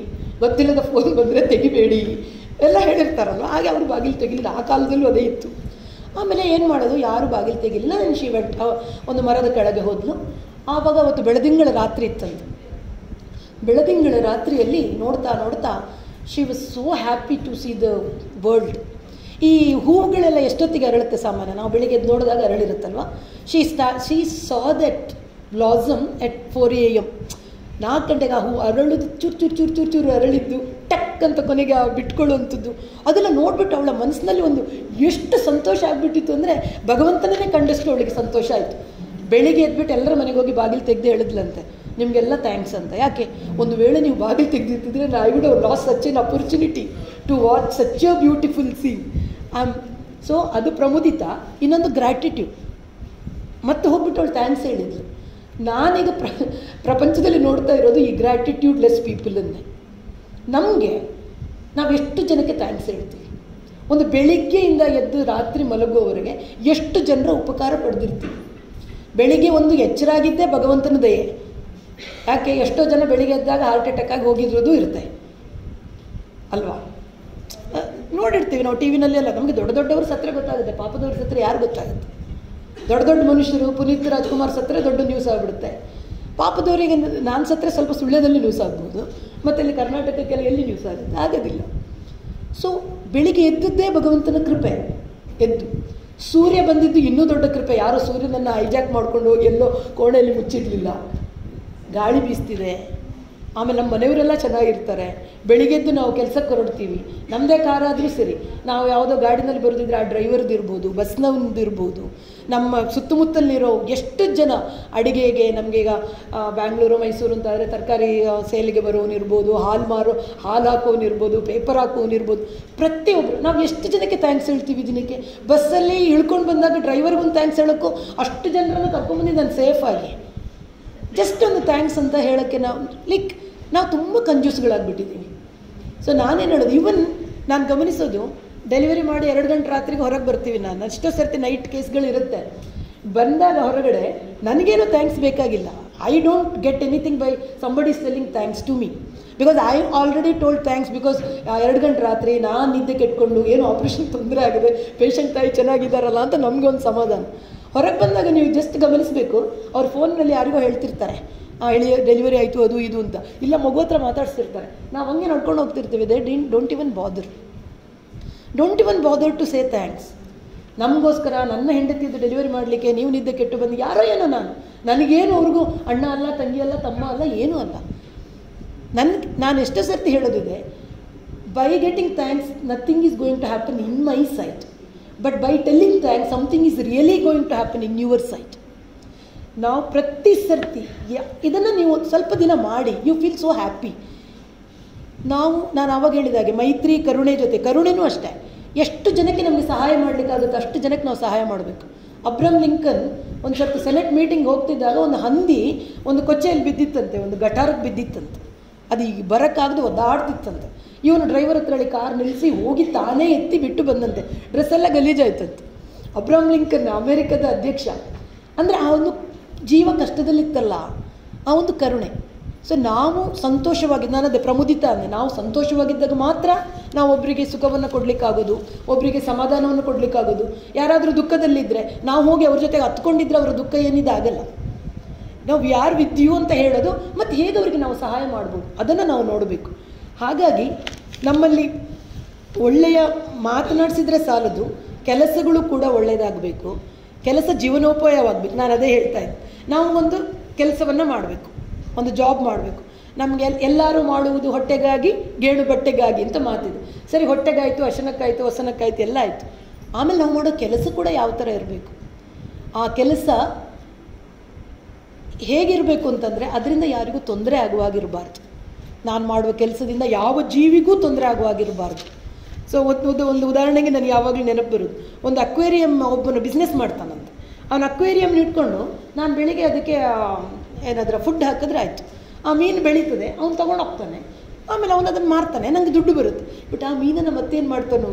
ಗೊತ್ತಿಲ್ಲದ ಫೋನ್ ಬಂದರೆ ತೆಗಿಬೇಡಿ ಎಲ್ಲ ಹೇಳಿರ್ತಾರಲ್ವ. ಹಾಗೆ ಅವರು ಬಾಗಿಲು ತೆಗಿಲಿಲ್ಲ, ಆ ಕಾಲದಲ್ಲೂ ಅದೇ ಇತ್ತು. ಆಮೇಲೆ ಏನು ಮಾಡೋದು, ಯಾರು ಬಾಗಿಲು ತೆಗಿಲಿಲ್ಲ. ನಾನು ಶಿವೆಂಟ್ ಒಂದು ಮರದ ಕೆಳಗೆ ಹೋದ್ಲು. ಆವಾಗ ಅವತ್ತು ಬೆಳದಿಂಗಳ ರಾತ್ರಿ ಇತ್ತಂತೆ. ಬೆಳದಿಂಗಳ ರಾತ್ರಿಯಲ್ಲಿ ನೋಡ್ತಾ ನೋಡ್ತಾ she was so happy to see the world. ಈ ಹೂವುಗಳೆಲ್ಲ ಎಷ್ಟೊತ್ತಿಗೆ ಅರಳುತ್ತೆ ಸಾಮಾನ್ಯ, ನಾವು ಬೆಳಿಗ್ಗೆ ಎದ್ದು ನೋಡಿದಾಗ ಅರಳಿರುತ್ತಲ್ವ. She saw that blossom at 4 AM. 4 ಗಂಟೆಗೆ ಆ ಹೂ ಅರಳುದು ಚೂರು ಚೂರು ಚೂರು ಚೂರು ಚೂರು ಅರಳಿದ್ದು ಟಕ್ ಅಂತ ಕೊನೆಗೆ ಬಿಟ್ಕೊಳ್ಳುವಂಥದ್ದು ಅದೆಲ್ಲ ನೋಡಿಬಿಟ್ಟು ಅವಳ ಮನಸ್ಸಿನಲ್ಲಿ ಒಂದು ಎಷ್ಟು ಸಂತೋಷ ಆಗಿಬಿಟ್ಟಿತ್ತು ಅಂದರೆ ಭಗವಂತನೇ ಕಂಡಷ್ಟು ಅವಳಿಗೆ ಸಂತೋಷ ಆಯಿತು. ಬೆಳಿಗ್ಗೆ ಎದ್ಬಿಟ್ಟು ಎಲ್ಲರ ಮನೆಗೆ ಹೋಗಿ ಬಾಗಿಲು ತೆಗೆದು ಹೇಳಿದ್ಲಂತೆ, ನಿಮಗೆಲ್ಲ ಥ್ಯಾಂಕ್ಸ್ ಅಂತ. ಯಾಕೆ, ಒಂದು ವೇಳೆ ನೀವು ಬಾಗಿಲು ತೆಗೆದಿರ್ತಿದ್ರೆ I would have lost such an opportunity to watch such a beautiful scene. So ಅದು ಪ್ರಮುದಿತ. ಇನ್ನೊಂದು ಗ್ರ್ಯಾಟಿಟ್ಯೂಡ್. ಮತ್ತೆ ಹೋಗ್ಬಿಟ್ಟು ಅವಳು ಥ್ಯಾಂಕ್ಸ್ ಹೇಳಿದ್ಲು. ನಾನೀಗ ಪ್ರಪಂಚದಲ್ಲಿ ನೋಡ್ತಾ ಇರೋದು ಈ ಗ್ರ್ಯಾಟಿಟ್ಯೂಡ್ಲೆಸ್ ಪೀಪಲನ್ನೇ. ನಮಗೆ ನಾವು ಎಷ್ಟು ಜನಕ್ಕೆ ಥ್ಯಾಂಕ್ಸ್ ಹೇಳ್ತೀವಿ. ಒಂದು ಬೆಳಿಗ್ಗೆಯಿಂದ ಎದ್ದು ರಾತ್ರಿ ಮಲಗುವವರೆಗೆ ಎಷ್ಟು ಜನರ ಉಪಕಾರ ಪಡೆದಿರ್ತೀವಿ. ಬೆಳಿಗ್ಗೆ ಒಂದು ಎಚ್ಚರಾಗಿದ್ದೇ ಭಗವಂತನ ದಯೆ. ಯಾಕೆ, ಎಷ್ಟೋ ಜನ ಬೆಳಿಗ್ಗೆ ಎದ್ದಾಗ ಹಾರ್ಟ್ ಅಟ್ಯಾಕ್ ಆಗಿ ಹೋಗಿರೋದು ಇರುತ್ತೆ ಅಲ್ವಾ. ನೋಡಿರ್ತೀವಿ ನಾವು ಟಿ ವಿನಲ್ಲೆಲ್ಲ. ನಮಗೆ ದೊಡ್ಡ ದೊಡ್ಡವರು ಸತ್ತರೆ ಗೊತ್ತಾಗುತ್ತೆ, ಪಾಪದವ್ರ ಸತ್ತರೆ ಯಾರು ಗೊತ್ತಾಗುತ್ತೆ. ದೊಡ್ಡ ದೊಡ್ಡ ಮನುಷ್ಯರು, ಪುನೀತ್ ರಾಜ್ಕುಮಾರ್ ಸತ್ತರೆ ದೊಡ್ಡ ನ್ಯೂಸ್ ಆಗಿಬಿಡುತ್ತೆ. ಪಾಪದವರಿಗೆ ನಾನು ಸತ್ತರೆ ಸ್ವಲ್ಪ ಸುಳ್ಯದಲ್ಲಿ ನ್ಯೂಸ್ ಆಗ್ಬೋದು, ಮತ್ತು ಇಲ್ಲಿ ಕರ್ನಾಟಕಕ್ಕೆಲ್ಲ ಎಲ್ಲಿ ನ್ಯೂಸ್ ಆಗುತ್ತೆ, ಆಗೋದಿಲ್ಲ. ಸೊ ಬೆಳಿಗ್ಗೆ ಎದ್ದದ್ದೇ ಭಗವಂತನ ಕೃಪೆ. ಎದ್ದು ಸೂರ್ಯ ಬಂದಿದ್ದು ಇನ್ನೂ ದೊಡ್ಡ ಕೃಪೆ. ಯಾರೋ ಸೂರ್ಯನನ್ನು ಹೈಜಾಕ್ ಮಾಡ್ಕೊಂಡು ಹೋಗಿ ಎಲ್ಲೋ ಕೋಣೆಯಲ್ಲಿ ಮುಚ್ಚಿಡಲಿಲ್ಲ. ಗಾಳಿ ಬೀಸ್ತಿದೆ, ಆಮೇಲೆ ನಮ್ಮ ಮನೆಯವರೆಲ್ಲ ಚೆನ್ನಾಗಿರ್ತಾರೆ. ಬೆಳಿಗ್ಗೆದ್ದು ನಾವು ಕೆಲಸಕ್ಕೆ ಹೊರಡ್ತೀವಿ, ನಮ್ಮದೇ ಕಾರಾದರೂ ಸರಿ, ನಾವು ಯಾವುದೋ ಗಾಡಿನಲ್ಲಿ ಬರೋದಿದ್ರೆ ಆ ಡ್ರೈವರ್ದು ಇರ್ಬೋದು, ಬಸ್ನವ್ದು ಇರ್ಬೋದು, ನಮ್ಮ ಸುತ್ತಮುತ್ತಲಿರೋ ಎಷ್ಟು ಜನ ಅಡುಗೆಗೆ ನಮಗೀಗ ಬ್ಯಾಂಗ್ಳೂರು ಮೈಸೂರು ಅಂತಾದರೆ ತರಕಾರಿ ಸೇಲಿಗೆ ಬರೋನಿರ್ಬೋದು, ಹಾಲು ಹಾಕೋನಿರ್ಬೋದು, ಪೇಪರ್ ಹಾಕೋನಿರ್ಬೋದು, ಪ್ರತಿಯೊಬ್ಬರು ನಾವು ಎಷ್ಟು ಜನಕ್ಕೆ ಥ್ಯಾಂಕ್ಸ್ ಹೇಳ್ತೀವಿ ದಿನಕ್ಕೆ. ಬಸ್ಸಲ್ಲಿ ಇಳ್ಕೊಂಡು ಬಂದಾಗ ಡ್ರೈವರ್ಗೊಂದು ಥ್ಯಾಂಕ್ಸ್ ಹೇಳೋಕ್ಕೂ ಅಷ್ಟು ಜನರನ್ನು ಕರ್ಕೊಂಡ್ಬಂದಿದ್ದು ಸೇಫಾಗಿ. ಜಸ್ಟ್ ಒಂದು ಥ್ಯಾಂಕ್ಸ್ ಅಂತ ಹೇಳೋಕ್ಕೆ ನಾವು ತುಂಬ ಕಂಜೂಸ್ಗಳಾಗ್ಬಿಟ್ಟಿದ್ದೀವಿ. ಸೊ ನಾನೇನು ಹೇಳೋದು, ಈವನ್ ನಾನು ಗಮನಿಸೋದು, ಡೆಲಿವರಿ ಮಾಡಿ 2 ಗಂಟೆ ರಾತ್ರಿಗೆ ಹೊರಗೆ ಬರ್ತೀವಿ. ನಾನು ಎಷ್ಟೋ ಸರ್ತಿ ನೈಟ್ ಕೇಸ್ಗಳಿರುತ್ತೆ. ಬಂದಾಗ ಹೊರಗಡೆ ನನಗೇನು ಥ್ಯಾಂಕ್ಸ್ ಬೇಕಾಗಿಲ್ಲ. I don't get anything by somebody selling thanks to me, because I already told thanks. Because 2 ಗಂಟೆ ರಾತ್ರಿ ನಾನು ನಿದ್ದೆ ಕೆಟ್ಕೊಂಡು ಏನೋ ಆಪ್ರೇಷನ್ ತೊಂದರೆ ಆಗಿದೆ, ಪೇಷಂಟ್ ತಾಯಿ ಚೆನ್ನಾಗಿದ್ದಾರಲ್ಲ ಅಂತ ನಮಗೊಂದು ಸಮಾಧಾನ. ಹೊರಗೆ ಬಂದಾಗ ನೀವು ಜಸ್ಟ್ ಗಮನಿಸಬೇಕು, ಅವ್ರ ಫೋನ್ನಲ್ಲಿ ಯಾರಿಗೋ ಹೇಳ್ತಿರ್ತಾರೆ ಡೆಲಿವರಿ ಆಯಿತು ಅದು ಇದು ಅಂತ, ಇಲ್ಲ ಮಗು ಹತ್ರ ಮಾತಾಡ್ಸಿರ್ತಾರೆ. ನಾವು ಹಂಗೆ ನಡ್ಕೊಂಡು ಹೋಗ್ತಿರ್ತೀವಿ. They don't even bother to say thanks. ನಮಗೋಸ್ಕರ ನನ್ನ ಹೆಂಡತಿದ್ದು ಡೆಲಿವರಿ ಮಾಡಲಿಕ್ಕೆ ನೀವು ನಿದ್ದೆ ಕೆಟ್ಟು ಬಂದು ಯಾರೋ ಏನೋ ನನಗೇನು ಅವ್ರಿಗೂ ಅಣ್ಣ ಅಲ್ಲ, ತಂಗಿ ಅಲ್ಲ, ತಮ್ಮ ಅಲ್ಲ, ಏನೂ ಅಲ್ಲ. ನಾನು ಎಷ್ಟೋ ಸರ್ತಿ ಹೇಳೋದಿದೆ, by getting thanks nothing is going to happen in my sight, but by telling thanks something is really going to happen in your sight. ನಾವು ಪ್ರತಿ ಸರ್ತಿ ಇದನ್ನು ನೀವು ಸ್ವಲ್ಪ ದಿನ ಮಾಡಿ, ಯು ಫೀಲ್ ಸೋ ಹ್ಯಾಪಿ. ನಾನು ಆವಾಗ ಹೇಳಿದಾಗೆ ಮೈತ್ರಿ ಕರುಣೆ ಜೊತೆ, ಕರುಣೆನೂ ಅಷ್ಟೇ. ಎಷ್ಟು ಜನಕ್ಕೆ ನಮಗೆ ಸಹಾಯ ಮಾಡಲಿಕ್ಕಾಗುತ್ತೆ ಅಷ್ಟು ಜನಕ್ಕೆ ನಾವು ಸಹಾಯ ಮಾಡಬೇಕು. ಅಬ್ರಹಂ ಲಿಂಕನ್ ಒಂದು ಸ್ವಲ್ಪ ಸೆನೆಟ್ ಮೀಟಿಂಗ್ ಹೋಗ್ತಿದ್ದಾಗ ಒಂದು ಹಂದಿ ಒಂದು ಕೊಚ್ಚೆಯಲ್ಲಿ ಬಿದ್ದಿತ್ತಂತೆ, ಒಂದು ಗಟಾರಕ್ಕೆ ಬಿದ್ದಿತ್ತಂತೆ. ಅದು ಈಗ ಬರೋಕ್ಕಾಗದು ಒದ್ದಾಡ್ತಿತ್ತಂತೆ. ಇವನು ಡ್ರೈವರ್ ಹತ್ರ ಹೇಳಿ ಕಾರ್ ನಿಲ್ಲಿಸಿ ಹೋಗಿ ತಾನೇ ಎತ್ತಿ ಬಿಟ್ಟು ಬಂದಂತೆ. ಡ್ರೆಸ್ಸೆಲ್ಲ ಗಲೀಜಾಯ್ತಂತೆ. ಅಬ್ರಹಂ ಲಿಂಕನ್ ಅಮೇರಿಕದ ಅಧ್ಯಕ್ಷ. ಅಂದರೆ ಆ ಒಂದು ಜೀವ ಕಷ್ಟದಲ್ಲಿತ್ತಲ್ಲ, ಆ ಒಂದು ಕರುಣೆ. ಸೊ ನಾವು ಸಂತೋಷವಾಗಿದ್ದು, ನಾನದೇ ಪ್ರಮುದಿತ ಅಂದರೆ, ನಾವು ಸಂತೋಷವಾಗಿದ್ದಾಗ ಮಾತ್ರ ನಾವು ಒಬ್ಬರಿಗೆ ಸುಖವನ್ನು ಕೊಡಲಿಕ್ಕಾಗೋದು, ಒಬ್ಬರಿಗೆ ಸಮಾಧಾನವನ್ನು ಕೊಡಲಿಕ್ಕಾಗೋದು. ಯಾರಾದರೂ ದುಃಖದಲ್ಲಿದ್ದರೆ ನಾವು ಹೋಗಿ ಅವ್ರ ಜೊತೆಗೆ ಹತ್ಕೊಂಡಿದ್ರೆ ಅವರ ದುಃಖ ಏನಿದೆ ಆಗಲ್ಲ. ನಾವು ಯಾರು ವಿದ್ಯು ಅಂತ ಹೇಳೋದು ಮತ್ತು ಹೇಗೆ ಅವರಿಗೆ ನಾವು ಸಹಾಯ ಮಾಡ್ಬೋದು ಅದನ್ನು ನಾವು ನೋಡಬೇಕು. ಹಾಗಾಗಿ ನಮ್ಮಲ್ಲಿ ಒಳ್ಳೆಯ ಮಾತನಾಡಿಸಿದರೆ ಸಾಲದು, ಕೆಲಸಗಳು ಕೂಡ ಒಳ್ಳೆಯದಾಗಬೇಕು, ಕೆಲಸ ಜೀವನೋಪಾಯವಾಗಬೇಕು. ನಾನು ಅದೇ ಹೇಳ್ತಾ ಇದ್ದೆ, ನಾವು ಒಂದು ಕೆಲಸವನ್ನು ಮಾಡಬೇಕು, ಒಂದು ಜಾಬ್ ಮಾಡಬೇಕು. ನಮಗೆ ಎಲ್ಲರೂ ಮಾಡುವುದು ಹೊಟ್ಟೆಗಾಗಿ ಗೇಣು ಬಟ್ಟೆಗಾಗಿ ಅಂತ ಮಾತಿದೆ. ಸರಿ, ಹೊಟ್ಟೆಗಾಯಿತು, ಅಶನಕ್ಕಾಯಿತು, ವಸನಕ್ಕಾಯಿತು, ಎಲ್ಲ ಆಯಿತು. ಆಮೇಲೆ ನಾವು ಮಾಡೋ ಕೆಲಸ ಕೂಡ ಯಾವ ಥರ ಇರಬೇಕು, ಆ ಕೆಲಸ ಹೇಗಿರಬೇಕು ಅಂತಂದರೆ ಅದರಿಂದ ಯಾರಿಗೂ ತೊಂದರೆ ಆಗುವಾಗಿರಬಾರ್ದು. ನಾನು ಮಾಡುವ ಕೆಲಸದಿಂದ ಯಾವ ಜೀವಿಗೂ ತೊಂದರೆ ಆಗುವಾಗಿರಬಾರ್ದು. ಸೊ ಒಂದು ಉದಾಹರಣೆಗೆ ನನಗೆ ಯಾವಾಗಲೂ ನೆನಪು ಬರೋದು, ಒಂದು ಅಕ್ವೇರಿಯಂ ಒಬ್ಬನು ಬಿಸ್ನೆಸ್ ಮಾಡ್ತಾನಂತೆ. ಅವನು ಅಕ್ವೇರಿಯಂನ ಇಟ್ಕೊಂಡು ನಾನು ಬೆಳಿಗ್ಗೆ ಅದಕ್ಕೆ ಏನಾದರೂ ಫುಡ್ ಹಾಕಿದ್ರೆ ಆಯಿತು, ಆ ಮೀನು ಬೆಳೀತದೆ, ಅವ್ನು ತೊಗೊಂಡು ಹೋಗ್ತಾನೆ, ಆಮೇಲೆ ಅವನು ಅದನ್ನು ಮಾರ್ತಾನೆ, ನನಗೆ ದುಡ್ಡು ಬರುತ್ತೆ. ಬಟ್ ಆ ಮೀನನ್ನು ಮತ್ತೇನು ಮಾಡ್ತಾನೆ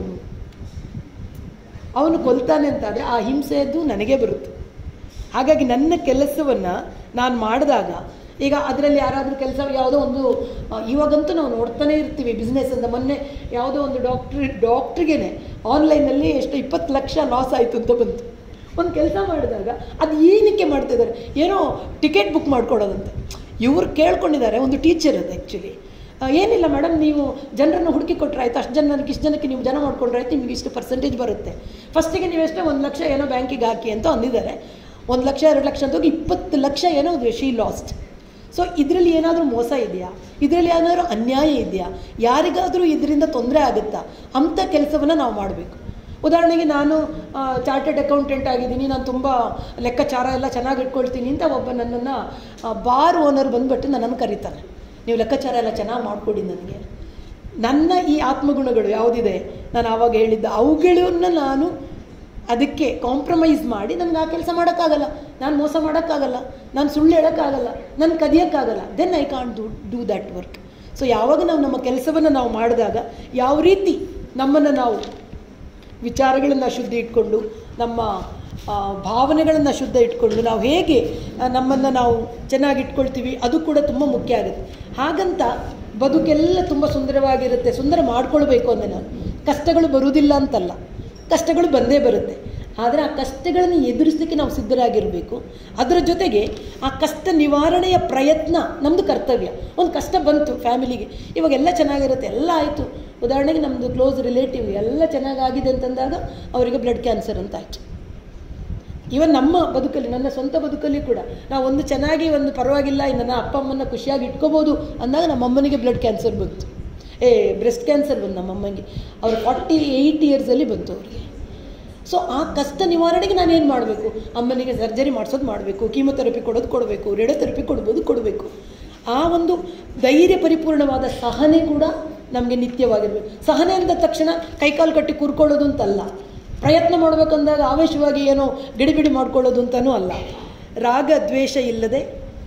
ಅವನು ಕೊಲ್ತಾನೆ ಅಂತಾದರೆ ಆ ಹಿಂಸೆಯದ್ದು ನನಗೇ ಬರುತ್ತೆ. ಹಾಗಾಗಿ ನನ್ನ ಕೆಲಸವನ್ನು ನಾನು ಮಾಡಿದಾಗ ಈಗ ಅದರಲ್ಲಿ ಯಾರಾದರೂ ಕೆಲಸ ಯಾವುದೋ ಒಂದು ಇವಾಗಂತೂ ನಾವು ನೋಡ್ತಾನೆ ಇರ್ತೀವಿ ಬಿಸ್ನೆಸ್ ಅಂತ. ಮೊನ್ನೆ ಯಾವುದೋ ಒಂದು ಡಾಕ್ಟ್ರಿಗೇ ಆನ್ಲೈನಲ್ಲಿ ಎಷ್ಟು 20 ಲಕ್ಷ ಲಾಸ್ ಆಯಿತು ಅಂತ ಬಂತು. ಒಂದು ಕೆಲಸ ಮಾಡಿದಾಗ ಅದು ಏನಕ್ಕೆ ಮಾಡ್ತಿದ್ದಾರೆ, ಏನೋ ಟಿಕೆಟ್ ಬುಕ್ ಮಾಡ್ಕೊಡೋದಂತೆ. ಇವ್ರು ಕೇಳ್ಕೊಂಡಿದ್ದಾರೆ, ಒಂದು ಟೀಚರ್ ಅದು ಆ್ಯಕ್ಚುಲಿ. ಏನಿಲ್ಲ ಮೇಡಮ್, ನೀವು ಜನರನ್ನು ಹುಡುಕಿ ಕೊಟ್ಟರೆ ಆಯ್ತು, ಅಷ್ಟು ಜನಕ್ಕೆ ಇಷ್ಟು ಜನಕ್ಕೆ ನೀವು ಜನ ಮಾಡ್ಕೊಂಡ್ರೆ ಆಯ್ತು, ನಿಮಗೆ ಇಷ್ಟು ಪರ್ಸೆಂಟೇಜ್ ಬರುತ್ತೆ. ಫಸ್ಟಿಗೆ ನೀವೆಷ್ಟೇ 1 ಲಕ್ಷ ಏನೋ ಬ್ಯಾಂಕಿಗೆ ಹಾಕಿ ಅಂತ ಅಂದಿದ್ದಾರೆ. 1 ಲಕ್ಷ 2 ಲಕ್ಷ ಅಂತ ಹೋಗಿ 20 ಲಕ್ಷ ಏನೋ ಶಿ ಲಾಸ್ಟ್. ಸೊ ಇದರಲ್ಲಿ ಏನಾದರೂ ಮೋಸ ಇದೆಯಾ, ಇದರಲ್ಲಿ ಏನಾದರೂ ಅನ್ಯಾಯ ಇದೆಯಾ, ಯಾರಿಗಾದರೂ ಇದರಿಂದ ತೊಂದರೆ ಆಗುತ್ತಾ, ಅಂಥ ಕೆಲಸವನ್ನು ನಾವು ಮಾಡಬೇಕು. ಉದಾಹರಣೆಗೆ ನಾನು ಚಾರ್ಟೆಡ್ ಅಕೌಂಟೆಂಟ್ ಆಗಿದ್ದೀನಿ, ನಾನು ತುಂಬ ಲೆಕ್ಕಾಚಾರ ಎಲ್ಲ ಚೆನ್ನಾಗಿ ಇಟ್ಕೊಳ್ತೀನಿ ಅಂತ ಒಬ್ಬ ನನ್ನನ್ನು ಬಾರ್ ಓನರ್ ಬಂದುಬಿಟ್ಟು ನನ್ನನ್ನು ಕರೀತಾನೆ, ನೀವು ಲೆಕ್ಕಾಚಾರ ಎಲ್ಲ ಚೆನ್ನಾಗಿ ಮಾಡಿಕೊಡಿ ನನಗೆ. ನನ್ನ ಈ ಆತ್ಮಗುಣಗಳು ಯಾವುದಿದೆ ನಾನು ಆವಾಗ ಹೇಳಿದ್ದ ಅವುಗಳನ್ನ ನಾನು ಅದಕ್ಕೆ ಕಾಂಪ್ರಮೈಸ್ ಮಾಡಿ ನನಗೆ ಆ ಕೆಲಸ ಮಾಡೋಕ್ಕಾಗಲ್ಲ, ನಾನು ಮೋಸ ಮಾಡೋಕ್ಕಾಗಲ್ಲ, ನಾನು ಸುಳ್ಳು ಹೇಳೋಕ್ಕಾಗಲ್ಲ, ನಾನು ಕದಿಯೋಕ್ಕಾಗಲ್ಲ, then I can't do that work. So ಯಾವಾಗ ನಾವು ನಮ್ಮ ಕೆಲಸವನ್ನು ನಾವು ಮಾಡಿದಾಗ ಯಾವ ರೀತಿ ನಮ್ಮನ್ನು ನಾವು ವಿಚಾರಗಳನ್ನು ಶುದ್ಧ ಇಟ್ಕೊಂಡು, ನಮ್ಮ ಭಾವನೆಗಳನ್ನು ಶುದ್ಧ ಇಟ್ಕೊಂಡು ನಾವು ಹೇಗೆ ನಮ್ಮನ್ನು ನಾವು ಚೆನ್ನಾಗಿ ಇಟ್ಕೊಳ್ತೀವಿ, ಅದು ಕೂಡ ತುಂಬ ಮುಖ್ಯ ಆಗುತ್ತೆ. ಹಾಗಂತ ಬದುಕೆಲ್ಲ ತುಂಬ ಸುಂದರವಾಗಿರುತ್ತೆ, ಸುಂದರ ಮಾಡ್ಕೊಳ್ಬೇಕು ಅಂದರೆ ನಾನು ಕಷ್ಟಗಳು ಬರುವುದಿಲ್ಲ ಅಂತಲ್ಲ, ಕಷ್ಟಗಳು ಬಂದೇ ಬರುತ್ತೆ. ಆದರೆ ಆ ಕಷ್ಟಗಳನ್ನು ಎದುರಿಸಲಿಕ್ಕೆ ನಾವು ಸಿದ್ಧರಾಗಿರಬೇಕು. ಅದರ ಜೊತೆಗೆ ಆ ಕಷ್ಟ ನಿವಾರಣೆಯ ಪ್ರಯತ್ನ ನಮ್ಮದು ಕರ್ತವ್ಯ. ಒಂದು ಕಷ್ಟ ಬಂತು ಫ್ಯಾಮಿಲಿಗೆ, ಇವಾಗೆಲ್ಲ ಚೆನ್ನಾಗಿರುತ್ತೆ, ಎಲ್ಲ ಆಯಿತು. ಉದಾಹರಣೆಗೆ ನಮ್ಮದು ಕ್ಲೋಸ್ ರಿಲೇಟಿವ್ ಎಲ್ಲ ಚೆನ್ನಾಗಾಗಿದೆ ಅಂತಂದಾಗ ಅವರಿಗೆ ಬ್ಲಡ್ ಕ್ಯಾನ್ಸರ್ ಅಂತ ಆಯಿತು. ಇವನ್ ನಮ್ಮ ಬದುಕಲ್ಲಿ, ನನ್ನ ಸ್ವಂತ ಬದುಕಲ್ಲಿ ಕೂಡ ನಾವು ಒಂದು ಚೆನ್ನಾಗಿ ಒಂದು ಪರವಾಗಿಲ್ಲ, ನನ್ನ ಅಪ್ಪ ಅಮ್ಮನ ಖುಷಿಯಾಗಿ ಇಟ್ಕೋಬೋದು ಅಂದಾಗ ನಮ್ಮಮ್ಮನಿಗೆ ಬ್ಲಡ್ ಕ್ಯಾನ್ಸರ್ ಬಂತು, ಬ್ರೆಸ್ಟ್ ಕ್ಯಾನ್ಸರ್ ಬಂತು ನಮ್ಮಮ್ಮನಿಗೆ. ಅವರು 48 ಇಯರ್ಸಲ್ಲಿ ಬಂತು ಅವರಿಗೆ. ಸೊ ಆ ಕಷ್ಟ ನಿವಾರಣೆಗೆ ನಾನೇನು ಮಾಡಬೇಕು, ಅಮ್ಮನಿಗೆ ಸರ್ಜರಿ ಮಾಡಿಸೋದು ಮಾಡಬೇಕು, ಕೀಮೊಥೆರಪಿ ಕೊಡಬೇಕು, ರೇಡಿಯೋಥೆರಪಿ ಕೊಡಬೇಕು. ಆ ಒಂದು ಧೈರ್ಯ ಪರಿಪೂರ್ಣವಾದ ಸಹನೆ ಕೂಡ ನಮಗೆ ನಿತ್ಯವಾಗಿರಬೇಕು. ಸಹನೆ ಅಂದ ತಕ್ಷಣ ಕೈಕಾಲು ಕಟ್ಟಿ ಕೂರ್ಕೊಳ್ಳೋದು ಅಂತಲ್ಲ, ಪ್ರಯತ್ನ ಮಾಡಬೇಕಂದಾಗ ಆವೇಶವಾಗಿ ಏನೋ ಗಿಡಿಬಿಡಿ ಮಾಡ್ಕೊಳ್ಳೋದು ಅಂತಲೂ ಅಲ್ಲ. ರಾಗ ದ್ವೇಷ ಇಲ್ಲದೆ,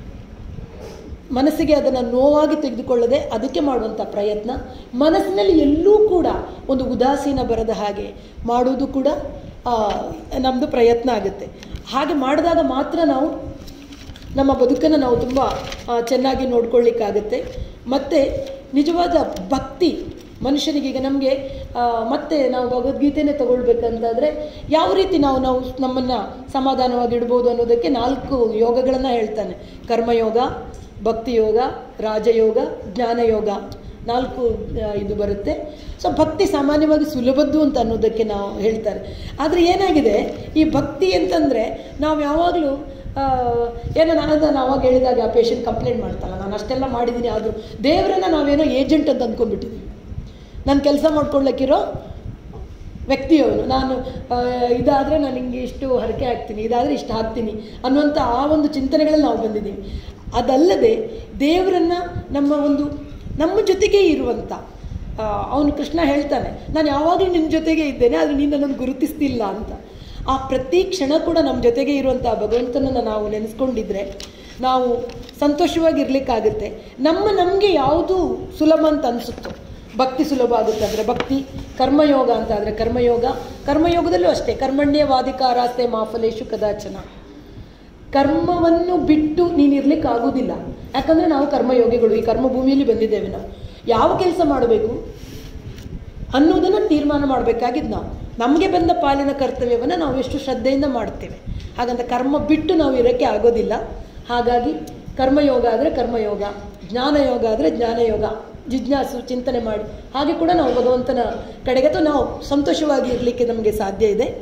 ಮನಸ್ಸಿಗೆ ಅದನ್ನು ನೋವಾಗಿ ತೆಗೆದುಕೊಳ್ಳದೆ ಅದಕ್ಕೆ ಮಾಡುವಂಥ ಪ್ರಯತ್ನ, ಮನಸ್ಸಿನಲ್ಲಿ ಎಲ್ಲೂ ಕೂಡ ಒಂದು ಉದಾಸೀನ ಬರದ ಹಾಗೆ ಮಾಡುವುದು ಕೂಡ ನಮ್ಮದು ಪ್ರಯತ್ನ ಆಗುತ್ತೆ. ಹಾಗೆ ಮಾಡಿದಾಗ ಮಾತ್ರ ನಾವು ನಮ್ಮ ಬದುಕನ್ನು ನಾವು ತುಂಬ ಚೆನ್ನಾಗಿ ನೋಡ್ಕೊಳ್ಳಿಕ್ಕಾಗುತ್ತೆ. ಮತ್ತು ನಿಜವಾದ ಭಕ್ತಿ ಮನುಷ್ಯನಿಗೆ, ಈಗ ನಮಗೆ ಮತ್ತೆ ನಾವು ಭಗವದ್ಗೀತೆನೇ ತಗೊಳ್ಬೇಕಂತಾದರೆ ಯಾವ ರೀತಿ ನಾವು ನಮ್ಮನ್ನು ಸಮಾಧಾನವಾಗಿ ಇಡ್ಬೋದು ಅನ್ನೋದಕ್ಕೆ 4 ಯೋಗಗಳನ್ನು ಹೇಳ್ತಾನೆ. ಕರ್ಮಯೋಗ, ಭಕ್ತಿಯೋಗ, ರಾಜಯೋಗ, ಜ್ಞಾನಯೋಗ, 4 ಇದು ಬರುತ್ತೆ. ಸೊ ಭಕ್ತಿ ಸಾಮಾನ್ಯವಾಗಿ ಸುಲಭದ್ದು ಅಂತ ಅನ್ನೋದಕ್ಕೆ ನಾವು ಹೇಳ್ತಾರೆ. ಆದರೆ ಏನಾಗಿದೆ, ಈ ಭಕ್ತಿ ಅಂತಂದರೆ ನಾವು ಯಾವಾಗಲೂ ಏನೋ ನಾನು ಅವಾಗ ಹೇಳಿದಾಗ ಆ ಪೇಷಂಟ್ ಕಂಪ್ಲೇಂಟ್ ಮಾಡ್ತಲ್ಲ, ನಾನು ಅಷ್ಟೆಲ್ಲ ಮಾಡಿದ್ದೀನಿ, ಆದರೂ ದೇವರನ್ನು ನಾವೇನೋ ಏಜೆಂಟ್ ಅಂತ ಅಂದ್ಕೊಂಡ್ಬಿಟ್ಟಿದ್ದೀವಿ. ನಾನು ಕೆಲಸ ಮಾಡ್ಕೊಳ್ಳೋಕ್ಕಿರೋ ವ್ಯಕ್ತಿಯವನು, ನಾನು ಇದಾದರೆ ನಾನು ಹಿಂಗೆ ಇಷ್ಟು ಹರಕೆ ಹಾಕ್ತೀನಿ, ಇದಾದರೆ ಇಷ್ಟು ಹಾಕ್ತೀನಿ ಅನ್ನುವಂಥ ಆ ಒಂದು ಚಿಂತನೆಗಳಲ್ಲಿ ನಾವು ಬಂದಿದ್ದೀವಿ. ಅದಲ್ಲದೆ ದೇವರನ್ನು ನಮ್ಮ ಜೊತೆಗೇ ಇರುವಂಥ, ಅವನು ಕೃಷ್ಣ ಹೇಳ್ತಾನೆ, ನಾನು ಯಾವಾಗಲೂ ನಿನ್ನ ಜೊತೆಗೆ ಇದ್ದೇನೆ, ಆದರೆ ನೀನು ನನ್ನನ್ನು ಗುರುತಿಸ್ತಿಲ್ಲ ಅಂತ. ಆ ಪ್ರತಿ ಕ್ಷಣ ಕೂಡ ನಮ್ಮ ಜೊತೆಗೆ ಇರುವಂಥ ಭಗವಂತನನ್ನು ನಾವು ನೆನೆಸ್ಕೊಂಡಿದ್ರೆ ನಾವು ಸಂತೋಷವಾಗಿರ್ಲಿಕ್ಕಾಗುತ್ತೆ. ನಮಗೆ ಯಾವುದು ಸುಲಭ ಅಂತ ಅನಿಸುತ್ತೋ, ಭಕ್ತಿ ಸುಲಭ ಆಗುತ್ತೆ ಅಂದರೆ ಭಕ್ತಿ, ಕರ್ಮಯೋಗ ಅಂತ ಆದರೆ ಕರ್ಮಯೋಗದಲ್ಲೂ ಅಷ್ಟೇ, ಕರ್ಮಣ್ಯವಾಧಿಕಾರಾಸ್ತೆ ಮಾಫಲೇಶು ಕದಾಚನ. ಕರ್ಮವನ್ನು ಬಿಟ್ಟು ನೀನಿರ್ಲಿಕ್ಕೆ ಆಗೋದಿಲ್ಲ, ಯಾಕಂದರೆ ನಾವು ಕರ್ಮಯೋಗಿಗಳು, ಈ ಕರ್ಮಭೂಮಿಯಲ್ಲಿ ಬಂದಿದ್ದೇವೆ. ನಾವು ಯಾವ ಕೆಲಸ ಮಾಡಬೇಕು ಅನ್ನೋದನ್ನು ತೀರ್ಮಾನ ಮಾಡಬೇಕಾಗಿದ್ದು ನಾವು. ನಮಗೆ ಬಂದ ಪಾಲಿನ ಕರ್ತವ್ಯವನ್ನು ನಾವು ಎಷ್ಟು ಶ್ರದ್ಧೆಯಿಂದ ಮಾಡ್ತೇವೆ. ಹಾಗಂತ ಕರ್ಮ ಬಿಟ್ಟು ನಾವು ಇರೋಕ್ಕೆ ಆಗೋದಿಲ್ಲ. ಹಾಗಾಗಿ ಕರ್ಮಯೋಗ ಆದರೆ ಕರ್ಮಯೋಗ, ಜ್ಞಾನಯೋಗ ಆದರೆ ಜ್ಞಾನಯೋಗ, ಜಿಜ್ಞಾಸು ಚಿಂತನೆ ಮಾಡಿ ಹಾಗೆ ಕೂಡ ನಾವು ಭಗವಂತನ ಕಡೆಗೆ ಅಥವಾ ನಾವು ಸಂತೋಷವಾಗಿ ಇರಲಿಕ್ಕೆ ನಮಗೆ ಸಾಧ್ಯ ಇದೆ.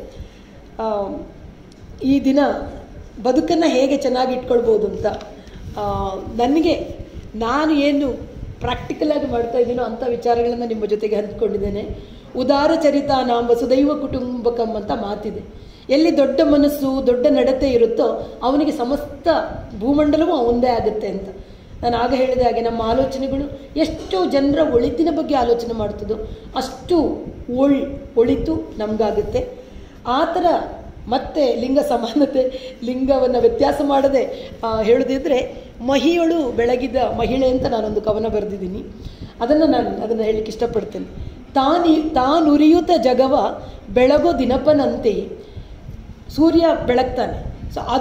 ಈ ದಿನ ಬದುಕನ್ನು ಹೇಗೆ ಚೆನ್ನಾಗಿ ಇಟ್ಕೊಳ್ಬೋದು ಅಂತ ನನಗೆ, ನಾನು ಏನು ಪ್ರಾಕ್ಟಿಕಲಾಗಿ ಮಾಡ್ತಾ ಇದ್ದೀನೋ ಅಂಥ ವಿಚಾರಗಳನ್ನು ನಿಮ್ಮ ಜೊತೆಗೆ ಹಂಚಿಕೊಂಡಿದ್ದೇನೆ. ಉದಾರ ಚರಿತ ನಾಂ ವಸುದೈವ ಕುಟುಂಬಕಂ ಅಂತ ಮಾತಿದೆ. ಎಲ್ಲಿ ದೊಡ್ಡ ಮನಸ್ಸು, ದೊಡ್ಡ ನಡತೆ ಇರುತ್ತೋ ಅವನಿಗೆ ಸಮಸ್ತ ಭೂಮಂಡಲವೂ ಅವಂದೇ ಆಗುತ್ತೆ ಅಂತ. ನಾನು ಆಗ ಹೇಳಿದ ಹಾಗೆ ನಮ್ಮ ಆಲೋಚನೆಗಳು ಎಷ್ಟು ಜನರ ಒಳಿತಿನ ಬಗ್ಗೆ ಆಲೋಚನೆ ಮಾಡ್ತದೋ ಅಷ್ಟು ಒಳಿತು ನಮಗಾಗುತ್ತೆ. ಆ ಥರ ಮತ್ತೆ ಲಿಂಗ ಸಮಾನತೆ, ಲಿಂಗವನ್ನು ವ್ಯತ್ಯಾಸ ಮಾಡದೆ ಹೇಳೋದಿದ್ರೆ, ಮಹಿಯಳು ಬೆಳಗಿದ ಮಹಿಳೆ ಅಂತ ನಾನೊಂದು ಕವನ ಬರೆದಿದ್ದೀನಿ. ಅದನ್ನು ಹೇಳಲಿಕ್ಕೆ ಇಷ್ಟಪಡ್ತೇನೆ. ತಾನುರಿಯುತ ಜಗವ ಬೆಳಗೋ ದಿನಪನಂತೆಯೇ ಸೂರ್ಯ ಬೆಳಗ್ತಾನೆ. ಸೊ ಅದು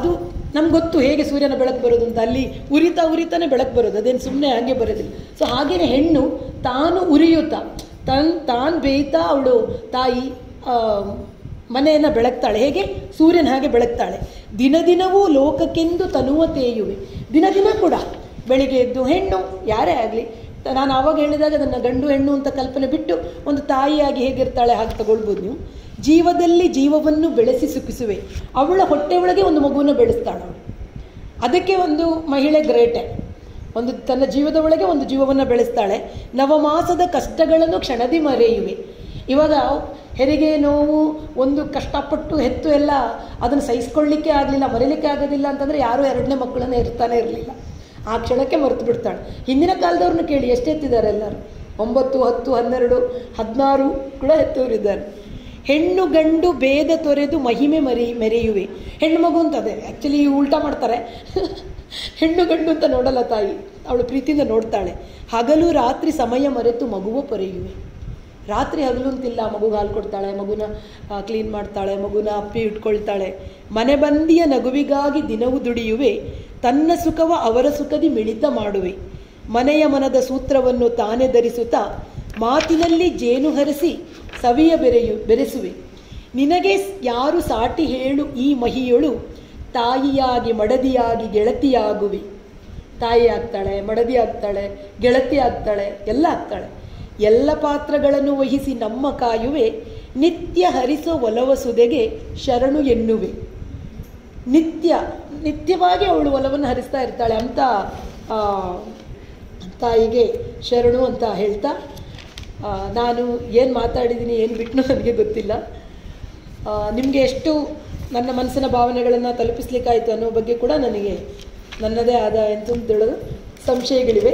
ನಮ್ಗೆ ಗೊತ್ತು ಹೇಗೆ ಸೂರ್ಯನ ಬೆಳಕು ಬರೋದು ಅಂತ. ಅಲ್ಲಿ ಉರಿತಾನೆ ಬೆಳಕು ಬರೋದು, ಅದೇನು ಸುಮ್ಮನೆ ಹಾಗೆ ಬರೋದಿಲ್ಲ. ಸೊ ಹಾಗೆಯೇ ಹೆಣ್ಣು ತಾನು ಉರಿಯುತ್ತಾ ತಾನು ಬೇಯ್ತಾ ಅವಳು ತಾಯಿ ಮನೆಯನ್ನು ಬೆಳಗ್ತಾಳೆ. ಹೇಗೆ ಸೂರ್ಯನ ಹಾಗೆ ಬೆಳಗ್ತಾಳೆ. ದಿನದಿನವೂ ಲೋಕಕ್ಕೆಂದು ತನುವ ತೇಯುವೆ. ದಿನ ಕೂಡ ಬೆಳಿಗ್ಗೆ ಎದ್ದು ಹೆಣ್ಣು ಯಾರೇ ಆಗಲಿ, ನಾನು ಆವಾಗ ಹೇಳಿದಾಗ ಅದನ್ನು ಗಂಡು ಹೆಣ್ಣು ಅಂತ ಕಲ್ಪನೆ ಬಿಟ್ಟು ಒಂದು ತಾಯಿಯಾಗಿ ಹೇಗಿರ್ತಾಳೆ ಹಾಗೆ ತಗೊಳ್ಬೋದು ನೀವು. ಜೀವದಲ್ಲಿ ಜೀವವನ್ನು ಬೆಳೆಸಿ ಸುಖಿಸುವೆ. ಅವಳ ಹೊಟ್ಟೆ ಒಳಗೆ ಒಂದು ಮಗುವನ್ನು ಬೆಳೆಸ್ತಾಳೆ ಅವಳು. ಅದಕ್ಕೆ ಒಂದು ಮಹಿಳೆ ಗ್ರೇಟೆ. ಒಂದು ತನ್ನ ಜೀವದ ಒಳಗೆ ಒಂದು ಜೀವವನ್ನು ಬೆಳೆಸ್ತಾಳೆ. ನವಮಾಸದ ಕಷ್ಟಗಳನ್ನು ಕ್ಷಣದಿ ಮರೆಯುವೆ. ಇವಾಗ ಹೆರಿಗೆ ನೋವು ಒಂದು ಕಷ್ಟಪಟ್ಟು ಹೆತ್ತು ಎಲ್ಲ ಅದನ್ನು ಸಹಿಸ್ಕೊಳ್ಳಿಕ್ಕೆ ಆಗಲಿಲ್ಲ, ಮರೀಲಿಕ್ಕೆ ಆಗೋದಿಲ್ಲ ಅಂತಂದರೆ ಯಾರೂ ಎರಡನೇ ಮಕ್ಕಳನ್ನು ಇರ್ತಾನೆ ಇರಲಿಲ್ಲ. ಆ ಕ್ಷಣಕ್ಕೆ ಮರೆತು ಬಿಡ್ತಾಳೆ. ಹಿಂದಿನ ಕಾಲದವ್ರನ್ನ ಕೇಳಿ ಎಷ್ಟು ಎತ್ತಿದ್ದಾರೆ ಎಲ್ಲರೂ, 9, 10, 12, 16 ಕೂಡ ಎತ್ತವರಿದ್ದಾರೆ. ಹೆಣ್ಣು ಗಂಡು ಭೇದ ತೊರೆದು ಮಹಿಮೆ ಮೆರೆಯುವೆ. ಹೆಣ್ಣು ಮಗು ಅಂತದೆ ಆ್ಯಕ್ಚುಲಿ ಉಲ್ಟಾ ಮಾಡ್ತಾರೆ. ಹೆಣ್ಣು ಗಂಡು ಅಂತ ನೋಡಲ್ಲ ತಾಯಿ, ಅವಳು ಪ್ರೀತಿಯಿಂದ ನೋಡ್ತಾಳೆ. ಹಗಲು ರಾತ್ರಿ ಸಮಯ ಮರೆತು ಮಗುವ ಪೊರೆಯುವೆ. ರಾತ್ರಿ ಹಗಲು ಅಂತಿಲ್ಲ, ಮಗುಗೆ ಹಾಲು ಕೊಡ್ತಾಳೆ, ಮಗುನ ಕ್ಲೀನ್ ಮಾಡ್ತಾಳೆ, ಮಗುನ ಅಪ್ಪಿ ಇಟ್ಕೊಳ್ತಾಳೆ. ಮನೆ ಬಂದಿಯ ನಗುವಿಗಾಗಿ ದಿನವೂ ದುಡಿಯುವೆ. ತನ್ನ ಸುಖವ ಅವರ ಸುಖದಿ ಮಿಳಿತ ಮಾಡುವೆ. ಮನೆಯ ಮನದ ಸೂತ್ರವನ್ನು ತಾನೇ ಧರಿಸುತ್ತಾ ಮಾತಿನಲ್ಲಿ ಜೇನು ಹರಿಸಿ ಸವಿಯ ಬೆರೆಸುವೆ. ನಿನಗೆ ಯಾರು ಸಾಟಿ ಹೇಳು ಈ ಮಹಿಯೊಳು, ತಾಯಿಯಾಗಿ ಮಡದಿಯಾಗಿ ಗೆಳತಿಯಾಗುವೆ. ತಾಯಿ ಆಗ್ತಾಳೆ, ಮಡದಿ ಆಗ್ತಾಳೆ, ಗೆಳತಿ ಆಗ್ತಾಳೆ, ಎಲ್ಲ ಆಗ್ತಾಳೆ. ಎಲ್ಲ ಪಾತ್ರಗಳನ್ನು ವಹಿಸಿ ನಮ್ಮ ಕಾಯುವೆ. ನಿತ್ಯ ಹರಿಸೋ ಒಲವ ಸುದೆಗೆ ಶರಣು ಎನ್ನುವೆ. ನಿತ್ಯವಾಗಿ ಅವಳು ಒಲವನ್ನು ಹರಿಸ್ತಾ ಇರ್ತಾಳೆ ಅಂತ ತಾಯಿಗೆ ಶರಣು ಅಂತ ಹೇಳ್ತಾ, ನಾನು ಏನು ಮಾತಾಡಿದ್ದೀನಿ ಏನು ಬಿಟ್ಟು ನನಗೆ ಗೊತ್ತಿಲ್ಲ. ನಿಮಗೆ ಎಷ್ಟು ನನ್ನ ಮನಸ್ಸಿನ ಭಾವನೆಗಳನ್ನು ತಲುಪಿಸ್ಲಿಕ್ಕಾಯಿತು ಅನ್ನೋ ಬಗ್ಗೆ ಕೂಡ ನನಗೆ ನನ್ನದೇ ಆದ ಎಂತೇಳೋದು ಸಂಶಯಗಳಿವೆ.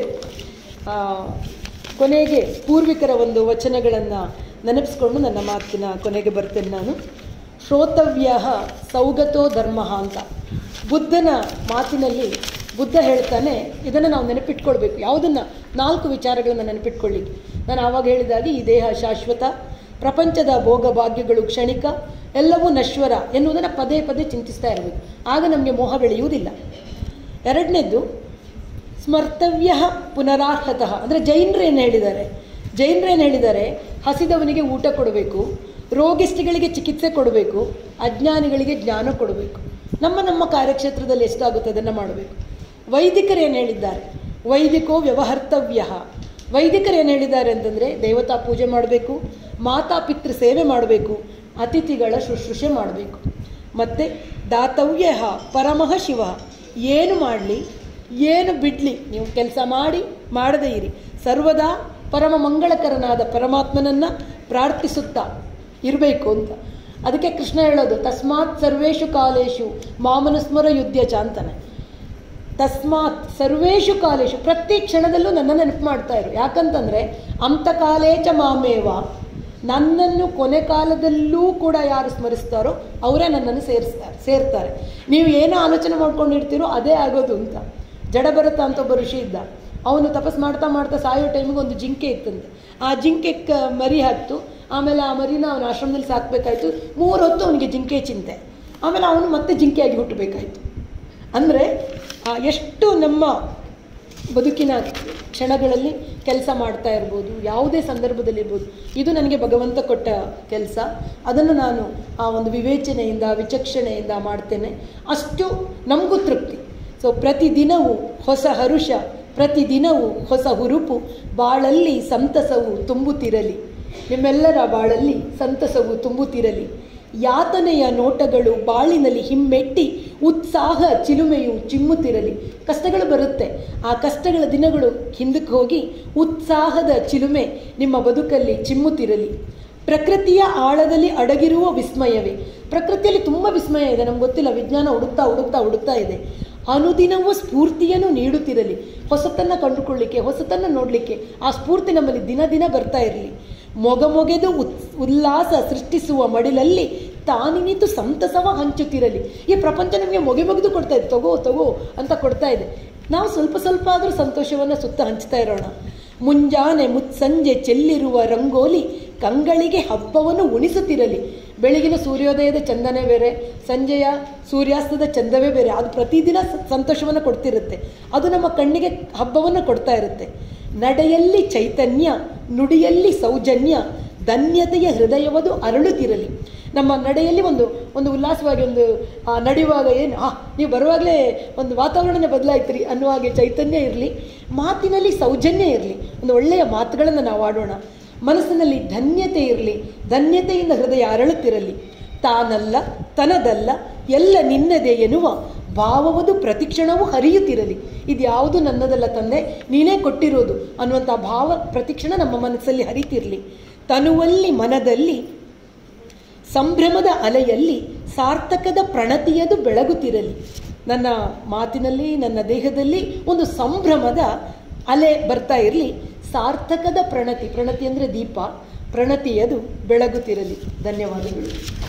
ಕೊನೆಗೆ ಪೂರ್ವಿಕರ ಒಂದು ವಚನಗಳನ್ನು ನೆನಪಿಸ್ಕೊಂಡು ನನ್ನ ಮಾತಿನ ಕೊನೆಗೆ ಬರ್ತೇನೆ ನಾನು. ಶ್ರೋತವ್ಯ ಸೌಗತೋ ಧರ್ಮ ಅಂತ ಬುದ್ಧನ ಮಾತಿನಲ್ಲಿ ಬುದ್ಧ ಹೇಳ್ತಾನೆ. ಇದನ್ನು ನಾವು ನೆನಪಿಟ್ಕೊಳ್ಬೇಕು. ಯಾವುದನ್ನು 4 ವಿಚಾರಗಳನ್ನು ನೆನಪಿಟ್ಕೊಳ್ಳಿಕ್ಕೆ ನಾನು ಆವಾಗ ಹೇಳಿದಾಗೆ, ಈ ದೇಹ ಶಾಶ್ವತ, ಪ್ರಪಂಚದ ಭೋಗ ಭಾಗ್ಯಗಳು ಕ್ಷಣಿಕ, ಎಲ್ಲವೂ ನಶ್ವರ ಎನ್ನುವುದನ್ನು ಪದೇ ಪದೇ ಚಿಂತಿಸ್ತಾ ಇರಬೇಕು. ಆಗ ನಮಗೆ ಮೋಹ ಬೆಳೆಯುವುದಿಲ್ಲ. ಎರಡನೇದ್ದು ಸ್ಮರ್ತವ್ಯ ಪುನರಾರ್ಹತಃ ಅಂದರೆ ಜೈನರು ಏನು ಹೇಳಿದ್ದಾರೆ, ಹಸಿದವನಿಗೆ ಊಟ ಕೊಡಬೇಕು, ರೋಗಿಷ್ಟಿಗಳಿಗೆ ಚಿಕಿತ್ಸೆ ಕೊಡಬೇಕು, ಅಜ್ಞಾನಿಗಳಿಗೆ ಜ್ಞಾನ ಕೊಡಬೇಕು. ನಮ್ಮ ಕಾರ್ಯಕ್ಷೇತ್ರದಲ್ಲಿ ಎಷ್ಟಾಗುತ್ತೆ ಅದನ್ನು ಮಾಡಬೇಕು. ವೈದಿಕರು ಏನು ಹೇಳಿದ್ದಾರೆ, ವೈದಿಕೋ ವ್ಯವಹರ್ತವ್ಯ. ವೈದಿಕರು ಏನು ಹೇಳಿದ್ದಾರೆ ಅಂತಂದರೆ ದೇವತಾ ಪೂಜೆ ಮಾಡಬೇಕು, ಮಾತಾ ಪಿತೃ ಸೇವೆ ಮಾಡಬೇಕು, ಅತಿಥಿಗಳ ಶುಶ್ರೂಷೆ ಮಾಡಬೇಕು. ಮತ್ತು ದಾತವ್ಯ ಪರಮಃ ಶಿವ. ಏನು ಮಾಡಲಿ ಏನು ಬಿಡಲಿ, ನೀವು ಕೆಲಸ ಮಾಡದೇ ಇರಿ, ಸರ್ವದಾ ಪರಮ ಮಂಗಳಕರನಾದ ಪರಮಾತ್ಮನನ್ನು ಪ್ರಾರ್ಥಿಸುತ್ತಾ ಇರಬೇಕು ಅಂತ. ಅದಕ್ಕೆ ಕೃಷ್ಣ ಹೇಳೋದು, ತಸ್ಮಾತ್ ಸರ್ವೇಷು ಕಾಲೇಶು ಮಾಮನುಸ್ಮರ ಯುದ್ಧ ಅಂತಾನೆ. ತಸ್ಮಾತ್ ಸರ್ವೇಷು ಕಾಲೇಶು, ಪ್ರತಿ ಕ್ಷಣದಲ್ಲೂ ನನ್ನ ನೆನಪು ಮಾಡ್ತಾ ಇರು. ಯಾಕಂತಂದರೆ ಅಂತಕಾಲೇಚ ಮಾಮೇವ, ನನ್ನನ್ನು ಕೊನೆ ಕಾಲದಲ್ಲೂ ಕೂಡ ಯಾರು ಸ್ಮರಿಸ್ತಾರೋ ಅವರೇ ನನ್ನನ್ನು ಸೇರ್ತಾರೆ. ನೀವು ಏನು ಆಲೋಚನೆ ಮಾಡ್ಕೊಂಡಿರ್ತೀರೋ ಅದೇ ಆಗೋದು ಅಂತ. ಜಡಭರತ ಅಂತ ಒಬ್ಬ ಋಷಿ ಇದ್ದ. ಅವನು ತಪಸ್ ಮಾಡ್ತಾ ಸಾಯೋ ಟೈಮಿಗೆ ಒಂದು ಜಿಂಕೆ ಇತ್ತಂತೆ. ಆ ಜಿಂಕೆ ಮರಿ ಹಾಕ್ತು. ಆಮೇಲೆ ಆ ಮರಿನ ಅವನ ಆಶ್ರಮದಲ್ಲಿ ಸಾಕಬೇಕಾಯ್ತು. 3 ಹೊತ್ತು ಅವನಿಗೆ ಜಿಂಕೆ ಚಿಂತೆ. ಆಮೇಲೆ ಅವನು ಮತ್ತೆ ಜಿಂಕೆಯಾಗಿ ಹುಟ್ಟಬೇಕಾಯ್ತು. ಅಂದರೆ ಎಷ್ಟು ನಮ್ಮ ಬದುಕಿನ ಕ್ಷಣಗಳಲ್ಲಿ ಕೆಲಸ ಮಾಡ್ತಾ ಇರ್ಬೋದು, ಯಾವುದೇ ಸಂದರ್ಭದಲ್ಲಿರ್ಬೋದು. ಇದು ನನಗೆ ಭಗವಂತ ಕೊಟ್ಟ ಕೆಲಸ. ಅದನ್ನು ನಾನು ಆ ಒಂದು ವಿವೇಚನೆಯಿಂದ ವಿಚಕ್ಷಣೆಯಿಂದ ಮಾಡ್ತೇನೆ. ಅಷ್ಟು ನಮಗೂ ತೃಪ್ತಿ. ಸೊ ಪ್ರತಿದಿನವೂ ಹೊಸ ಹರುಷ, ಪ್ರತಿದಿನವೂ ಹೊಸ ಹುರುಪು, ಬಾಳಲ್ಲಿ ಸಂತಸವು ತುಂಬುತ್ತಿರಲಿ. ನಿಮ್ಮೆಲ್ಲರ ಬಾಳಲ್ಲಿ ಸಂತಸವು ತುಂಬುತ್ತಿರಲಿ. ಯಾತನೆಯ ನೋಟಗಳು ಬಾಳಿನಲ್ಲಿ ಹಿಮ್ಮೆಟ್ಟಿ ಉತ್ಸಾಹ ಚಿಲುಮೆಯು ಚಿಮ್ಮುತ್ತಿರಲಿ. ಕಷ್ಟಗಳು ಬರುತ್ತೆ, ಆ ಕಷ್ಟಗಳ ದಿನಗಳು ಹಿಂದಕ್ಕೆ ಹೋಗಿ ಉತ್ಸಾಹದ ಚಿಲುಮೆ ನಿಮ್ಮ ಬದುಕಲ್ಲಿ ಚಿಮ್ಮುತ್ತಿರಲಿ. ಪ್ರಕೃತಿಯ ಆಳದಲ್ಲಿ ಅಡಗಿರುವ ವಿಸ್ಮಯವೇ. ಪ್ರಕೃತಿಯಲ್ಲಿ ತುಂಬ ವಿಸ್ಮಯ ಇದೆ, ನಮ್ಗೆ ಗೊತ್ತಿಲ್ಲ. ವಿಜ್ಞಾನ ಹುಡುಕ್ತಾ ಇದೆ. ಅನುದಿನವೂ ಸ್ಫೂರ್ತಿಯನ್ನು ನೀಡುತ್ತಿರಲಿ. ಹೊಸತನ್ನು ಕಂಡುಕೊಳ್ಳಿಕ್ಕೆ, ಹೊಸತನ್ನು ನೋಡಲಿಕ್ಕೆ ಆ ಸ್ಫೂರ್ತಿ ನಮ್ಮಲ್ಲಿ ದಿನ ಬರ್ತಾ ಇರಲಿ. ಮೊಗೆದು ಉಲ್ಲಾಸ ಸೃಷ್ಟಿಸುವ ಮಡಿಲಲ್ಲಿ ತಾನಿನಿತು ಸಂತಸವ ಹಂಚುತ್ತಿರಲಿ. ಈ ಪ್ರಪಂಚ ನಮಗೆ ಮೊಗೆದು ಕೊಡ್ತಾ ಇದೆ, ತಗೋ ಅಂತ ಕೊಡ್ತಾ ಇದೆ. ನಾವು ಸ್ವಲ್ಪ ಆದರೂ ಸಂತೋಷವನ್ನು ಸುತ್ತ ಹಂಚ್ತಾ ಇರೋಣ. ಮುಂಜಾನೆ ಮುತ್ಸಂಜೆ ಚೆಲ್ಲಿರುವ ರಂಗೋಲಿ ಕಂಗಳಿಗೆ ಹಬ್ಬವನ್ನು ಉಣಿಸುತ್ತಿರಲಿ. ಬೆಳಗಿನ ಸೂರ್ಯೋದಯದ ಚಂದನೇ ಬೇರೆ, ಸಂಜೆಯ ಸೂರ್ಯಾಸ್ತದ ಚಂದವೇ ಬೇರೆ. ಅದು ಪ್ರತಿದಿನ ಸಂತೋಷವನ್ನು ಕೊಡ್ತಿರುತ್ತೆ. ಅದು ನಮ್ಮ ಕಣ್ಣಿಗೆ ಹಬ್ಬವನ್ನು ಕೊಡ್ತಾ ಇರುತ್ತೆ. ನಡೆಯಲ್ಲಿ ಚೈತನ್ಯ, ನುಡಿಯಲ್ಲಿ ಸೌಜನ್ಯ, ಧನ್ಯತೆಯ ಹೃದಯವದು ಅರಳುತ್ತಿರಲಿ. ನಮ್ಮ ನಡೆಯಲ್ಲಿ ಒಂದು ಉಲ್ಲಾಸವಾಗಿ ನಡೆಯುವಾಗ ನೀವು ಬರುವಾಗಲೇ ಒಂದು ವಾತಾವರಣನೇ ಬದಲಾಯ್ತೀರಿ ಅನ್ನುವಾಗೆ ಚೈತನ್ಯ ಇರಲಿ. ಮಾತಿನಲ್ಲಿ ಸೌಜನ್ಯ ಇರಲಿ, ಒಂದು ಒಳ್ಳೆಯ ಮಾತುಗಳನ್ನು ನಾವು ಆಡೋಣ. ಮನಸ್ಸಿನಲ್ಲಿ ಧನ್ಯತೆ ಇರಲಿ, ಧನ್ಯತೆಯಿಂದ ಹೃದಯ ಅರಳುತ್ತಿರಲಿ. ತಾನಲ್ಲ ತನದಲ್ಲ ಎಲ್ಲ ನಿನ್ನದೇ ಎನ್ನುವ ಭಾವವದು ಪ್ರತಿಕ್ಷಣವೂ ಹರಿಯುತ್ತಿರಲಿ. ಇದು ಯಾವುದು ನನ್ನದಲ್ಲ ತಂದೆ, ನೀನೇ ಕೊಟ್ಟಿರೋದು ಅನ್ನುವಂಥ ಭಾವ ಪ್ರತಿಕ್ಷಣ ನಮ್ಮ ಮನಸ್ಸಲ್ಲಿ ಹರಿತಿರಲಿ. ತನುವಲ್ಲಿ ಮನದಲ್ಲಿ ಸಂಭ್ರಮದ ಅಲೆಯಲ್ಲಿ ಸಾರ್ಥಕದ ಪ್ರಣತಿಯದು ಬೆಳಗುತ್ತಿರಲಿ. ನನ್ನ ಮಾತಿನಲ್ಲಿ, ನನ್ನ ದೇಹದಲ್ಲಿ ಒಂದು ಸಂಭ್ರಮದ ಅಲೆ ಬರ್ತಾ ಇರಲಿ. ಸಾರ್ಥಕದ ಪ್ರಣತಿ ಅಂದರೆ ದೀಪ, ಪ್ರಣತಿಯದು ಬೆಳಗುತ್ತಿರಲಿ. ಧನ್ಯವಾದಗಳು.